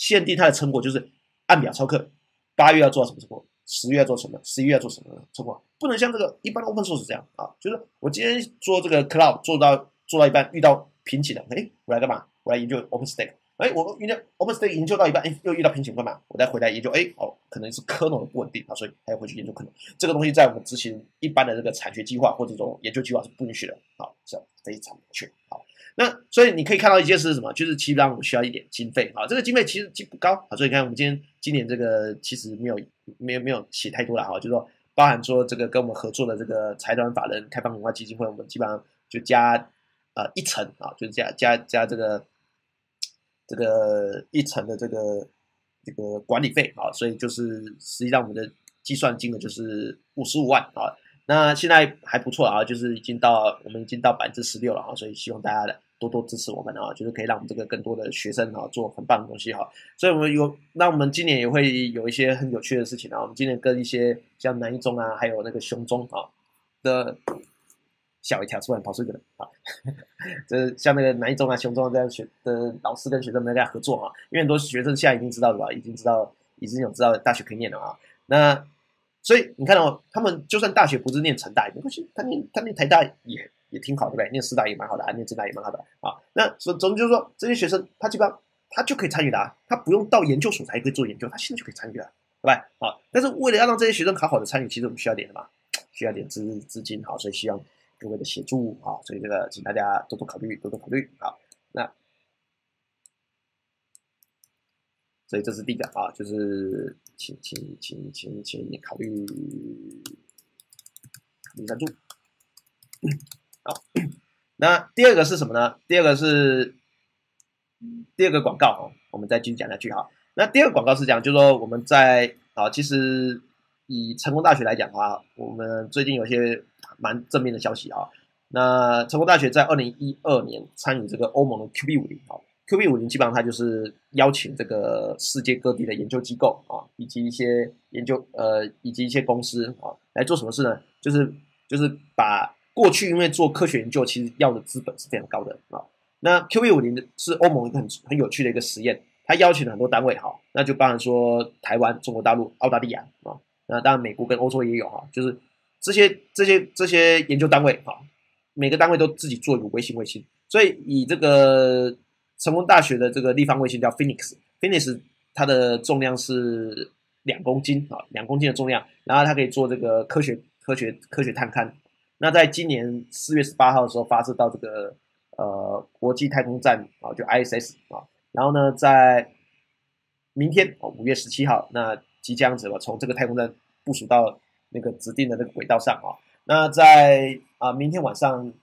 限定它的成果就是按表操课，8月要做到什么成果，10月要做什么，11月要做什么成果，不能像这个一般的 open source 这样啊，就是我今天做这个 cloud 做到一半遇到瓶颈了，我来干嘛？我来研究 OpenStack。我研究 OpenStack 研究到一半，又遇到瓶颈干嘛？我再回来研究，可能是 kernel 的不稳定啊，所以还要回去研究 kernel。这个东西在我们执行一般的这个产学计划或者这种研究计划是不允许的，是非常明确。好，那所以你可以看到一件事是什么？就是基本上我们需要一点经费啊，这个经费其实不高啊，所以你看我们今年这个其实没有写太多了哈，就是说包含说这个跟我们合作的这个财团法人开放文化基金会，我们基本上就加1层啊，就是加这个1层的这个管理费啊，所以就是实际上我们的计算金额就是55万啊。那现在还不错啊，就是我们已经到16%了啊，所以希望大家多多支持我们啊，就是可以让我们这个更多的学生啊做很棒的东西哈。所以我们今年也会有一些很有趣的事情啊。我们今年跟一些像南一中啊，还有那个雄中啊的。吓我一跳，突然跑出一个人啊！这像那个南一中啊、雄中这样的老师跟学生们在合作啊，因为很多学生现在已经知道了吧，已经有知道大学可以念了啊。那所以你看到他们就算大学不是念成大也没关系，他念台大也挺好，对不对？念师大也蛮好的，念政大也蛮好的啊。那总之就是说，这些学生他基本上他就可以参与的啊，他不用到研究所才可以做研究，他现在就可以参与了，对吧？啊，但是为了要让这些学生好好的参与，其实我们需要点什么？需要点资金，好，所以希望各位的协助啊，所以这个请大家多多考虑，好。那所以这是第一个啊，就是请你考虑赞助。好，那第二个是什么呢？第二个广告哦，我们再继续讲下去哈。那第二个广告是讲，就是说我们在其实以成功大学来讲的话，我们最近有些蛮正面的消息啊。那成功大学在2012年参与这个欧盟的 QB50 啊，QB50基本上它就是邀请这个世界各地的研究机构啊，以及一些以及一些公司啊，来做什么事呢？就是把过去因为做科学研究，其实要的资本是非常高的啊。那 QB50 是欧盟一个很有趣的一个实验，它邀请了很多单位哈，那就包含说台湾、中国大陆、澳大利亚啊，那当然美国跟欧洲也有哈，就是这些研究单位哈。每个单位都自己做一个微型卫星，所以以这个成功大学的这个立方卫星叫 Phoenix 它的重量是2公斤啊，2公斤的重量，然后它可以做这个科学探勘。那在今年4月18号的时候发射到这个国际太空站啊，就 ISS 啊，然后呢在明天5月17号，那即将从这个太空站部署到那个指定的那个轨道上啊。那在明天晚上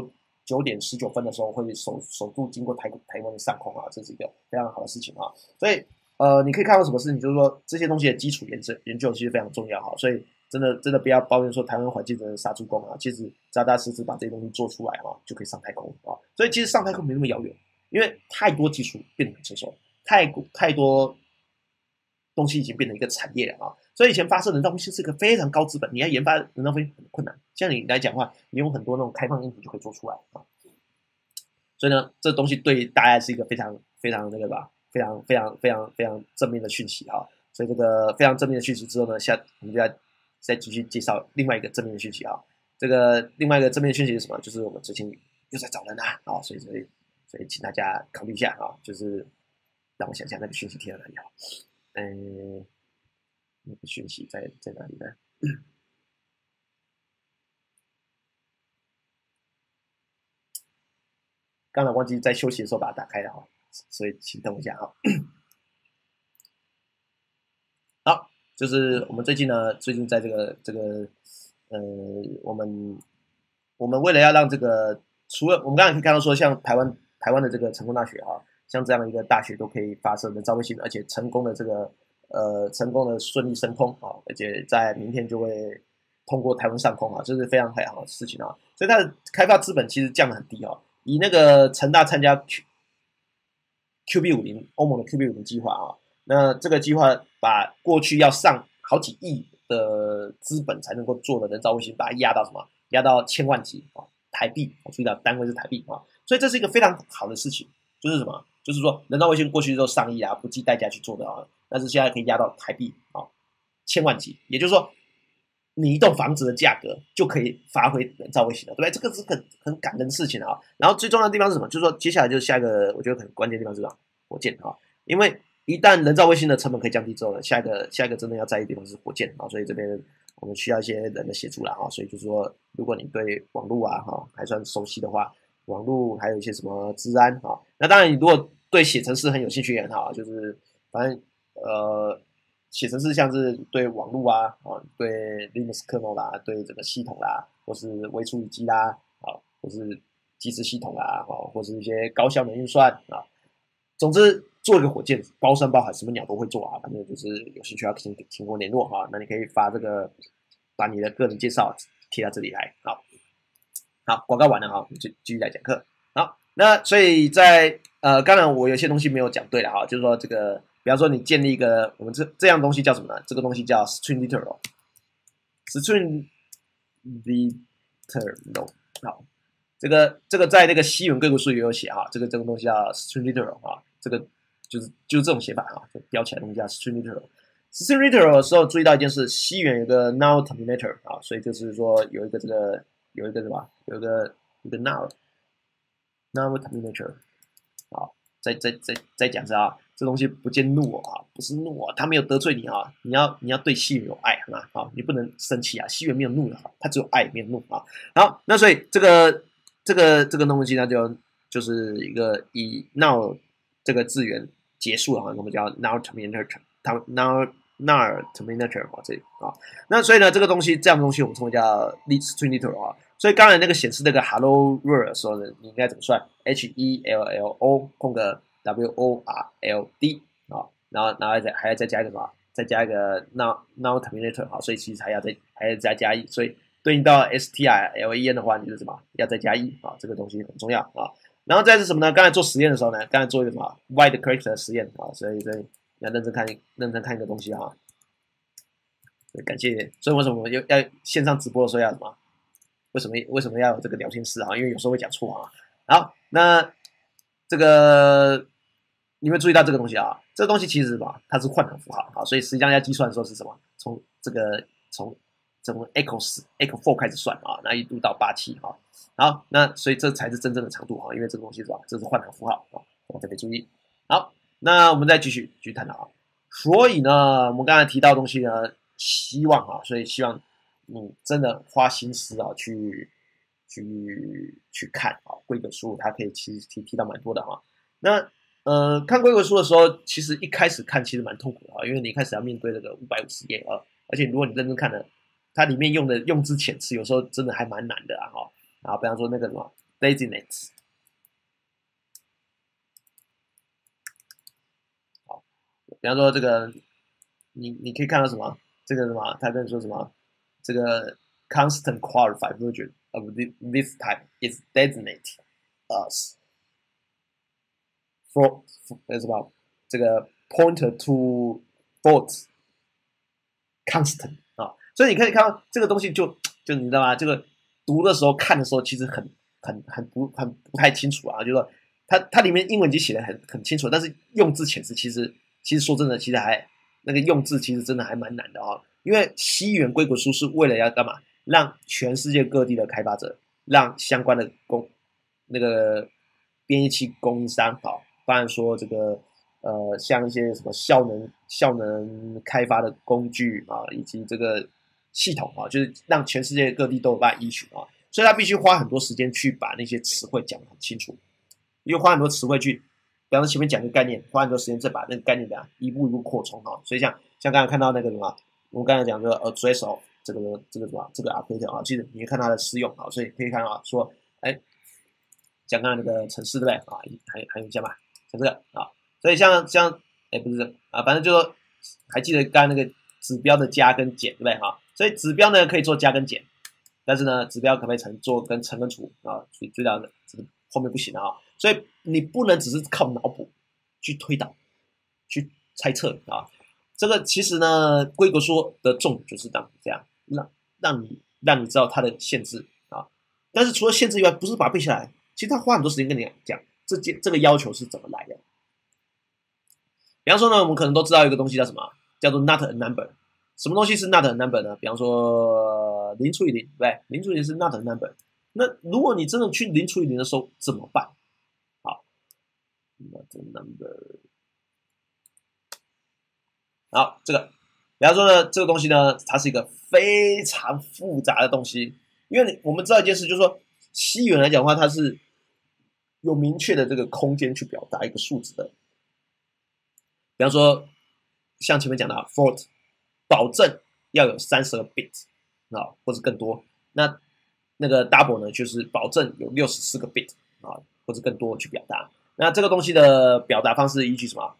9点19分的时候，会首度经过台湾的上空啊，这是一个非常好的事情啊。所以你可以看到什么事情，就是说这些东西的基础研究其实非常重要哈。所以真的不要抱怨说台湾环境真的杀猪工啊，其实扎扎实实把这些东西做出来哈，就可以上太空啊。所以其实上太空没那么遥远，因为太多技术变得很成熟，太多东西已经变成一个产业了啊。所以以前发射人造卫星是一个非常高资本，你要研发人造卫星很困难。像你来讲的话，你用很多那种开放硬体就可以做出来啊。所以呢，这东西对大家是一个非常那个吧，非常正面的讯息哈。所以这个非常正面的讯息之后呢，我们就要再继续介绍另外一个正面的讯息啊。这个另外一个正面的讯息是什么？就是我们最近又在找人啊，所以请大家考虑一下啊，就是让我想想那个讯息贴在哪里好。那个讯息在哪里呢？刚才忘记在休息的时候把它打开了哈，所以请等我一下哈。好，就是我们最近在这个我们为了要让这个，除了我们刚才可以看到说，像台湾的这个成功大学哈，像这样一个大学都可以发射人造卫星，而且成功的顺利升空啊，而且在明天就会通过台湾上空啊，这是非常好的事情啊。所以它的开发资本其实降得很低啊。以那个成大参加 QB50 欧盟的 QB50 计划啊，那这个计划把过去要上好几亿的资本才能够做的人造卫星，把它压到什么？压到1000万级啊台币，注意到单位是台币啊，所以这是一个非常好的事情，就是什么？ 就是说人造卫星过去都上亿啊，不计代价去做的啊，但是现在可以压到台币啊千万级，也就是说你一栋房子的价格就可以发挥人造卫星了，对不对？这个是很感人的事情啊。然后最重要的地方是什么？就是说接下来就是下一个我觉得很关键的地方是什么？火箭啊，因为一旦人造卫星的成本可以降低之后呢，下一个真的要在意的地方是火箭啊，所以这边我们需要一些人的协助了啊。所以就是说，如果你对网络啊还算熟悉的话，网络还有一些什么治安啊，那当然你如果对写程式很有兴趣也很好啊，就是反正写程式像是对网络对 Linux kernel 啦，对整个系统啦，或是微处理器啦或是即时系统啦或是一些高效能运算啊。总之，做一个火箭包山包海，什么鸟都会做啊。反正就是有兴趣要请我联络哈。那你可以把你的个人介绍贴到这里来。好，广告完了哈，我们就继续来讲课。好，那所以在刚才我有些东西没有讲对了哈，就是说这个，比方说你建立一个我们这样东西叫什么呢？这个东西叫 string literal。string literal。好。这个在那个西元贵国书也有写哈，这个东西叫 string literal 这个就是这种写法就标起来的东西叫 string literal。string literal 的时候注意到一件事，西元有个 null terminator 所以就是说有一个什么，有一个 null terminator 再讲一下这东西不见怒不是怒他没有得罪你你要对西元有爱你不能生气西元没有怒的他只有爱没有怒好，那所以这个东西呢，就是一个以 now 这个字元结束了我们叫 now terminator terminator 这里那所以呢，这样的东西我们称为叫 string literal 所以刚才那个显示那个 hello world 的时候呢，你应该怎么算 ？HELLO 空格 WORLD 然后还要再加一个什么？再加一个 now terminator 所以其实还要再加一，所以对应到 STRLEN 的话，你就是什么？要再加一这个东西很重要然后再是什么呢？刚才做实验的时候呢，刚才做一个什么 wide character 的实验所以要认真看一个东西感谢。所以为什么要线上直播的时候要什么？为什么要有这个聊天室因为有时候会讲错好，那这个你们注意到这个东西这个东西其实什么？它是换行符号所以实际上要计算的时候是什么？从echo 4开始算然后一路到87好，那所以这才是真正的长度因为这个东西是吧？这是换行符号我特别注意。好，那我们再继续探讨所以呢，我们刚才提到的东西呢，所以希望你真的花心思去看规格书，它可以其实提到蛮多的那看规格书的时候，其实一开始看其实蛮痛苦的因为你一开始要面对这个550页而且如果你认真看呢，它里面用字遣词有时候真的还蛮难的比方说那个什么 designates 比方说这个你可以看到什么？这个什么？他跟你说什么？这个 constant qualified version of this type is designated as for 什么？这个 pointer to both constant 所以你可以看到这个东西就你知道吗？这个读的时候看的时候其实很不太清楚就是说它里面英文已经写的很清楚，但是用字遣词其实说真的，其实那个用字其实真的还蛮难的因为西元规格书是为了要干嘛？让全世界各地的开发者，让相关的那个编译器供应商当然说这个像一些什么效能开发的工具以及这个系统就是让全世界各地都有办法依循所以他必须花很多时间去把那些词汇讲得很清楚，因为花很多词汇去。比方说前面讲个概念，花很多时间再把那个概念一步一步扩充所以像刚才看到那个什么，我们刚才讲这个 address of 这个什么这个 operator其实你会看它的适用所以可以看说，讲刚才那个程式对不对还有一下嘛，像这个所以像不是反正就说还记得刚才那个指标的加跟减对不对所以指标呢可以做加跟减，但是呢指标可不可以做跟乘跟除所以最大的这个后面不行所以你不能只是靠脑补去推导、去猜测这个其实呢，规格说的重点就是这样，让你知道它的限制但是除了限制以外，不是把它背下来，其实他花很多时间跟你讲这个要求是怎么来的比方说呢，我们可能都知道一个东西叫什么，叫做 not a number。什么东西是 not a number 呢？比方说0除以0，对不对？0除以0是 not a number。那如果你真的去0除以0的时候怎么办？好 ，not a number。好，这个，比方说呢，这个东西呢，它是一个非常复杂的东西，因为我们知道一件事，就是说西元来讲的话，它是有明确的这个空间去表达一个数字的。比方说，像前面讲的 float， 保证要有32个 bit 啊，或者更多。那个 double 呢，就是保证有64个 bit 啊，或者更多去表达。那这个东西的表达方式依据什么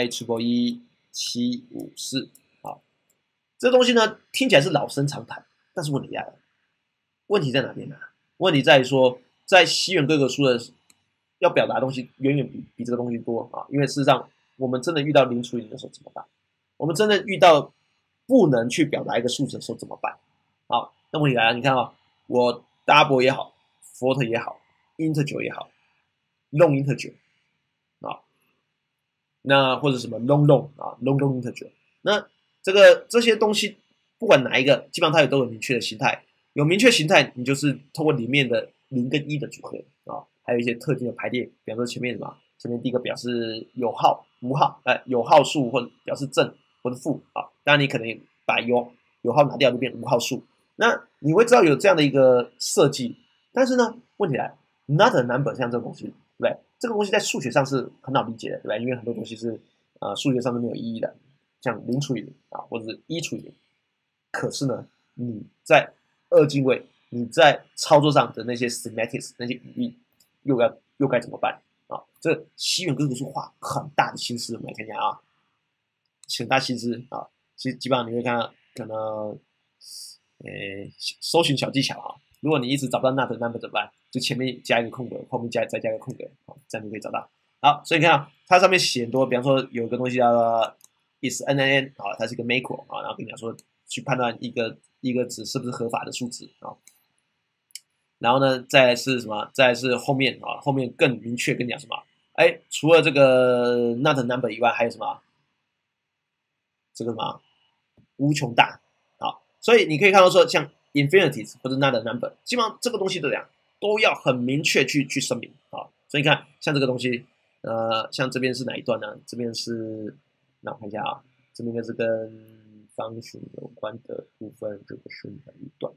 ？IEEE 754。好，这东西呢听起来是老生常谈，但是问题来了，问题在哪边呢？问题在于说，在西元各个数的要表达的东西远远比这个东西多啊，因为事实上我们真的遇到0除以0的时候怎么办？我们真的遇到不能去表达一个数字的时候怎么办？好，那问题来了，你看啊，我 double 也好 ，float 也好 ，integer 也好 ，long integer 啊，那或者什么 long 啊 ，long integer， 那这些东西不管哪一个，基本上它也都有明确的形态。有明确形态，你就是通过里面的0跟1的组合啊，还有一些特定的排列，比方说前面什么，前面第一个表示有号、无号，有号数或者表示正或者负啊，当然你可能把有号拿掉就变无号数，那你会知道有这样的一个设计，但是呢，问题来 ，not a number 像这个东西，对不对？这个东西在数学上是很好理解的，对吧？因为很多东西是数学上是没有意义的，像0除以0啊，或者是1除以0，可是呢，你在二进位，你在操作上的那些 semantics 那些语义，又该怎么办啊？这西元各个数花很大的心思，我们来看一下啊，很大心思啊。其实基本上你会看到，可能搜寻小技巧啊。如果你一直找不到 not number 怎么办？就前面加一个空格，后面再加一个空格，这样就可以找到。好，所以你看啊，它上面写很多，比方说有一个东西叫做 is NaN 啊，它是一个 macro 啊，然后跟你讲说去判断一个值是不是合法的数值啊。然后呢，再来是什么？再来是后面啊，后面更明确跟你讲什么？哎，除了这个 not number 以外，还有什么？这个什么无穷大啊？所以你可以看到说，像 infinities 或者 not number， 基本上这个东西都要很明确去声明啊。所以你看，像这个东西，像这边是哪一段呢？这边是，那我看一下啊，这边应该是跟function 有关的部分，这个是哪一段？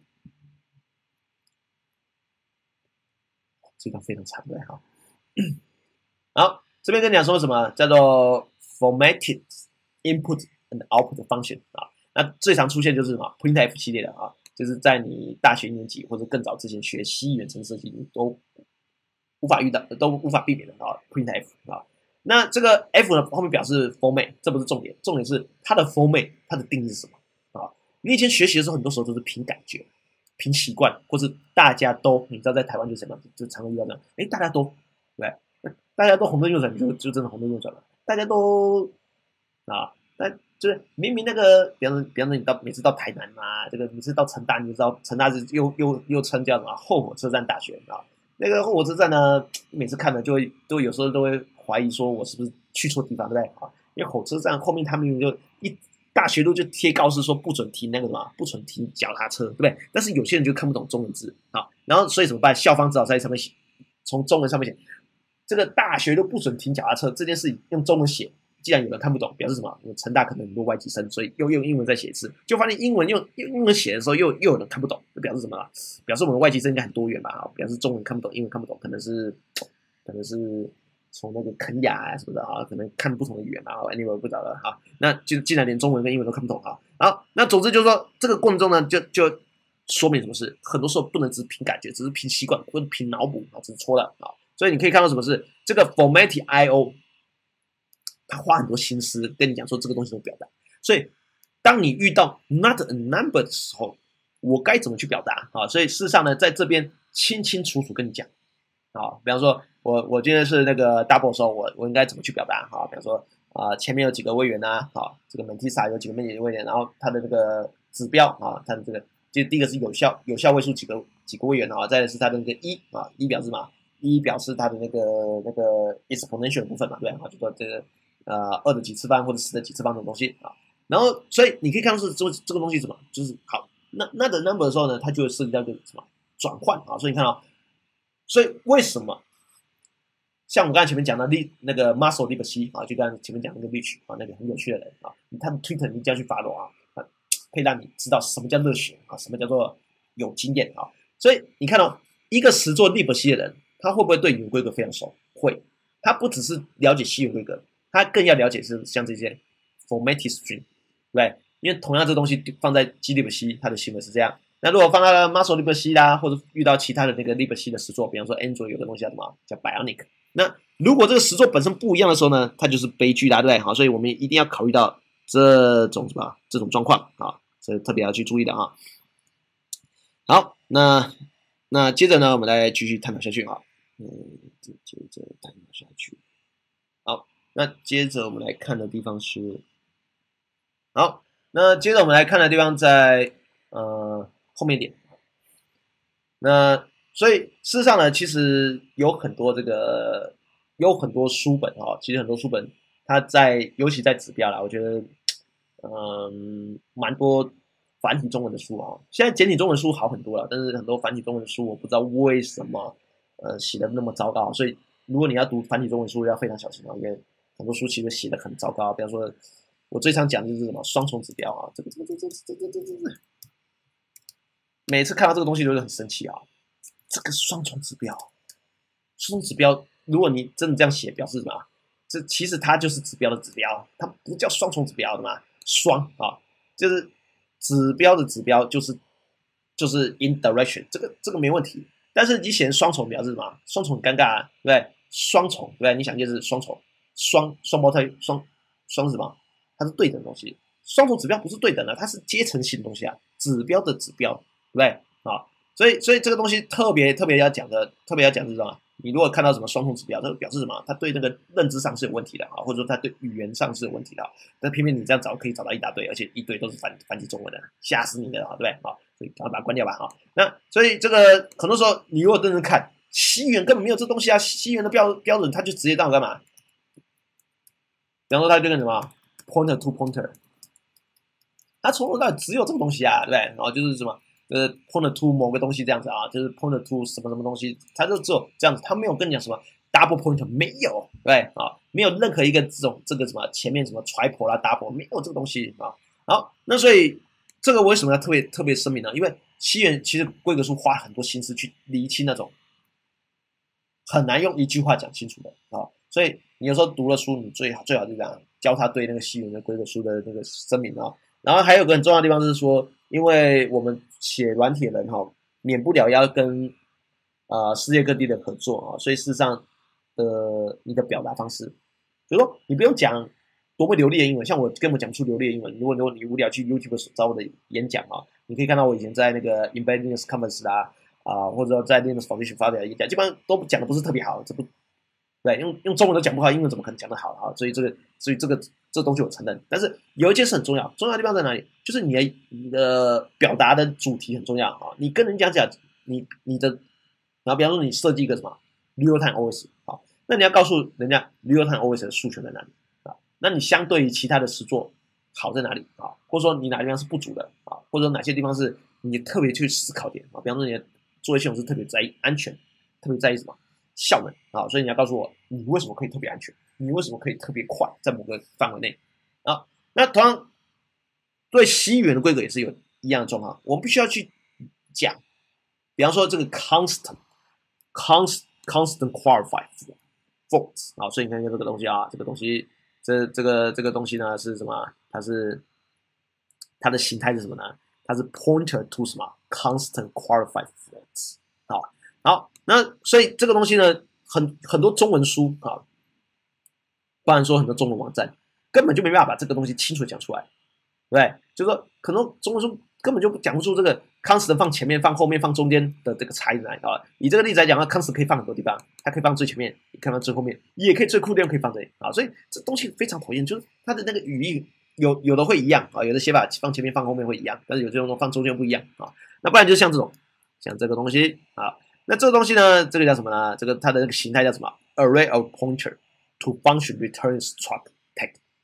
这段非常长的哈。好，这边跟你讲说什么叫做 formatted input and output function 啊？那最常出现就是什么 printf 系列的啊，就是在你大学1年级或者更早之前学西远程设计，你都无法遇到，都无法避免的啊 printf 啊。那这个 f 呢后面表示 format， 这不是重点，重点是它的 format 它的定义是什么啊？你以前学习的时候，很多时候都是凭感觉。凭习惯，或是大家都，你知道在台湾就是什么，就常常遇到这样，哎，大家都，对，大家都红灯右转，就真的红灯右转了，大家都啊，但就是明明那个，比方说你每次到台南嘛，这个每次到成大，你就知道成大是又称叫什么后火车站大学啊，那个后火车站呢，每次看了都有时候都会怀疑说我是不是去错地方，对不对啊？因为火车站后面他们就大学路就贴告示说不准停那个什么，不准停脚踏车，对不对？但是有些人就看不懂中文字啊，然后所以怎么办？校方只好在上面写，从中文上面写，这个大学路不准停脚踏车这件事用中文写，既然有人看不懂，表示什么？成大可能很多外籍生，所以又用英文再写一次，就发现英文用英文写的时候又有人看不懂，这表示什么？表示我们外籍生应该很多元吧？啊，表示中文看不懂，英文看不懂，可能是从那个肯亚啊什么的啊，可能看不同的语言啊，anyway 不知道了哈。那就既然连中文跟英文都看不懂哈，好，那总之就是说这个过程中呢，就说明什么事？很多时候不能只是凭感觉，只是凭习惯或者凭脑补啊，这是错的啊。所以你可以看到什么是这个 formatted IO， 他花很多心思跟你讲说这个东西怎么表达。所以当你遇到 not a number 的时候，我该怎么去表达啊？所以事实上呢，在这边清清楚楚跟你讲啊，比方说。我今天是那个 double 的时候，我应该怎么去表达？哈，比方说前面有几个位元啊，好，这个 Mantissa 有几个位元，然后它的这个指标啊，它的这个就第一个是有效位数几个位元啊，再来是它的那个一表示嘛，一表示它的那个 exponential 部分嘛，对吧？就说这个 2的几次方或者10的几次方这种东西啊。然后所以你可以看到是这个东西什么，就是好那的 number 的时候呢，它就会涉及到一个什么转换啊。所以你看啊，所以为什么像我刚才前面讲的那个 Muscle Libc 啊，就刚才前面讲那个 Rich 啊，那个很有趣的人啊，他的 Twitter 你一定要去 follow 啊，可以让你知道什么叫热血啊，什么叫做有经验啊。所以你看哦，一个实做 Libc 的人，他会不会对语言规格非常熟？会，他不只是了解西语规格，他更要了解是像这些 formatted string， 对不对？因为同样这东西放在 glibc， 它的行为是这样。那如果放到 Muscle Libc 啦，或者遇到其他的那个 Libc 的实作，比方说 Android 有个东西叫什么？叫 Bionic。那如果这个实作本身不一样的时候呢，它就是悲剧啦，对不对？好，所以我们一定要考虑到这种状况啊，这特别要去注意的啊。好，那接着呢，我们来继续探讨下去啊。接着探讨下去。好，那接着我们来看的地方是，好，那接着我们来看的地方在后面一点。那所以事实上呢，其实有很多书本啊，其实很多书本它尤其在指标啦，我觉得蛮多繁体中文的书啊。现在简体中文书好很多了，但是很多繁体中文的书我不知道为什么写的那么糟糕。所以如果你要读繁体中文书要非常小心啊，因为很多书其实写的很糟糕。比方说，我最常讲的就是什么双重指标啊，这每次看到这个东西都是很生气啊。这个双重指标，如果你真的这样写，表示什么？这其实它就是指标的指标，它不叫双重指标的嘛。双啊，就是指标的指标，就是 in direction， 这个没问题。但是你写成双重表示什么？双重很尴尬啊，对不对？双重对不对？你想就是双重，双胞胎双是什么？它是对等的东西。双重指标不是对等的，它是阶层性的东西啊，指标的指标，对不对啊？所以这个东西特别要讲是什么？你如果看到什么双重指标，这表示什么？它对那个认知上是有问题的啊，或者说它对语言上是有问题的。但偏偏你这样找可以找到一大堆，而且一堆都是繁体中文的，吓死你了，对不对？好，所以赶快把它关掉吧。好，那所以这个很多时候你如果认真看，西元根本没有这东西啊，西元的标准它就直接让我干嘛？比方说它就跟什么 pointer to pointer， 它从头到尾只有这个东西啊，对不对？然后就是什么？pointer to 某个东西这样子啊，就是 pointer to 什么东西，它就只有这样子，它没有跟你讲什么 double pointer， 没有，对啊，没有任何一个这个什么前面什么 triple 啦 double 没有这个东西啊。好，那所以这个为什么要特别声明呢？因为西元其实规格书花很多心思去厘清那种很难用一句话讲清楚的啊，所以你有时候读了书，你最好就这样教他对那个西元的规格书的那个声明啊。然后还有个很重要的地方是说，因为我们写软体人哈，免不了要跟世界各地的合作啊，所以事实上你的表达方式，比如说你不用讲多么流利的英文，像我根本讲不出流利的英文。如果你无聊去 YouTube 找我的演讲啊，你可以看到我以前在那个 Embedded Linux Conference 或者说在 Linux Foundation 发表的演讲，基本上都讲的不是特别好，对，用中文都讲不好，英文怎么可能讲得好啊？所以这个东西我承认，但是有一件事很重要，重要的地方在哪里？就是你的表达的主题很重要啊。你跟人家讲你的，然后比方说你设计一个什么 Real Time OS 好，那你要告诉人家 Real Time OS 的诉求在哪里啊？那你相对于其他的实作好在哪里啊？或者说你哪个地方是不足的啊？或者说哪些地方是你特别去思考点啊？比方说你的作业系统是特别在意安全，特别在意什么？效能啊，所以你要告诉我，你为什么可以特别安全？你为什么可以特别快，在某个范围内啊？那同样对西语言的规格也是有一样的状况，我们必须要去讲，比方说这个 constant qualified faults 啊，所以你看这个东西啊，这个东西这个东西呢是什么？它的形态是什么呢？它是 pointer to 什么 constant qualified faults 啊，好。那所以这个东西呢，很多中文书啊，包含说很多中文网站根本就没办法把这个东西清楚讲出来，对不对？就是说，可能中文书根本就讲不出这个 constant 放前面、放后面、放中间的这个差异来啊。以这个例子来讲，constant 可以放很多地方，它可以放最前面，也可以放最后面，也可以最酷的地方可以放这里啊。所以这东西非常讨厌，就是它的那个语义有的会一样啊，有的写法放前面、放后面会一样，但是有这种放中间不一样啊。那不然就像这个东西啊。那这个东西呢，这个叫什么呢？这个它的那个形态叫什么 ？Array of pointer to function return struct tag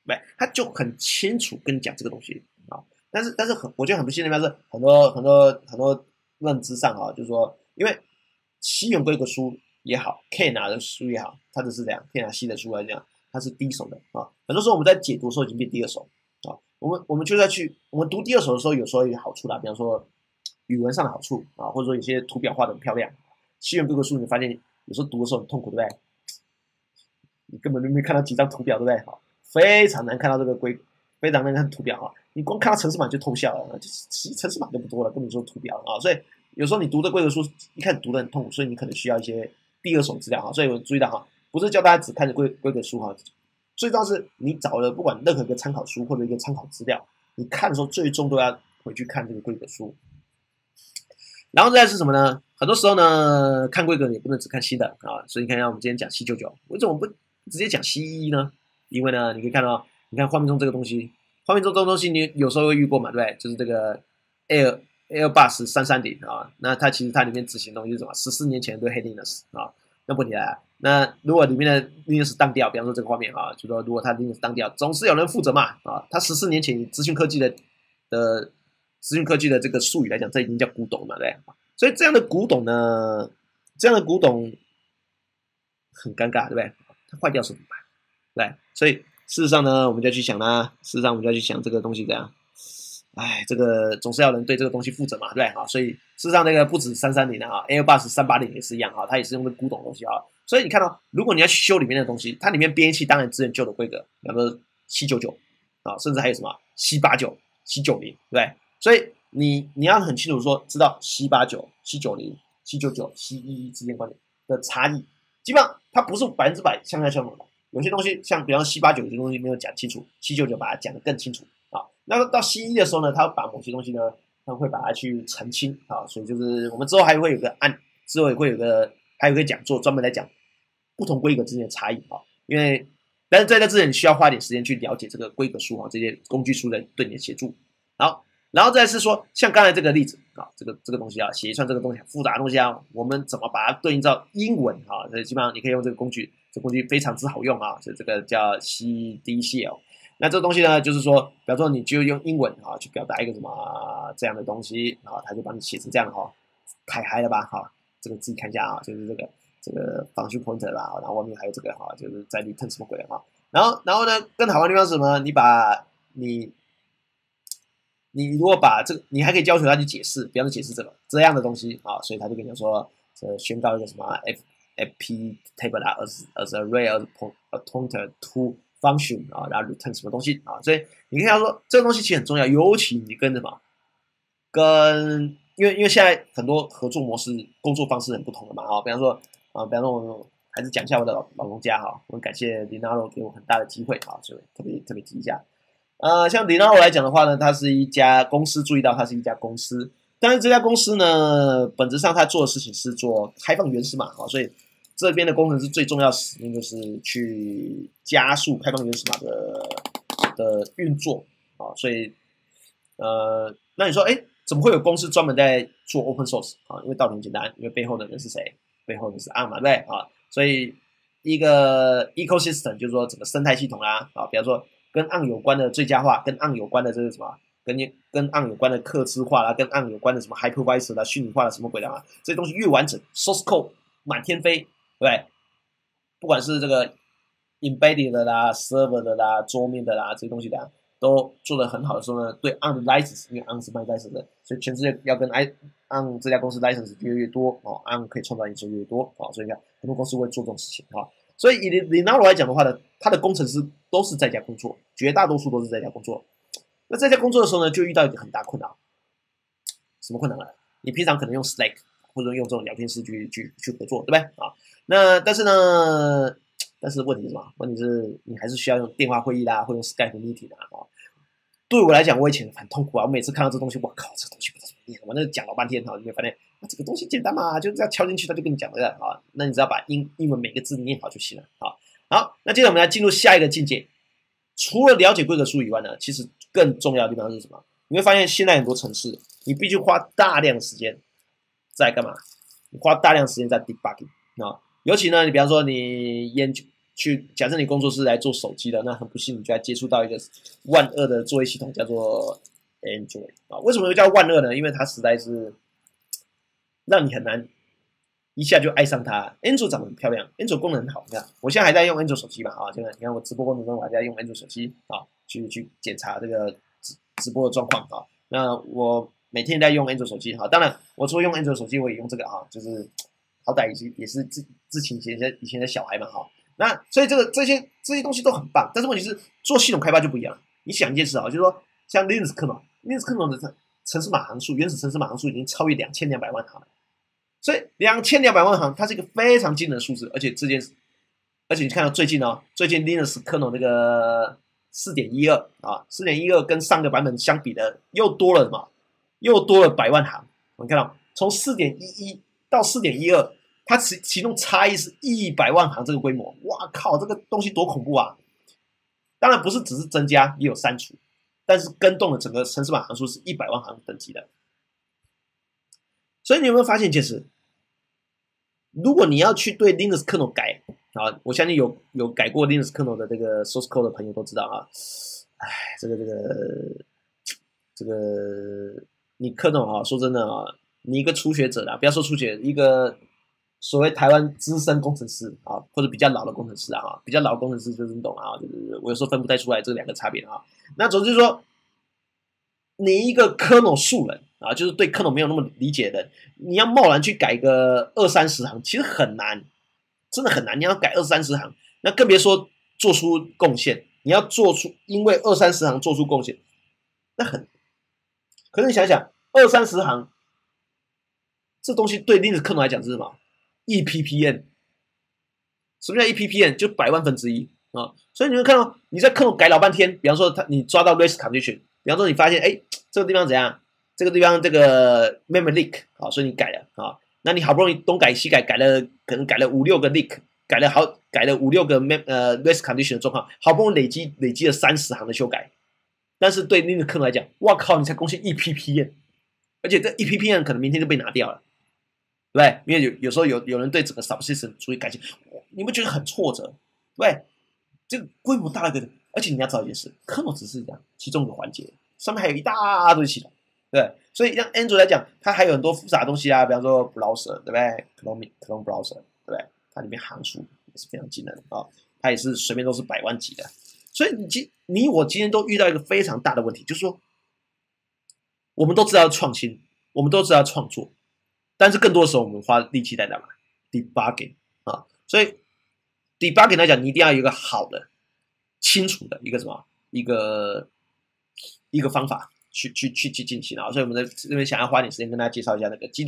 对，他就很清楚跟你讲这个东西啊。但是我觉得很不幸的地方是很多认知上啊，就是说，因为西元规格书也好 ，K 拿的书也好，它只是这样 K 拿西的书来讲，它是第一手的啊。很多时候我们在解读的时候已经变第二手啊。我们就在我们读第二手的时候，有时候有好处啦，比方说语文上的好处啊，或者说有些图表画的很漂亮。西元规格书你发现有时候读的时候很痛苦，对不对？你根本就没看到几张图表，对不对？好，非常难看到这个非常难看图表哈。你光看到程式码就偷笑了，其实程式码就不多了，根本说图表啊。所以有时候你读的规格书一开始读的很痛苦，所以你可能需要一些第二手资料哈。所以我注意到哈，不是叫大家只看着规格书哈，最重要是你找了不管任何一个参考书或者一个参考资料，你看的时候最终都要回去看这个规格书。然后再是什么呢？很多时候呢，看规格也不能只看新的啊。所以你看一下，我们今天讲C99，为什么不直接讲C11呢？因为呢，你可以看到，你看画面中这个东西，画面中这个东西你有时候会遇过嘛，对不对？就是这个 Airbus 330啊，那它其实它里面执行的东西是什么？14年前的黑 Linux 啊，那问题来了，那如果里面的 Linux 当掉，比方说这个画面啊，就说如果它 Linux 当掉，总是有人负责嘛啊，它14年前资讯科技的这个术语来讲，这已经叫古董嘛，对不对？所以这样的古董呢，很尴尬，对不对？它坏掉是怎么办？对，所以事实上呢，我们就要去想啦。事实上，我们就要去想这个东西怎样。哎，这个总是要人对这个东西负责嘛，对不对？好，所以事实上那个不止330啊，Airbus 380也是一样啊，它也是用的古董东西啊。所以你看到，如果你要去修里面的东西，它里面编译器当然支援旧的规格，比方说799啊，甚至还有什么789、790，对不对？所以你要很清楚说，知道789、790、799、711之间关联的差异，基本上它不是100%相相同的。有些东西像比方789这些东西没有讲清楚，799把它讲得更清楚啊。那到C1的时候呢，他把某些东西呢，他会把它去澄清啊。所以就是我们之后还会有个之后也会有个还有一个讲座专门来讲不同规格之间的差异啊。因为但是在这之前，你需要花点时间去了解这个规格书啊，这些工具书的对你的协助。然后再是说，像刚才这个例子啊，这个东西啊，写一串这个东西复杂的东西啊，我们怎么把它对应到英文啊？所以基本上你可以用这个工具，这工具非常之好用啊，所以这个叫 CDCL。那这个东西呢，就是说，比方说你就用英文啊去表达一个什么这样的东西啊，它就帮你写成这样的哈，太嗨了吧哈！这个自己看一下啊，就是这个function pointer 啦，然后外面还有这个哈，就是在return什么鬼哈。然后呢，更好玩的地方是什么？你如果把这个，你还可以要求他去解释，比方说解释这样的东西啊，所以他就跟你说，宣告一个什么 FP table 啊 as array as pointer to function 啊，然后 return 什么东西啊，所以你可以说这个东西其实很重要，尤其你跟什么，因为现在很多合作模式、工作方式很不同的嘛啊，比方说我还是讲一下我的老东家哈，我很感谢 Linaro 给我很大的机会啊，所以特别提一下。像 Linaro 来讲的话呢，它是一家公司，注意到它是一家公司，但是这家公司呢，本质上它做的事情是做开放源码啊，所以这边的工程师最重要的使命就是去加速开放源码的运作啊，所以那你说，哎，怎么会有公司专门在做 open source 啊？因为道理很简单，因为背后的人是谁？背后的是 ARM 嘛，对不对啊？所以一个 ecosystem 就是说整个生态系统啦啊，比方说跟 ARM 有关的最佳化，跟 ARM 有关的这是什么？跟 ARM 有关的客制化啦，跟 ARM 有关的什么 hypervisor 啦、虚拟化的什么鬼的啊？这些东西越完整 ，source code 满天飞，对不对？不管是这个 embedded 的啦、server 的啦、桌面的啦这些东西的，都做得很好的时候呢，对 ARM 的 license， 因为 ARM 是卖 license 的，所以全世界要跟 ARM 这家公司 license 越多哦 ，ARM 可以创造营收越多哦，所以你看很多公司会做这种事情啊。所以以 Linaro 来讲的话呢，他的工程师都是在家工作，绝大多数都是在家工作。那在家工作的时候呢，就遇到一个很大困难，什么困难呢？你平常可能用 Slack 或者用这种聊天室去合作，对不对啊？那但是问题是什么？问题是你还是需要用电话会议啦，或者用 Skype meeting 啊。对我来讲，我以前很痛苦啊！我每次看到这东西，我靠，这东西不知道怎么念，我那讲老半天哈，你会发现，这个东西简单嘛，就这样敲进去，他就跟你讲了啊。那你只要把英文每个字念好就行了啊。好，那接着我们来进入下一个境界。除了了解规格书以外呢，其实更重要的地方是什么？你会发现现在很多程式，你必须花大量的时间在干嘛？你花大量时间在 debugging 啊。尤其呢，你比方说你假设你工作是来做手机的，那很不幸你就要接触到一个1.2的作业系统，叫做 Android 啊。为什么叫1.2呢？因为它实在是让你很难一下就爱上它。Android 长得很漂亮 ，Android 功能很好。你看，我现在还在用 Android 手机嘛啊，现在你看我直播过程中我还在用 Android 手机啊，去检查这个直播的状况啊。那我每天在用 Android 手机哈，当然我除了用 Android 手机，我也用这个啊，就是好歹也是自请以前的小孩嘛哈。那所以这些东西都很棒，但是问题是做系统开发就不一样。你想一件事啊，就是说像 Linux kernel 的程式码行数，原始程式码行数已经超越2200万行了。所以2200万行，它是一个非常惊人的数字，而且你看到最近Linux kernel 那个4.12啊，4.12跟上个版本相比的又多了什么？又多了100万行。我们看到从4.11到4.12，它其中差异是100万行这个规模。哇靠，这个东西多恐怖啊！当然不是只是增加，也有删除，但是跟动的整个程式码行数是100万行等级的。所以你有没有发现一件事？如果你要去对 Linux kernel 改啊，我相信有改过 Linux kernel 的这个 source code 的朋友都知道啊。哎，这个你 kernel 啊，说真的啊，你一个初学者啦，不要说初学，一个所谓台湾资深工程师啊，或者比较老的工程师啊，比较老的工程师就是你懂啊，就是我有时候分不太出来这两个差别啊。那总之说，你一个 kernel 素人啊，就是对 kernel 没有那么理解的人，你要贸然去改个20-30行，其实很难，真的很难。你要改20-30行，那更别说做出贡献。你要做出因为20-30行做出贡献，那很。可是你想想，20-30行这东西对 Linux kernel 来讲是什么 ？EPPN。什么叫 EPPN？ 就100万分之一啊！所以你会看到你在 kernel 改老半天，比方说你抓到 race condition， 比方说你发现这个地方怎样？这个地方这个 memory leak 啊，所以你改了啊。那你好不容易东改西改，可能改了5-6个 leak， 改了5-6个race condition 的状况，好不容易累积了30行的修改。但是对 Linux kernel 来讲，哇靠，你才贡献1ppm， 而且这1ppm 可能明天就被拿掉了，对不对？因为有时候有人对整个 subsystem 注意改进，你不觉得很挫折？对不对？这个规模大了个，而且你要知道一件事 ，kernel 只是这样其中一个环节，上面还有一大堆系统，对。所以像 Android 来讲，它还有很多复杂的东西啊，比方说 browser， 对不对 ？Chrome browser， 对不对？它里面行数也是非常惊人啊，它也是随便都是100万级的。所以你我今天都遇到一个非常大的问题，就是说，我们都知道创新，我们都知道创作，但是更多的时候我们花力气在干嘛 ？debugging 啊，所以 debugging 来讲，你一定要有一个好的、清楚的一个什么一个方法去进行啊。所以我们在这边想要花点时间跟大家介绍一下那个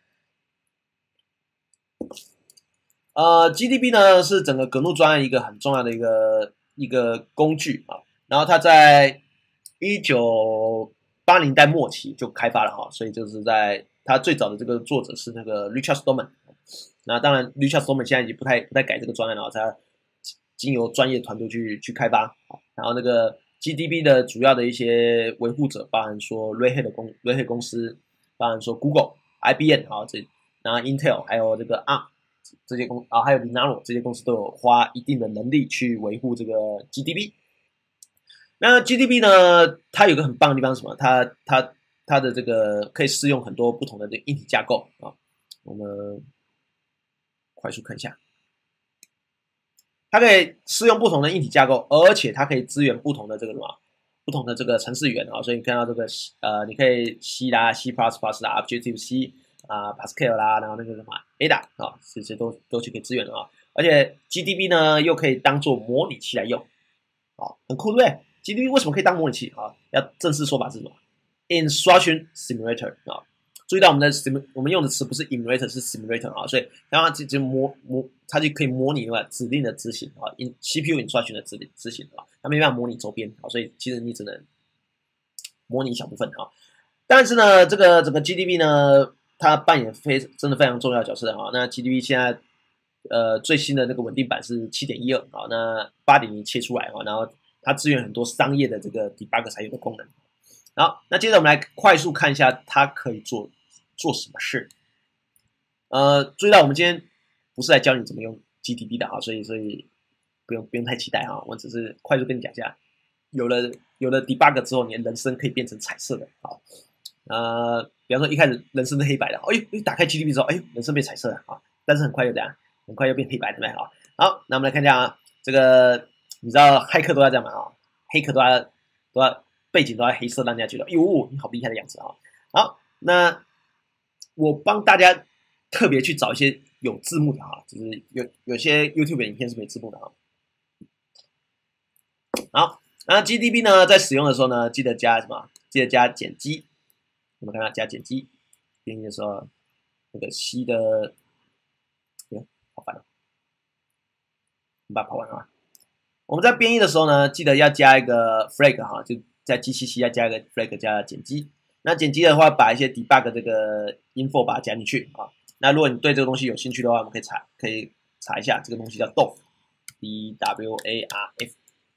GDB。GDB 呢是整个 GNU 专案一个很重要的一个工具啊，然后它在1980年代末期就开发了哈，所以就是在它最早的这个作者是那个 Richard Stallman， 那当然 Richard Stallman 现在已经不太改这个专案了，他经由专业团队去开发，然后那个 GDB 的主要的一些维护者，包含说 Red Hat 公司，包含说 Google、IBM 啊然后 Intel 还有这个 ARM。这些还有 Linaro 这些公司都有花一定的能力去维护这个 GDB。那 GDB 呢，它有个很棒的地方是什么？它的这个可以适用很多不同的这个硬体架构啊。我们快速看一下，它可以适用不同的硬体架构，而且它可以支援不同的这个什么？不同的这个程式语言啊。所以你看到这个你可以 C 啦、C++ 啦、Objective C。Pascal 啦，然后那个什么 Ada 啊，这些都是可以支援的啊。而且 GDB 呢又可以当做模拟器来用，很酷对不对 ？GDB 为什么可以当模拟器啊？要正式说法是什么 ？Instruction Simulator 啊。注意到我们用的词不是 emulator 是 simulator 啊，所以然后它它就可以模拟指令的执行啊，CPU instruction 的执行啊，它没办法模拟周边啊，所以其实你只能模拟一小部分啊。但是呢，这个整个 GDB 呢。它扮演真的非常重要的角色啊。那 GDB 现在最新的那个稳定版是 7.12 啊，那 8.0 切出来啊，然后它支援很多商业的这个 debug 才有的功能。好，那接着我们来快速看一下它可以做什么事。注意到我们今天不是来教你怎么用 GDB 的啊，所以不用太期待啊，我只是快速跟你讲一下，有了 debug 之后，你的人生可以变成彩色的啊。比方说一开始人生是黑白的，打开 GDB 之后，人生变彩色了啊，但是很快又这样，很快又变黑白的，对不对啊？好，那我们来看一下啊，这个你知道骇客都要这样嘛啊，黑客都要背景都要黑色，让人家觉得哟你好厉害的样子啊。好，那我帮大家特别去找一些有字幕的啊，就是有些 YouTube 影片是没字幕的啊。好，那 GDB 呢，在使用的时候呢，记得加什么？记得加碱基。我们看到加碱基编译的时候，那个 C 的，好烦哦，我们把它跑完啊。我们在编译的时候呢，记得要加一个 flag 哈，就在 G77 要加一个 flag 加碱基。那碱基的话，把一些 debug 这个 info 把它加进去啊。那如果你对这个东西有兴趣的话，我们可以查一下，这个东西叫 DOF。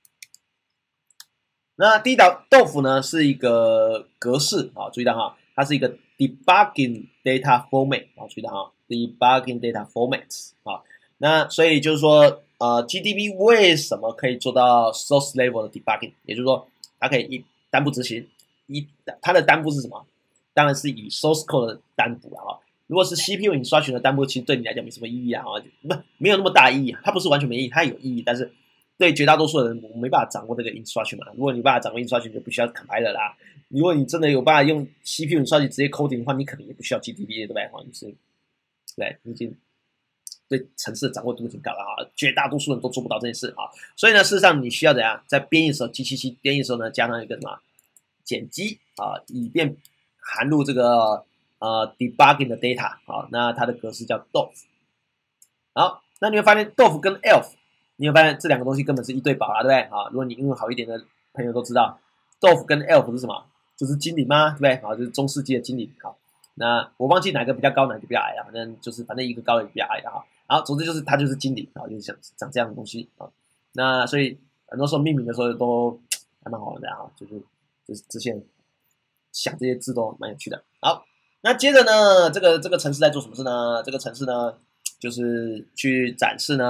那 DOF 呢是一个格式啊，注意到哈，它是一个 debugging data format 啊，注意到哈 ，debugging data formats 啊。那所以就是说，GDB 为什么可以做到 source level 的 debugging？ 也就是说，它可以单步执行，它的单步是什么？当然是以 source code 的单步了哈。如果是 CPU 你刷群的单步，其实对你来讲没什么意义啊，没有那么大意义。它不是完全没意义，它有意义，但是对绝大多数的人，我没办法掌握这个 instruction 嘛。如果你办法掌握 instruction，就不需要 compiler 啦。如果你真的有办法用 CPU 你刷群直接 coding 的话，你可能也不需要 GDB， 对不对？哈，对，你已经对程式的掌握度已经高了啊，绝大多数人都做不到这件事啊。所以呢，事实上你需要怎样，在编译的时候，G77编译的时候呢，加上一个什么碱基啊，以便含入这个debugging 的 data 啊，那它的格式叫 DOF。好，那你会发现 DOF 跟 ELF。你会发现这两个东西根本是一对宝啦，对不对啊？如果你英文好一点的朋友都知道 ，DOF 跟 ELF 是什么？就是精灵吗？对不对？好，就是中世纪的精灵。好，那我忘记哪个比较高，哪个比较矮了，反正一个高一个比较矮的哈。好，总之就是它就是精灵，然后就是像长这样的东西啊。那所以很多时候命名的时候都还蛮好玩的哈，就是之前想这些字都蛮有趣的。好，那接着呢，这个程式在做什么事呢？这个程式呢，就是去展示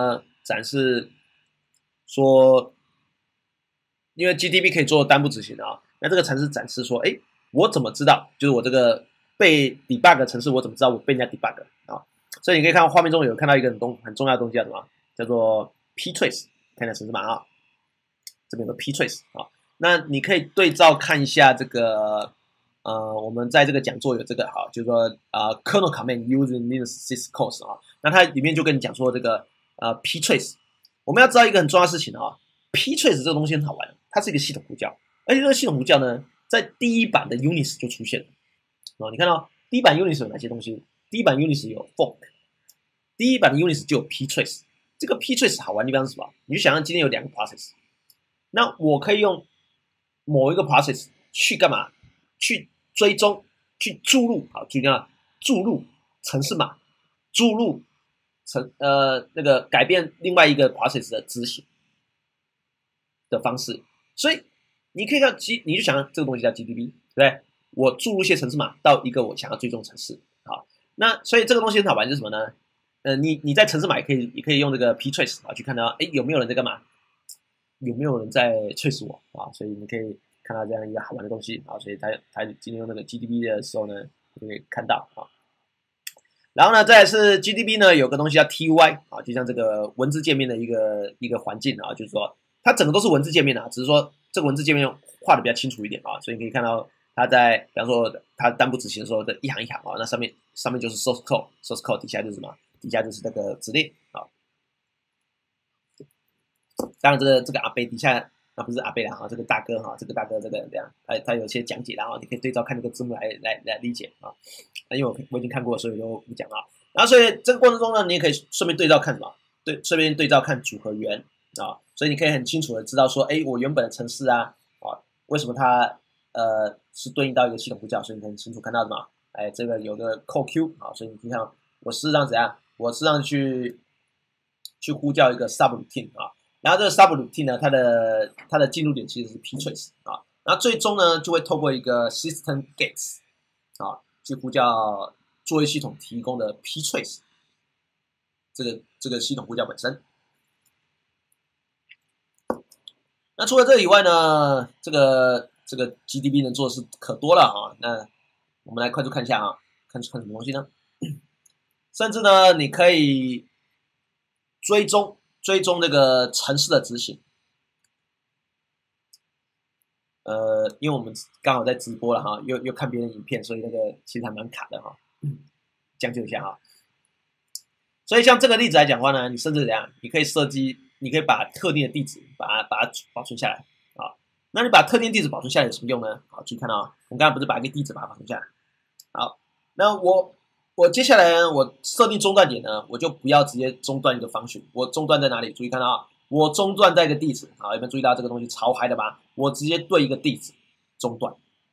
说，因为 GDB 可以做单步执行的啊，那这个程式展示说，我怎么知道，就是我这个被 debug 的程式，我怎么知道我被人家 debug 啊？所以你可以看到画面中有看到一个很重要的东西叫什么？叫做 ptrace， 看一下程式码啊，这边有个 ptrace 啊，那你可以对照看一下这个，我们在这个讲座有这个哈，就是说kernel command using Linux syscalls 啊，那它里面就跟你讲说这个ptrace。我们要知道一个很重要的事情啊 ，ptrace 这个东西很好玩，它是一个系统呼叫，而且这个系统呼叫呢，在第一版的 Unix 就出现了。你看到第一版 Unix 有哪些东西？第一版 Unix 有 fork， 第一版的 Unix 就有 ptrace。这个 ptrace 好玩的地方是什么？你就想象今天有两个 process， 那我可以用某一个 process 去干嘛？去追踪，去注入，好，注意看，注入程式码，注入那个改变另外一个 process 的执行的方式，所以你可以看你就想这个东西叫 GDB， 对不对？我注入一些程式码到一个我想要追踪程式，好，那所以这个东西很好玩，就是什么呢？你在程式码也可以用这个 ptrace 啊，去看到有没有人在干嘛，有没有人在 trace 我啊？所以你可以看到这样一个好玩的东西啊，所以他今天用那个 GDB 的时候呢，就可以看到啊。然后呢，再来是 GDB 呢，有个东西叫 TY 啊，就像这个文字界面的一个环境啊，就是说它整个都是文字界面啊，只是说这个文字界面画的比较清楚一点啊，所以你可以看到它在比方说它单步执行的时候的一行一行啊，那上面就是 source code，source code 底下就是什么？底下就是那个指令啊。当然这个阿贝底下不是阿贝啦哈，这个大哥哈，这个这样，他有些讲解然后你可以对照看这个字幕来理解啊。因为我已经看过，所以就不讲了。然后所以这个过程中呢，你也可以顺便对照看什么？顺便对照看组合源啊，所以你可以很清楚的知道说，我原本的程式啊，为什么它是对应到一个系统呼叫，所以你很清楚看到什么？这个有个 call queue 啊，所以你看我事实上怎样？我事实上去呼叫一个 subroutine 啊，然后这个 subroutine 呢，它的进入点其实是 ptrace 啊，然后最终呢就会透过一个 system gates 啊。去呼叫作业系统提供的 ptrace 这个系统呼叫本身。 那除了这以外呢，这个 GDB 能做的事可多了啊。那我们来快速看一下啊，看什么东西呢？甚至呢，你可以追踪那个程式的执行。因为我们刚好在直播了哈，又看别人影片，所以那个其实还蛮卡的哈，将就一下哈。所以像这个例子来讲的话呢，你甚至怎样，你可以设计，你可以把特定的地址把它保存下来啊。那你把特定地址保存下来有什么用呢？好，注意看到啊，我们刚才不是把一个地址把它保存下来。好，那我接下来呢，我设定中断点呢，我就不要直接中断一个方序，我中断在哪里？注意看到啊，我中断在一个地址，好，有没有注意到这个东西超嗨的吧？我直接对一个地址中断。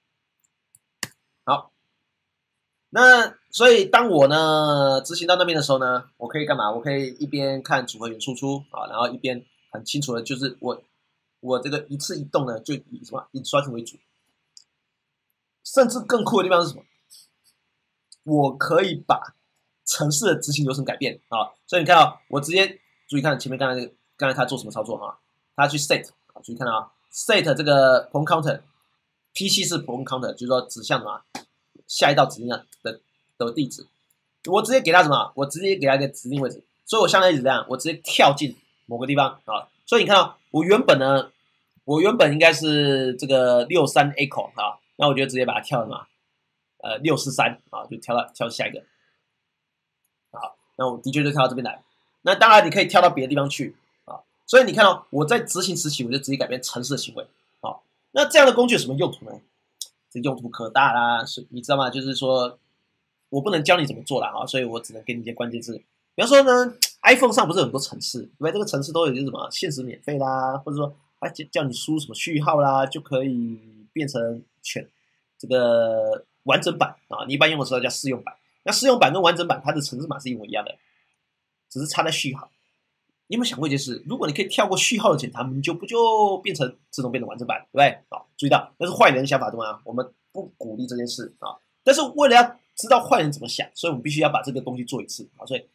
好，那所以当我呢执行到那边的时候呢，我可以干嘛？我可以一边看组合源输出啊，然后一边很清楚的就是我这个一次一动呢，就以什么以刷新为主，甚至更酷的地方是什么？我可以把程式的执行流程改变啊，所以你看啊，我直接注意看前面刚才他做什么操作哈，他去 set 啊，注意看啊 ，set 这个 point counter，PC 是 point counter，就是说指向什么下一道指令的地址，我直接给他什么？我直接给他一个指定位置，所以我相当于是这样，我直接跳进某个地方啊，所以你看啊，我原本应该是这个63 echo 啊，那我就直接把它跳什么？643啊，就跳下一个。好，那我的确就跳到这边来。那当然你可以跳到别的地方去啊。所以你看到我在执行时期，我就直接改变程式的行为。好，那这样的工具有什么用途呢？这用途可大啦，是你知道吗？就是说我不能教你怎么做啦啊，所以我只能给你一些关键字。比方说呢，iPhone 上不是有很多程式，对不对？这个程式都有些什么限时免费啦，或者说它叫你输什么序号啦，就可以变成这个完整版啊。你一般用的时候叫试用版。那试用版跟完整版它的程式码是一模一样的，只是差在序号。你有没有想过一件事？如果你可以跳过序号的检查，你就变成自动变成完整版，对不对？好，注意到那是坏人的想法，对吗？我们不鼓励这件事啊。但是为了要知道坏人怎么想，所以我们必须要把这个东西做一次啊。所以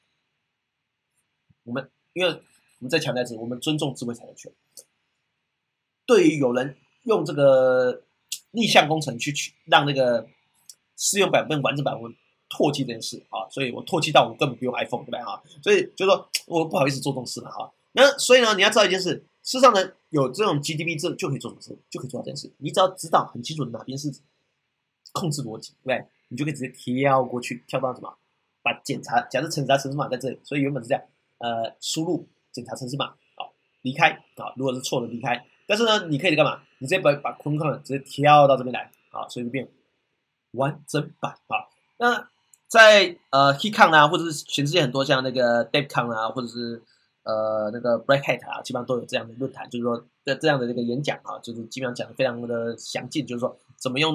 因为我们再强调一次，我们尊重智慧财产权。对于有人用这个逆向工程去让那个试用版跟完整版我唾弃这件事啊，所以我唾弃到我根本不用 iPhone， 对不对啊？所以就是说我不好意思做这种事嘛哈。那所以呢，你要知道一件事，事实上呢，有这种 GDB 这就可以做什么事，就可以做到这件事。你只要知道很清楚哪边是控制逻辑，对不对？你就可以直接跳过去，跳到什么？把检查，假设程式码在这里，所以原本是这样，输入检查程式码，好，离开啊，如果是错的离开。但是呢，你可以干嘛？你直接把空空直接跳到这边来，啊，所以就变完整版啊。那在HeatCon 啊，或者是全世界很多像那个 DevCon 啊，或者是那个 Black Hat 啊，基本上都有这样的论坛，就是说这样的这个演讲啊，就是基本上讲的非常的详尽，就是说怎么用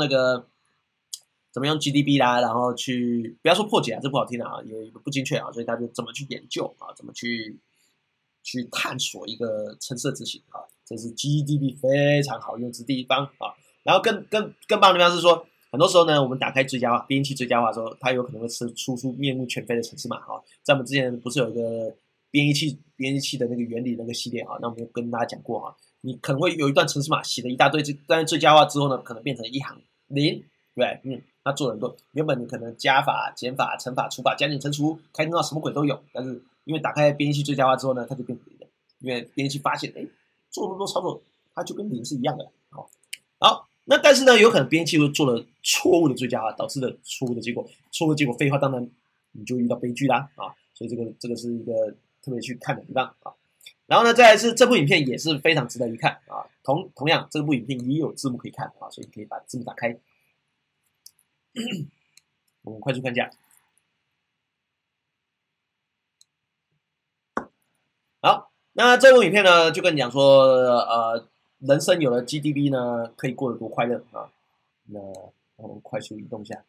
GDB 啦，然后去不要说破解啊，这不好听啊，也不精确啊，所以他就怎么去研究啊，怎么去探索一个程式的执行啊，这是 GDB 非常好用之地方啊。然后更棒的地方是说，很多时候呢，我们打开最佳化编译器最佳化的时候，它有可能会出面目全非的程式码哈。在我们之前不是有一个编译器的那个原理那个系列哈，那我们就跟大家讲过哈，你可能会有一段程式码写了一大堆，但是最佳化之后呢，可能变成一行零，对，它做了很多，原本你可能加法、减法、乘法、除法、加减乘除、开根号什么鬼都有，但是因为打开编译器最佳化之后呢，它就变零了，因为编译器发现，做那么多操作，它就跟零是一样的，好，那但是呢，有可能编辑会做了错误的最佳化，导致的错误的结果，废话，当然你就遇到悲剧啦啊！所以这个是一个特别去看的地方啊。然后呢，再来是这部影片也是非常值得一看啊。同样，这部影片也有字幕可以看啊，所以你可以把字幕打开。我们快速看一下。好，那这部影片呢，就跟你讲说，人生有了 GDB 呢，可以过得多快乐啊！那我们快速移动一下。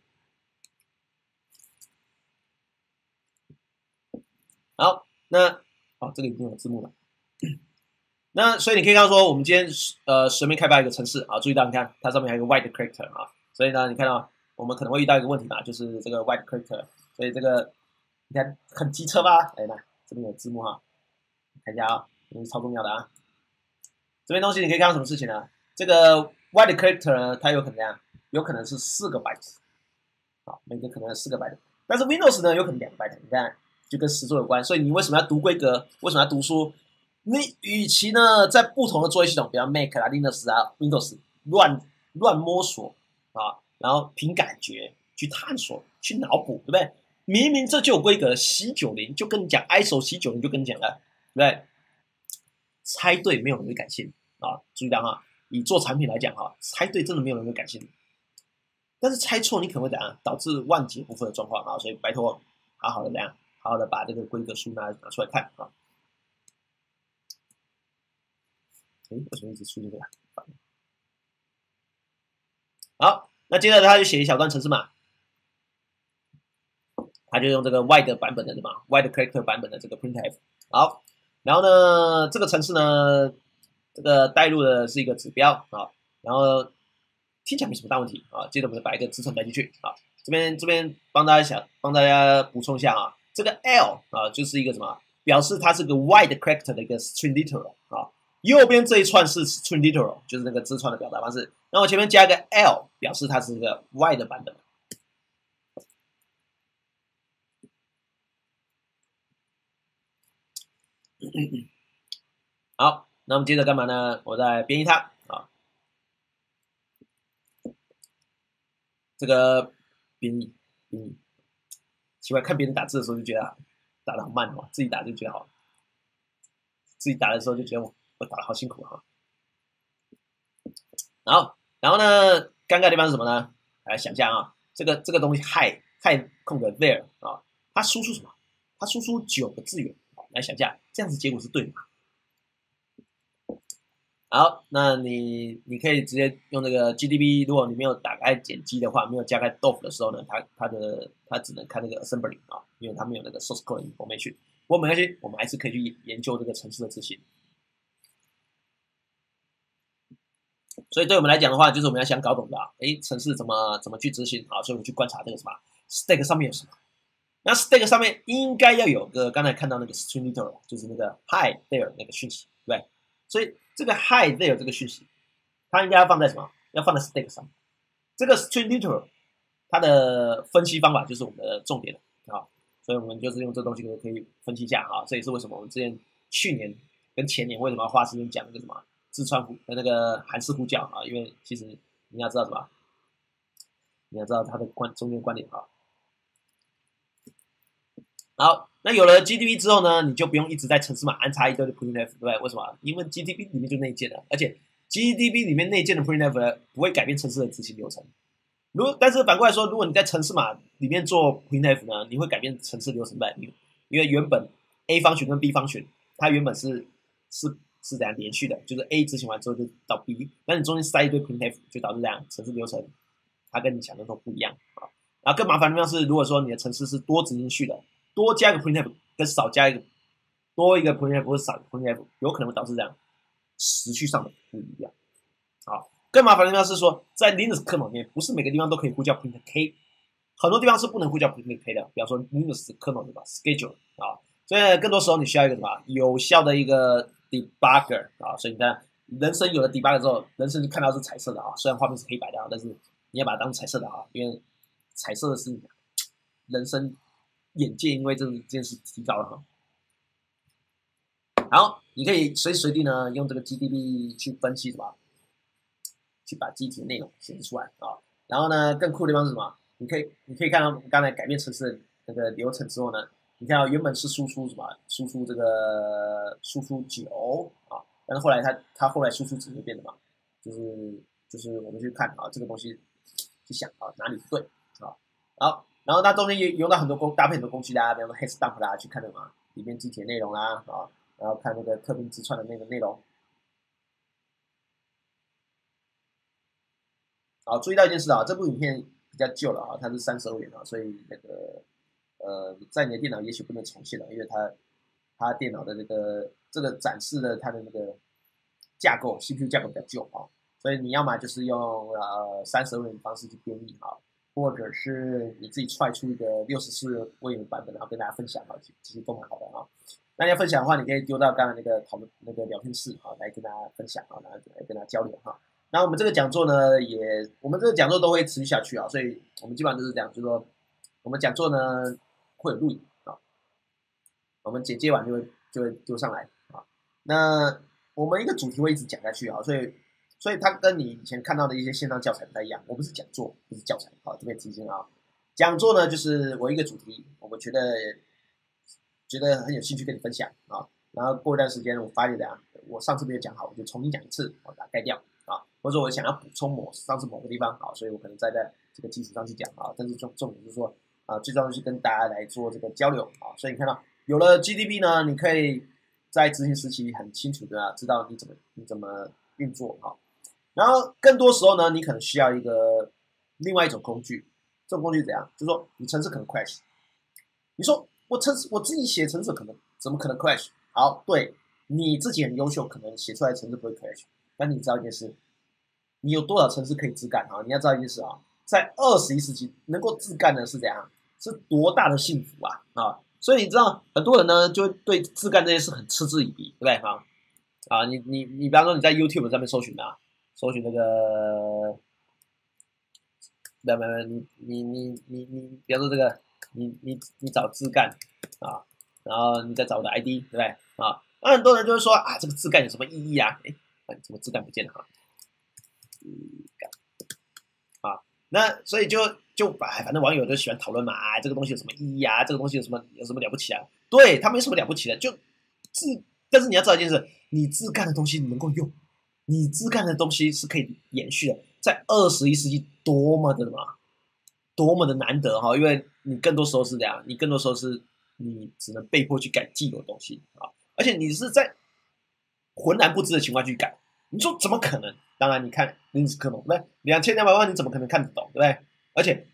好，那这个已经有字幕了。那所以你可以看到说，我们今天随便开发一个程式啊，注意到你看它上面还有一个 white character 啊，所以呢，你看到我们可能会遇到一个问题嘛，就是这个 white character，所以这个你看很机车吧？来，这边有字幕哈，看一下啊，这是超重要的啊。 这边东西你可以看到什么事情呢？这个 wide character 呢，它有可能怎样？有可能是4个 byte， 啊，每个可能4个 byte， 但是 Windows 呢有可能2个 byte， 你看就跟实作有关。所以你为什么要读规格？为什么要读书？你与其呢在不同的作业系统，比如 Mac 啦、Linux 啊、Windows 乱摸索啊，然后凭感觉去探索、去脑补，对不对？明明这就有规格，C90就跟你讲 ISO C90就跟你讲了，对不对？猜对没有人会感谢你啊！注意到哈，以做产品来讲哈，猜对真的没有人会感谢你，但是猜错你可能会怎样导致万劫不复的状况啊！所以拜托，好好的怎样，好好的把这个规格书拿出来看啊！为什么一直出现这个？好，那接着他就写一小段程式码，他就用这个 wide 版本的什么 wide character 版本的这个 printf。好，然后呢，这个程式呢，这个带入的是一个指标啊，然后听起来没什么大问题啊。接着我们把一个支撑带进去啊，这边帮大家补充一下啊，这个 L 啊就是一个什么，表示它是个 wide character 的一个 string literal 啊。右边这一串是 string literal， 就是那个字串的表达方式。那我前面加一个 L， 表示它是一个 wide 版本。好，那我们接着干嘛呢？我再编译它啊。这个编译，奇怪，看别人打字的时候就觉得打得好慢哦，自己打就觉得好，自己打的时候就觉得我打得好辛苦哈。然后呢，尴尬的地方是什么呢？来想象啊，这个东西 high 空格 there 啊，它输出什么？它输出9个字元。来想象，这样子结果是对的吗？好，那你可以直接用那个 GDB， 如果你没有打开剪辑的话，没有加开 DOF 的时候呢，它只能看那个 assembly 啊，因为它没有那个 source code information。不过没关系，我们还是可以去研究这个程式的执行。所以对我们来讲的话，就是我们要想搞懂的啊，程式怎么去执行啊？所以我们去观察这个什么 stack 上面有什么。那 stack 上面应该要有个刚才看到那个 string literal， 就是那个 hi there 那个讯息，对不对？所以这个 hi there 这个讯息，它应该要放在什么？要放在 stack 上。这个 string literal 它的分析方法就是我们的重点了啊。所以我们就是用这东西可以分析一下啊。这也是为什么我们之前去年跟前年为什么要花时间讲那个什么自串呼的那个韩式呼叫啊？因为其实你要知道什么？你要知道它的中间观点啊。好，那有了 GDB 之后呢，你就不用一直在程式码安插一堆的 printf， 对不对？为什么？因为 GDB 里面就内建了，而且 GDB 里面内建的 printf 呢不会改变程式的执行流程。但是反过来说，如果你在程式码里面做 printf 呢，你会改变程式流程的，因为原本 A 方群跟 B 方群，它原本是怎样连续的，就是 A 执行完之后就到 B， 那你中间塞一堆 printf， 就导致这样程式流程它跟你想的都不一样啊。然后更麻烦的地方是，如果说你的程式是多执行序的，多加一个 printf 跟少加一个多一个 printf 或者少一个 printf， 有可能会导致这样时序上的不一样啊。更麻烦的地方是说，在 Linux kernel 里面，不是每个地方都可以呼叫 print k， 很多地方是不能呼叫 print k 的。比方说 Linux kernel 对吧 ？schedule 啊，所以更多时候你需要一个什么有效的一个 debugger 啊。所以你看，人生有了 debugger 之后，人生就看到是彩色的啊，虽然画面是黑白的啊，但是你要把它当彩色的啊，因为彩色的是人生眼界，因为这件事提高了哈。好，你可以随时随地呢用这个 GDB 去分析什么。去把机体的内容显示出来啊。然后呢，更酷的地方是什么？你可以看到刚才改变程式的那个流程之后呢，你看到原本是输出什么？输出9啊，但是后来它后来输出值就变了嘛，就是我们去看啊这个东西，去想啊哪里不对啊。好，然后它中间也用到很多搭配很多工具啦，比方说 hashDump 啦，去看什么里面机体的内容啦啊，然后看那个特定字串的那个内容。好，注意到一件事啊，这部影片比较旧了啊，它是32元啊，所以那个在你的电脑也许不能重现了，因为它电脑的这个展示的它的那个架构 CPU 架构比较旧啊，所以你要么就是用32元的方式去编译啊，或者是你自己踹出一个64位元版本，然后跟大家分享啊，其实都蛮好的啊。 那你要分享的话，你可以丢到刚才那个讨论那个聊天室啊，来跟大家分享啊，来跟大家交流哈。那我们这个讲座呢，我们这个讲座都会持续下去啊，所以我们基本上就是这样，就是说我们讲座呢会有录影啊，我们剪接完就会丢上来啊。那我们一个主题会一直讲下去啊，所以它跟你以前看到的一些线上教材不太一样，我们是讲座，不是教材，好，这边提醒啊。讲座呢，就是我一个主题，我们觉得很有兴趣跟你分享啊，然后过一段时间我发现我上次没有讲好，我就重新讲一次，把它盖掉啊，或者我想要补充上次某个地方啊，所以我可能再在这个基础上去讲啊，但是重点就是说啊，最重要的是跟大家来做这个交流啊，所以你看到有了 GDP 呢，你可以在执行时期很清楚的知道你怎么运作啊，然后更多时候呢，你可能需要另外一种工具，这种工具怎样？就是说你程式可能 crash， 你说我自己写程式怎么可能 crash？ 好，对你自己很优秀，可能写出来的程式不会 crash， 但你知道一件事，你有多少程式可以自干啊？你要知道一件事啊，在21世纪能够自干的是怎样？是多大的幸福啊！所以你知道很多人呢就会对自干这件事很嗤之以鼻，对不对啊？你比方说你在 YouTube 上面搜寻搜寻那个，你比方说这个。你找自干啊，然后你再找我的 ID， 对不对啊？那很多人就会说啊，这个自干有什么意义啊？怎么自干不见了哈？啊，那所以反正网友都喜欢讨论嘛，这个东西有什么意义啊？这个东西有什么了不起啊？对，它没什么了不起的，但是你要知道一件事，你自干的东西你能够用，你自干的东西是可以延续的，在21世纪多么的难得哈，因为你更多时候是这样，你更多时候是你只能被迫去改既有的东西啊，而且你是在浑然不知的情况去改，你说怎么可能？当然，你看林斯科农，对，2200万你怎么可能看得懂，对不对？而且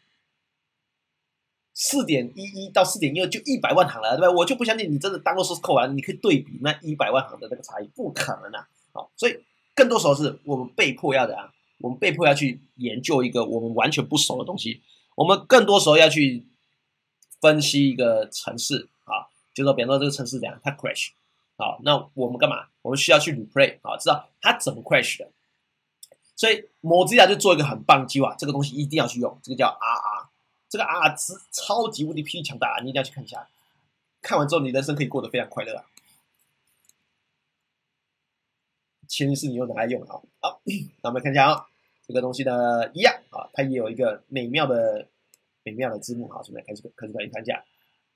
4.11到4.12就100万行了，对不对？我就不相信你真的当做是扣完，你可以对比那100万行的那个差异，不可能啊！好，所以更多时候是我们被迫要去研究一个我们完全不熟的东西。我们更多时候要去分析一个程式啊，就是说，比方说这个程式怎样，它 crash， 好，那我们干嘛？我们需要去 replay 啊，知道它怎么 crash 的。所以 Mozilla 就做一个很棒的计划，这个东西一定要去用，这个叫 RR， 这个 RR 超级无敌霹雳强大，你一定要去看一下。看完之后，你人生可以过得非常快乐啊。前提是你用拿来用啊。好，那我们看一下啊。这个东西呢，一样啊，它也有一个美妙的字幕啊，所以开始来看一下。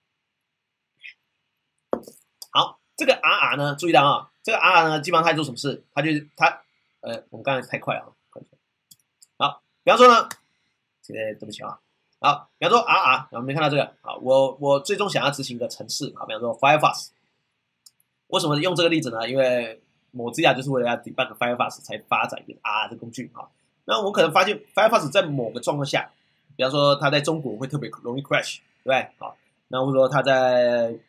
好，这个 RR 呢，注意到啊，这个 RR 呢，基本上它做什么事？我们刚才太快了啊。好，比方说呢，对不起啊。好，比方说 RR， 我们看到这个啊，我最终想要执行一个程式啊，比方说 Firefox。为什么用这个例子呢？因为Mozilla就是为了要 debug Firefox 才发展一个 RR 的工具啊。那我可能发现 Firefox 在某个状况下，比方说它在中国会特别容易 crash， 对不对？好，那或者说它在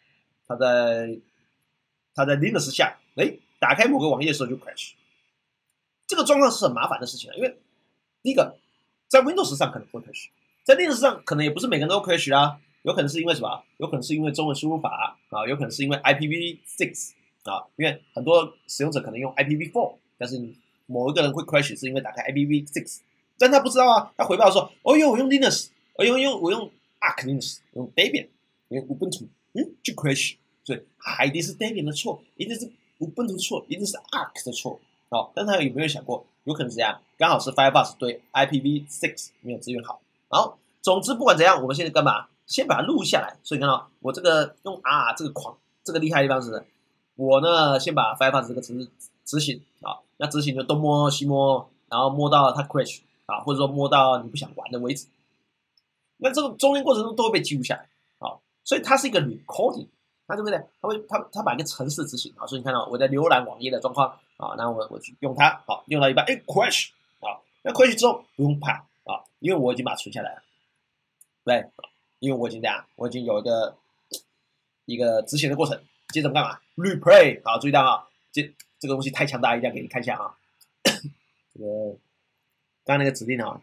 Linux 下，打开某个网页的时候就 crash， 这个状况是很麻烦的事情因为第一个在 Windows 上可能不会 crash， 在 Linux 上可能也不是每个人都 crash 啊，有可能是因为什么？有可能是因为中文输入法啊，有可能是因为 IPv6 啊，因为很多使用者可能用 IPv4， 但是某一个人会 crash 是因为打开 IPv6， 但他不知道啊，他回报说，哦哟，我用 Linux， 我用 Arch Linux， 用 Debian， 用 Ubuntu， 就 crash， 所以一定是 Debian 的错，一定是 Ubuntu 的错，一定是 Arch 的错，但他有没有想过，有可能是这样，刚好是 Firefox 对 IPv6 没有支援好，好，总之不管怎样，我们现在干嘛？先把它录下来，所以你看到我这个用这个厉害的地方是，我呢先把 Firefox 这个程式执行啊，那执行就东摸西摸，然后摸到它 crash 啊，或者说摸到你不想玩的为止。那这个中间过程中都会被记录下来啊，所以它是一个 recording， 它对不对？它把一个程式执行啊，所以你看到我在浏览网页的状况啊，那我去用它，好，用到一半crash 啊，那 crash 之后不用怕啊，因为我已经把它存下来了，对。因为我已经这样，我已经有一个执行的过程，接着干嘛 ？replay， 好，注意到啊，这个东西太强大，一定要给你看一下啊。这个刚才那个指令啊，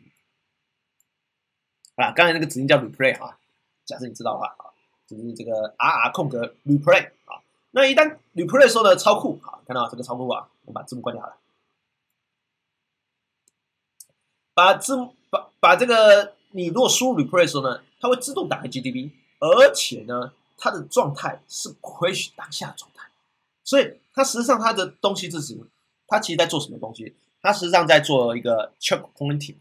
刚才那个指令叫 replay 啊，假设你知道的话啊，就是这个 RR 空格 replay 啊那一旦 replay 说的超酷，好，看到这个超酷啊，我们把字幕关掉好了。把这个你如果输入 replay 的时候呢，它会自动打开 GDB， 而且呢，它的状态是 crash 当下的状态，所以它实际上它的东西是什么？它其实在做什么东西？它实际上在做一个 checkpointing。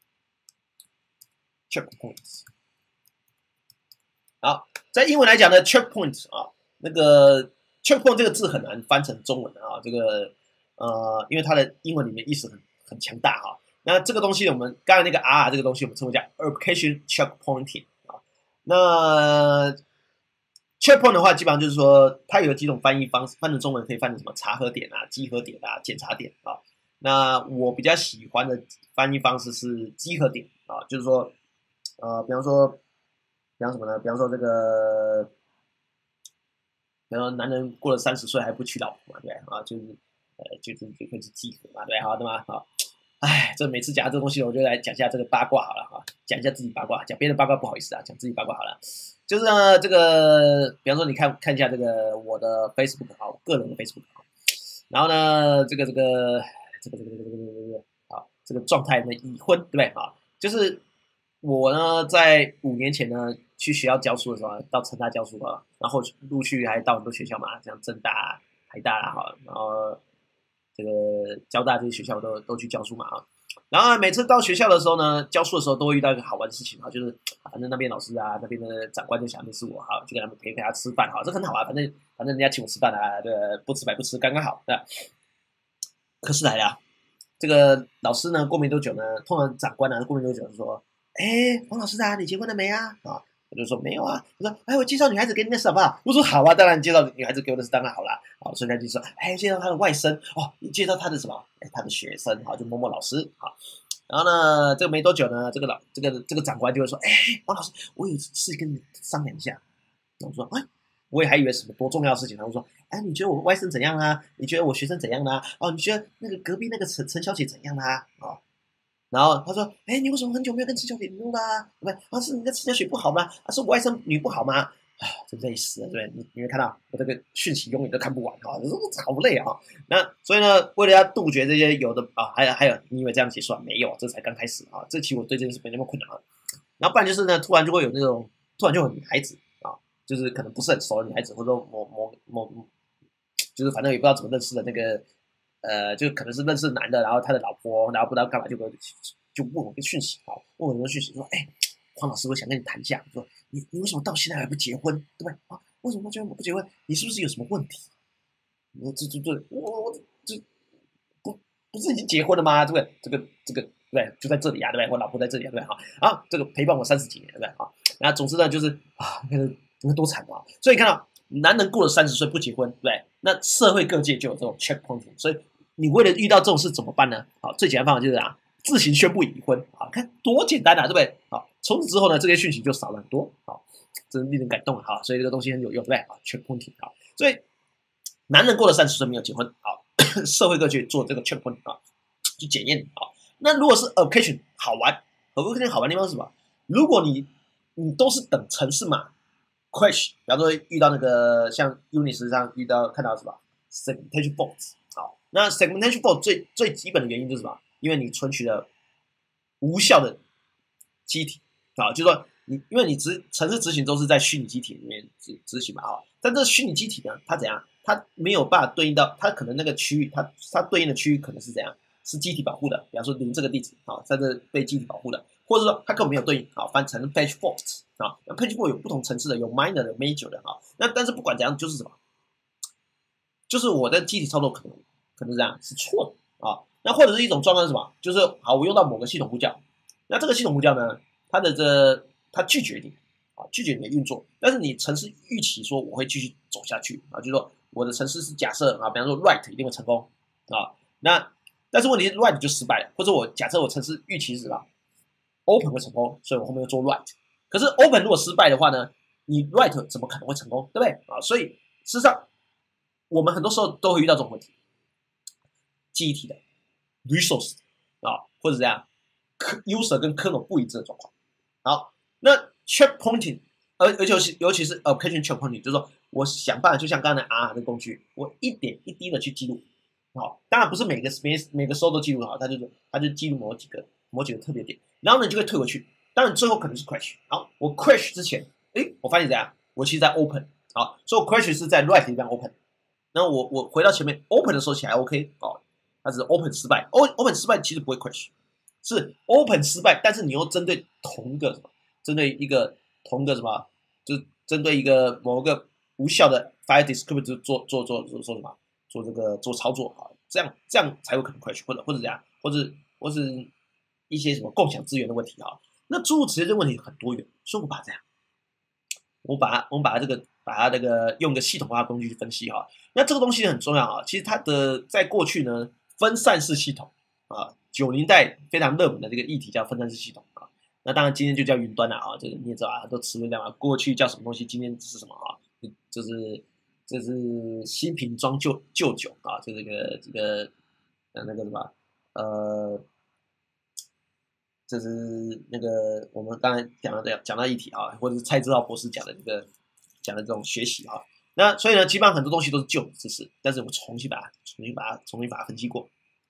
好，在英文来讲呢 ，checkpoint 啊，那个 checkpoint 这个字很难翻成中文啊，这个因为它的英文里面意思很强大哈。那这个东西我们刚才那个 R 这个东西我们称为叫 application checkpointing 啊。那 checkpoint 的话，基本上就是说它有几种翻译方式，翻成中文可以翻成什么查核点啊、稽核点啊、检查点啊。那我比较喜欢的翻译方式是稽核点啊，就是说比方说什么呢？比方说这个，比方说男人过了30岁还不娶老婆嘛，对啊，就是就会是稽核嘛，对好对吗？好，哎，这每次讲这个东西，我就来讲一下这个八卦好了哈，讲一下自己八卦，讲别人八卦不好意思啊，讲自己八卦好了。就是呢，这个，比方说你看一下这个我的 Facebook 啊，我个人的 Facebook 啊，然后呢，这个啊，这个状态呢已婚，对不对啊？就是我呢在5年前呢去学校教书的时候，到成大教书啊，然后陆续还到很多学校嘛，像政大、台大啦哈，然后这个交大这些学校都去教书嘛啊。然后每次到学校的时候呢，教书的时候都会遇到一个好玩的事情啊，就是反正那边老师啊，那边的长官就想的是我哈，就跟他们陪他吃饭哈，这很好啊，反正人家请我吃饭啊，对，不吃白不吃，刚刚好。对，可是来了，这个老师呢过没多久呢，通常长官呢过没多久就说，哎，王老师啊，你结婚了没啊？啊，我就说没有啊。他说，哎，我介绍女孩子给你认识好不好？我说好啊，当然介绍女孩子给我认识当然好啦。好，所以他就说，哎，介绍他的外甥哦，介绍他的什么？哎，他的学生，好，就某某老师，好。然后呢，这个没多久呢，这个长官就会说，哎，王老师，我有事跟你商量一下。然后我说，哎，我也还以为什么多重要的事情。他说，哎，你觉得我外甥怎样啊？你觉得我学生怎样啊？哦，你觉得那个隔壁那个陈小姐怎样啊？哦。然后他说：“哎，你为什么很久没有跟陈小雪联络啦？对不对？啊，是你跟陈小雪不好吗？啊，是我外甥女不好吗？啊，真累死了，对不对？你会看到我这个讯息永远都看不完啊，好累啊！那所以呢，为了要杜绝这些有的啊，还有，你以为这样结束没有？这才刚开始啊！这期我对这件事没那么困难啊。然后不然就是呢，突然就会有那种，突然就有女孩子啊，就是可能不是很熟的女孩子，或者说某，就是反正也不知道怎么认识的那个。”就可能是认识男的，然后他的老婆，然后不知道干嘛就问我个讯息啊，问我个讯息说，哎，黄老师，我想跟你谈一下，说你为什么到现在还不结婚，对不对啊？为什么到现在不结婚？你是不是有什么问题？我这不是已经结婚了吗？对不对？这个对，就在这里啊，对不对？我老婆在这里啊，对不对？啊，这个陪伴我30几年，对不对啊？然后总之呢，就是啊，那个多惨啊！所以你看到男人过了30岁不结婚，对不对？那社会各界就有这种 checkpointing， 所以。你为了遇到这种事怎么办呢？好，最简单的方法就是自行宣布已婚。好，看多简单啊，对不对？好，从此之后呢，这些讯息就少了很多。好，真令人感动啊！所以这个东西很有用，对不对？啊，checkpointing。好，所以男人过了30岁没有结婚，好，社会各界做这个 checkpointing 啊，去检验。好，那如果是 application 好玩 ，application 好玩的地方是什么？如果你都是等程式码 crash， 比方说遇到那个像 Unix 上看到什么 segmentation faults。那 segmentation fault 最基本的原因就是什么？因为你存取了无效的机体啊，就是说因为你程式执行都是在虚拟机体里面执行嘛啊，但这虚拟机体呢，它怎样？它没有办法对应到它可能那个区域，它对应的区域可能是怎样？是机体保护的，比方说0这个地址啊，在这被机体保护的，或者说它根本没有对应啊，翻成 page fault 啊，那 page fault 有不同层次的，有 minor 的、major 的啊，那但是不管怎样，就是什么？就是我的机体操作可能这样是错的啊，那或者是一种状况是什么？就是好，我用到某个系统呼叫，那这个系统呼叫呢，它拒绝你啊，拒绝你的运作，但是你程式预期说我会继续走下去啊，就是说我的程式是假设啊，比方说 write 一定会成功啊，但是问题是 write 就失败了，或者我假设我程式预期是什么 open 会成功，所以我后面又做 write， 可是 open 如果失败的话呢，你 write 怎么可能会成功，对不对啊？所以事实上我们很多时候都会遇到这种问题。记忆体的 resource 啊，或者这样 user 跟 kernel 不一致的状况。好，那 checkpointing，尤其是 application checkpointing，就是说我想办法，就像刚才R 的工具，我一点一滴的去记录。好，当然不是每个时候都记录好，它就记录某几个特别点，然后呢你就会退回去。当然最后可能是 crash。好，我 crash 之前，我发现怎样？我其实在 open。好，所以我 crash 是在 right 地方 open。然后我回到前面 open 的时候起来 OK。哦，它只是 open 失败。open 失败其实不会 crash， 是 open 失败，但是你又针对同个什么，针对一个同个什么，就是针对一个某个无效的 file descriptor 做什么，做这个做操作啊，这样才有可能 crash， 或者这样，或是一些什么共享资源的问题啊。那诸如此类的问题很多元，所以我把它这样，我们把它这个用个系统化的工具去分析哈。那这个东西很重要啊，其实它的在过去呢，分散式系统啊，90年代非常热门的这个议题叫分散式系统啊。那当然今天就叫云端了啊，这个你也知道啊，都词汇量啊，过去叫什么东西，今天是什么啊？这是新瓶装旧酒啊，就这个那个什么这是那个我们刚才讲到议题啊，或者是蔡志浩博士讲的这种学习啊。那所以呢，基本上很多东西都是旧的知识，但是我重新把它分析过。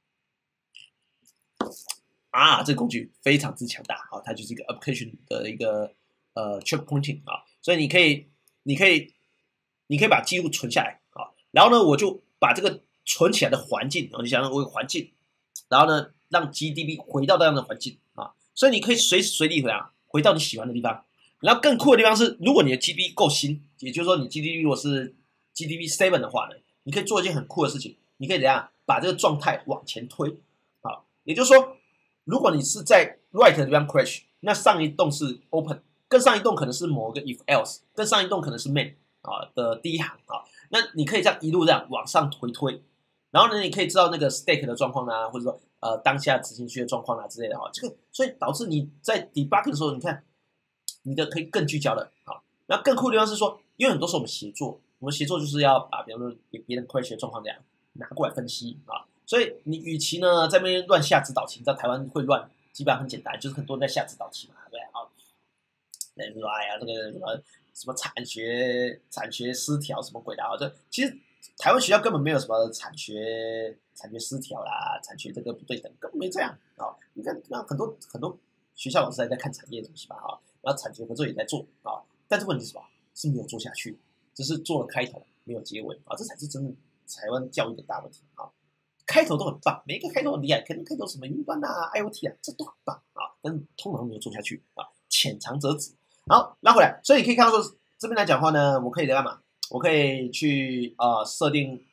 啊，这个工具非常之强大啊，它就是一个 application 的一个checkpointing 啊，所以你可以把记录存下来啊，然后呢，我就把这个存起来的环境啊，你想想我有环境，然后呢，让 GDB 回到这样的环境啊，所以你可以随时随地回到你喜欢的地方。然后更酷的地方是，如果你的 GDB 够新，也就是说你 GDB 如果是 GDB 7的话呢，你可以做一件很酷的事情，你可以怎样把这个状态往前推啊，也就是说，如果你是在 right 的地方 crash， 那上一栋是 open， 更上一栋可能是某个 if else， 更上一栋可能是 main 啊的第一行啊，那你可以这样一路这样往上推，然后呢，你可以知道那个 stake 的状况啊，或者说当下执行区的状况啊之类的哈，这个所以导致你在 debug 的时候，你看你的可以更聚焦的啊。那更酷的地方是说，因为很多时候我们协作就是要把比方说别人 crash 的状况这样拿过来分析啊，所以你与其呢在那边乱下指导棋，在台湾会乱，基本上很简单，就是很多人在下指导棋嘛，对不对啊？那说哎呀，这个什么产学失调什么鬼的啊？这其实台湾学校根本没有什么产学失调啦，产学这个不对等，根本没这样啊。你看，那很多学校老师还在看产业的东西吧啊，然后产学合作也在做啊，但是问题是什么？是没有做下去，只是做了开头没有结尾啊，这才是真正台湾教育的大问题啊。开头都很棒，每一个开头很厉害，可能开头什么云端啊、IoT 啊，这都很棒啊，但通常没有做下去啊，浅尝辄止。好，拉回来，所以你可以看到说，这边来讲话呢，我可以干嘛？我可以去设定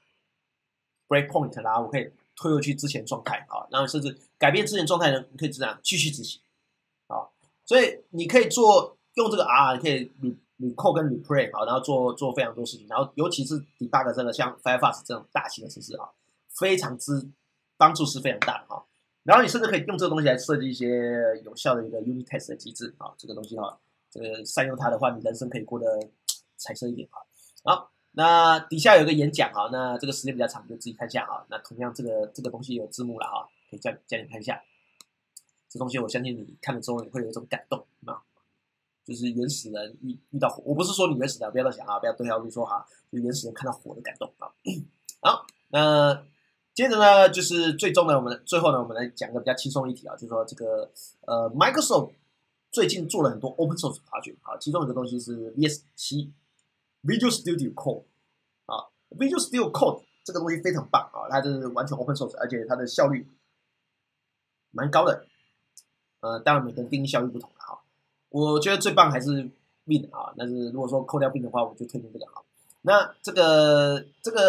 breakpoint 啦，我可以推回去之前状态啊，然后甚至改变之前状态呢，你可以这样继续执行啊。所以你可以用这个 R， 你可以 recall 跟 replay 啊，然后做非常多事情，然后尤其是 debug 这个像 Firefox 这种大型的程式啊，非常之帮助是非常大的哈。然后你甚至可以用这个东西来设计一些有效的一个 unit test 的机制啊，这个东西哈，这个善用它的话，你人生可以过得彩色一点哈。好，那底下有一个演讲哈，那这个时间比较长，就自己看一下哈。那同样这个东西有字幕了哈，可以叫你看一下。这东西我相信你看了之后你会有一种感动啊，就是原始人遇到火，我不是说你原始人不要乱想啊，不要对号入座哈，就原始人看到火的感动啊。好，那接着呢，就是最后呢，我们来讲个比较轻松一题啊，就是说这个Microsoft 最近做了很多 open source project 啊，其中有个东西是 VS7 Visual Studio Code 啊，Visual Studio Code 这个东西非常棒啊，它是完全 open source， 而且它的效率蛮高的。当然每个人定义效率不同了哈。我觉得最棒还是 Vim 啊，但是如果说扣掉 Vim 的话，我就推荐这个哈。那这个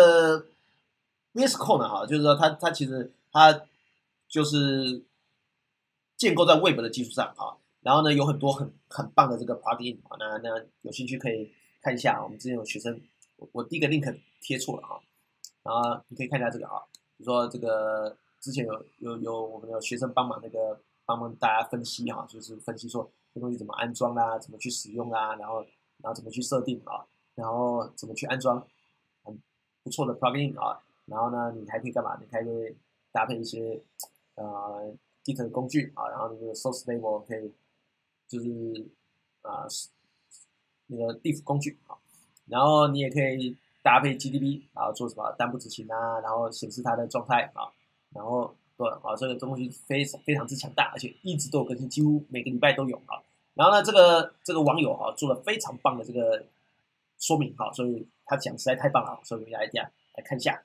VS Code 呢哈，就是说它其实它就是建构在 Web 的基础上啊，然后呢有很多很棒的这个 plugin 啊，那有兴趣可以看一下，我们之前有学生，我第一个 link 贴错了哈，然后你可以看一下这个啊，比如说这个之前有我们的学生帮忙大家分析哈，就是分析说这东西怎么安装啦，怎么去使用啦，然后怎么去设定啊，然后怎么去安装很不错的 plugin 啊，然后呢你还可以干嘛？你还可以搭配一些Git 的工具啊，然后那个 source label 可以就是那个 diff 工具啊， 然后你也可以搭配 GDP 啊，做什么单步执行啊，然后显示它的状态啊，然后对啊，这个东西非常之强大，而且一直都有更新，几乎每个礼拜都有啊。然后呢，这个网友哈做了非常棒的这个说明哈，所以他讲实在太棒了，所以我们来看一下。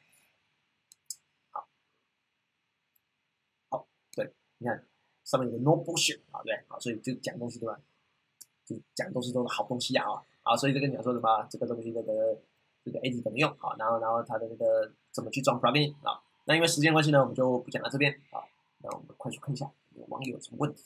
好，对，你看上面有个 no bullshit 啊，对，好，所以就讲东西对吧？就讲东西都是好东西啊，所以就跟你讲说什么这个东西这个 AD 怎么用啊，然后它的那个怎么去装 plugin 啊。那因为时间关系呢，我们就不讲到这边啊，那我们快速看一下网友有什么问题。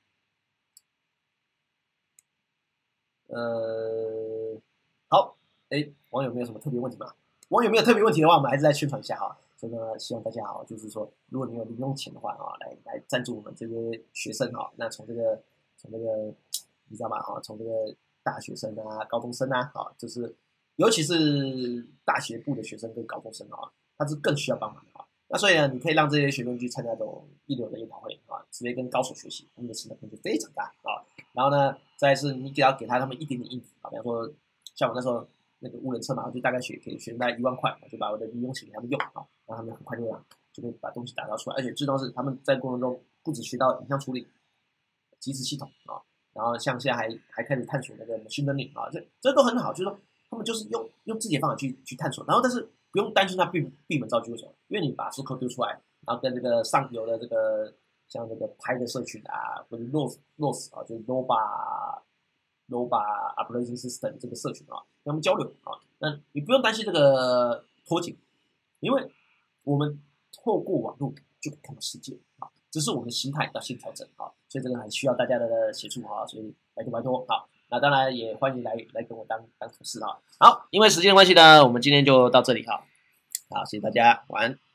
好，网友没有什么特别问题吗？网友没有特别问题的话，我们还是再宣传一下哈。所以呢，希望大家就是说，如果你有零用钱的话来赞助我们这些学生那从这个你知道吗？从这个大学生啊、高中生啊，就是尤其是大学部的学生跟高中生他是更需要帮忙的那所以呢，你可以让这些学生去参加这种一流的研讨会直接跟高手学习，他们的成长空间非常大然后呢，再来是你只要给他们一点点硬子比方说像我那时候那个无人车嘛，就大概给学生大概1万块，就把我的零用钱给他们用让他们很快就可以把东西打造出来，而且最重要是他们在过程中不只学到影像处理、即时系统然后像现在还开始探索那个 machine learning 这都很好，就是说他们就是用自己的方法去探索，然后但是不用担心他闭门造车，为什么？因为你把 source code 丢出来，然后跟这个上游的这个像这个拍的社群或者 ROS 就是 Nova Operating System 这个社群跟他们交流那你不用担心这个脱节，因为我们透过网络就可以看到世界只是我们的心态要先调整所以这个很需要大家的协助所以拜托那当然也欢迎来跟我当同事好，因为时间的关系呢，我们今天就到这里好，谢谢大家，晚安。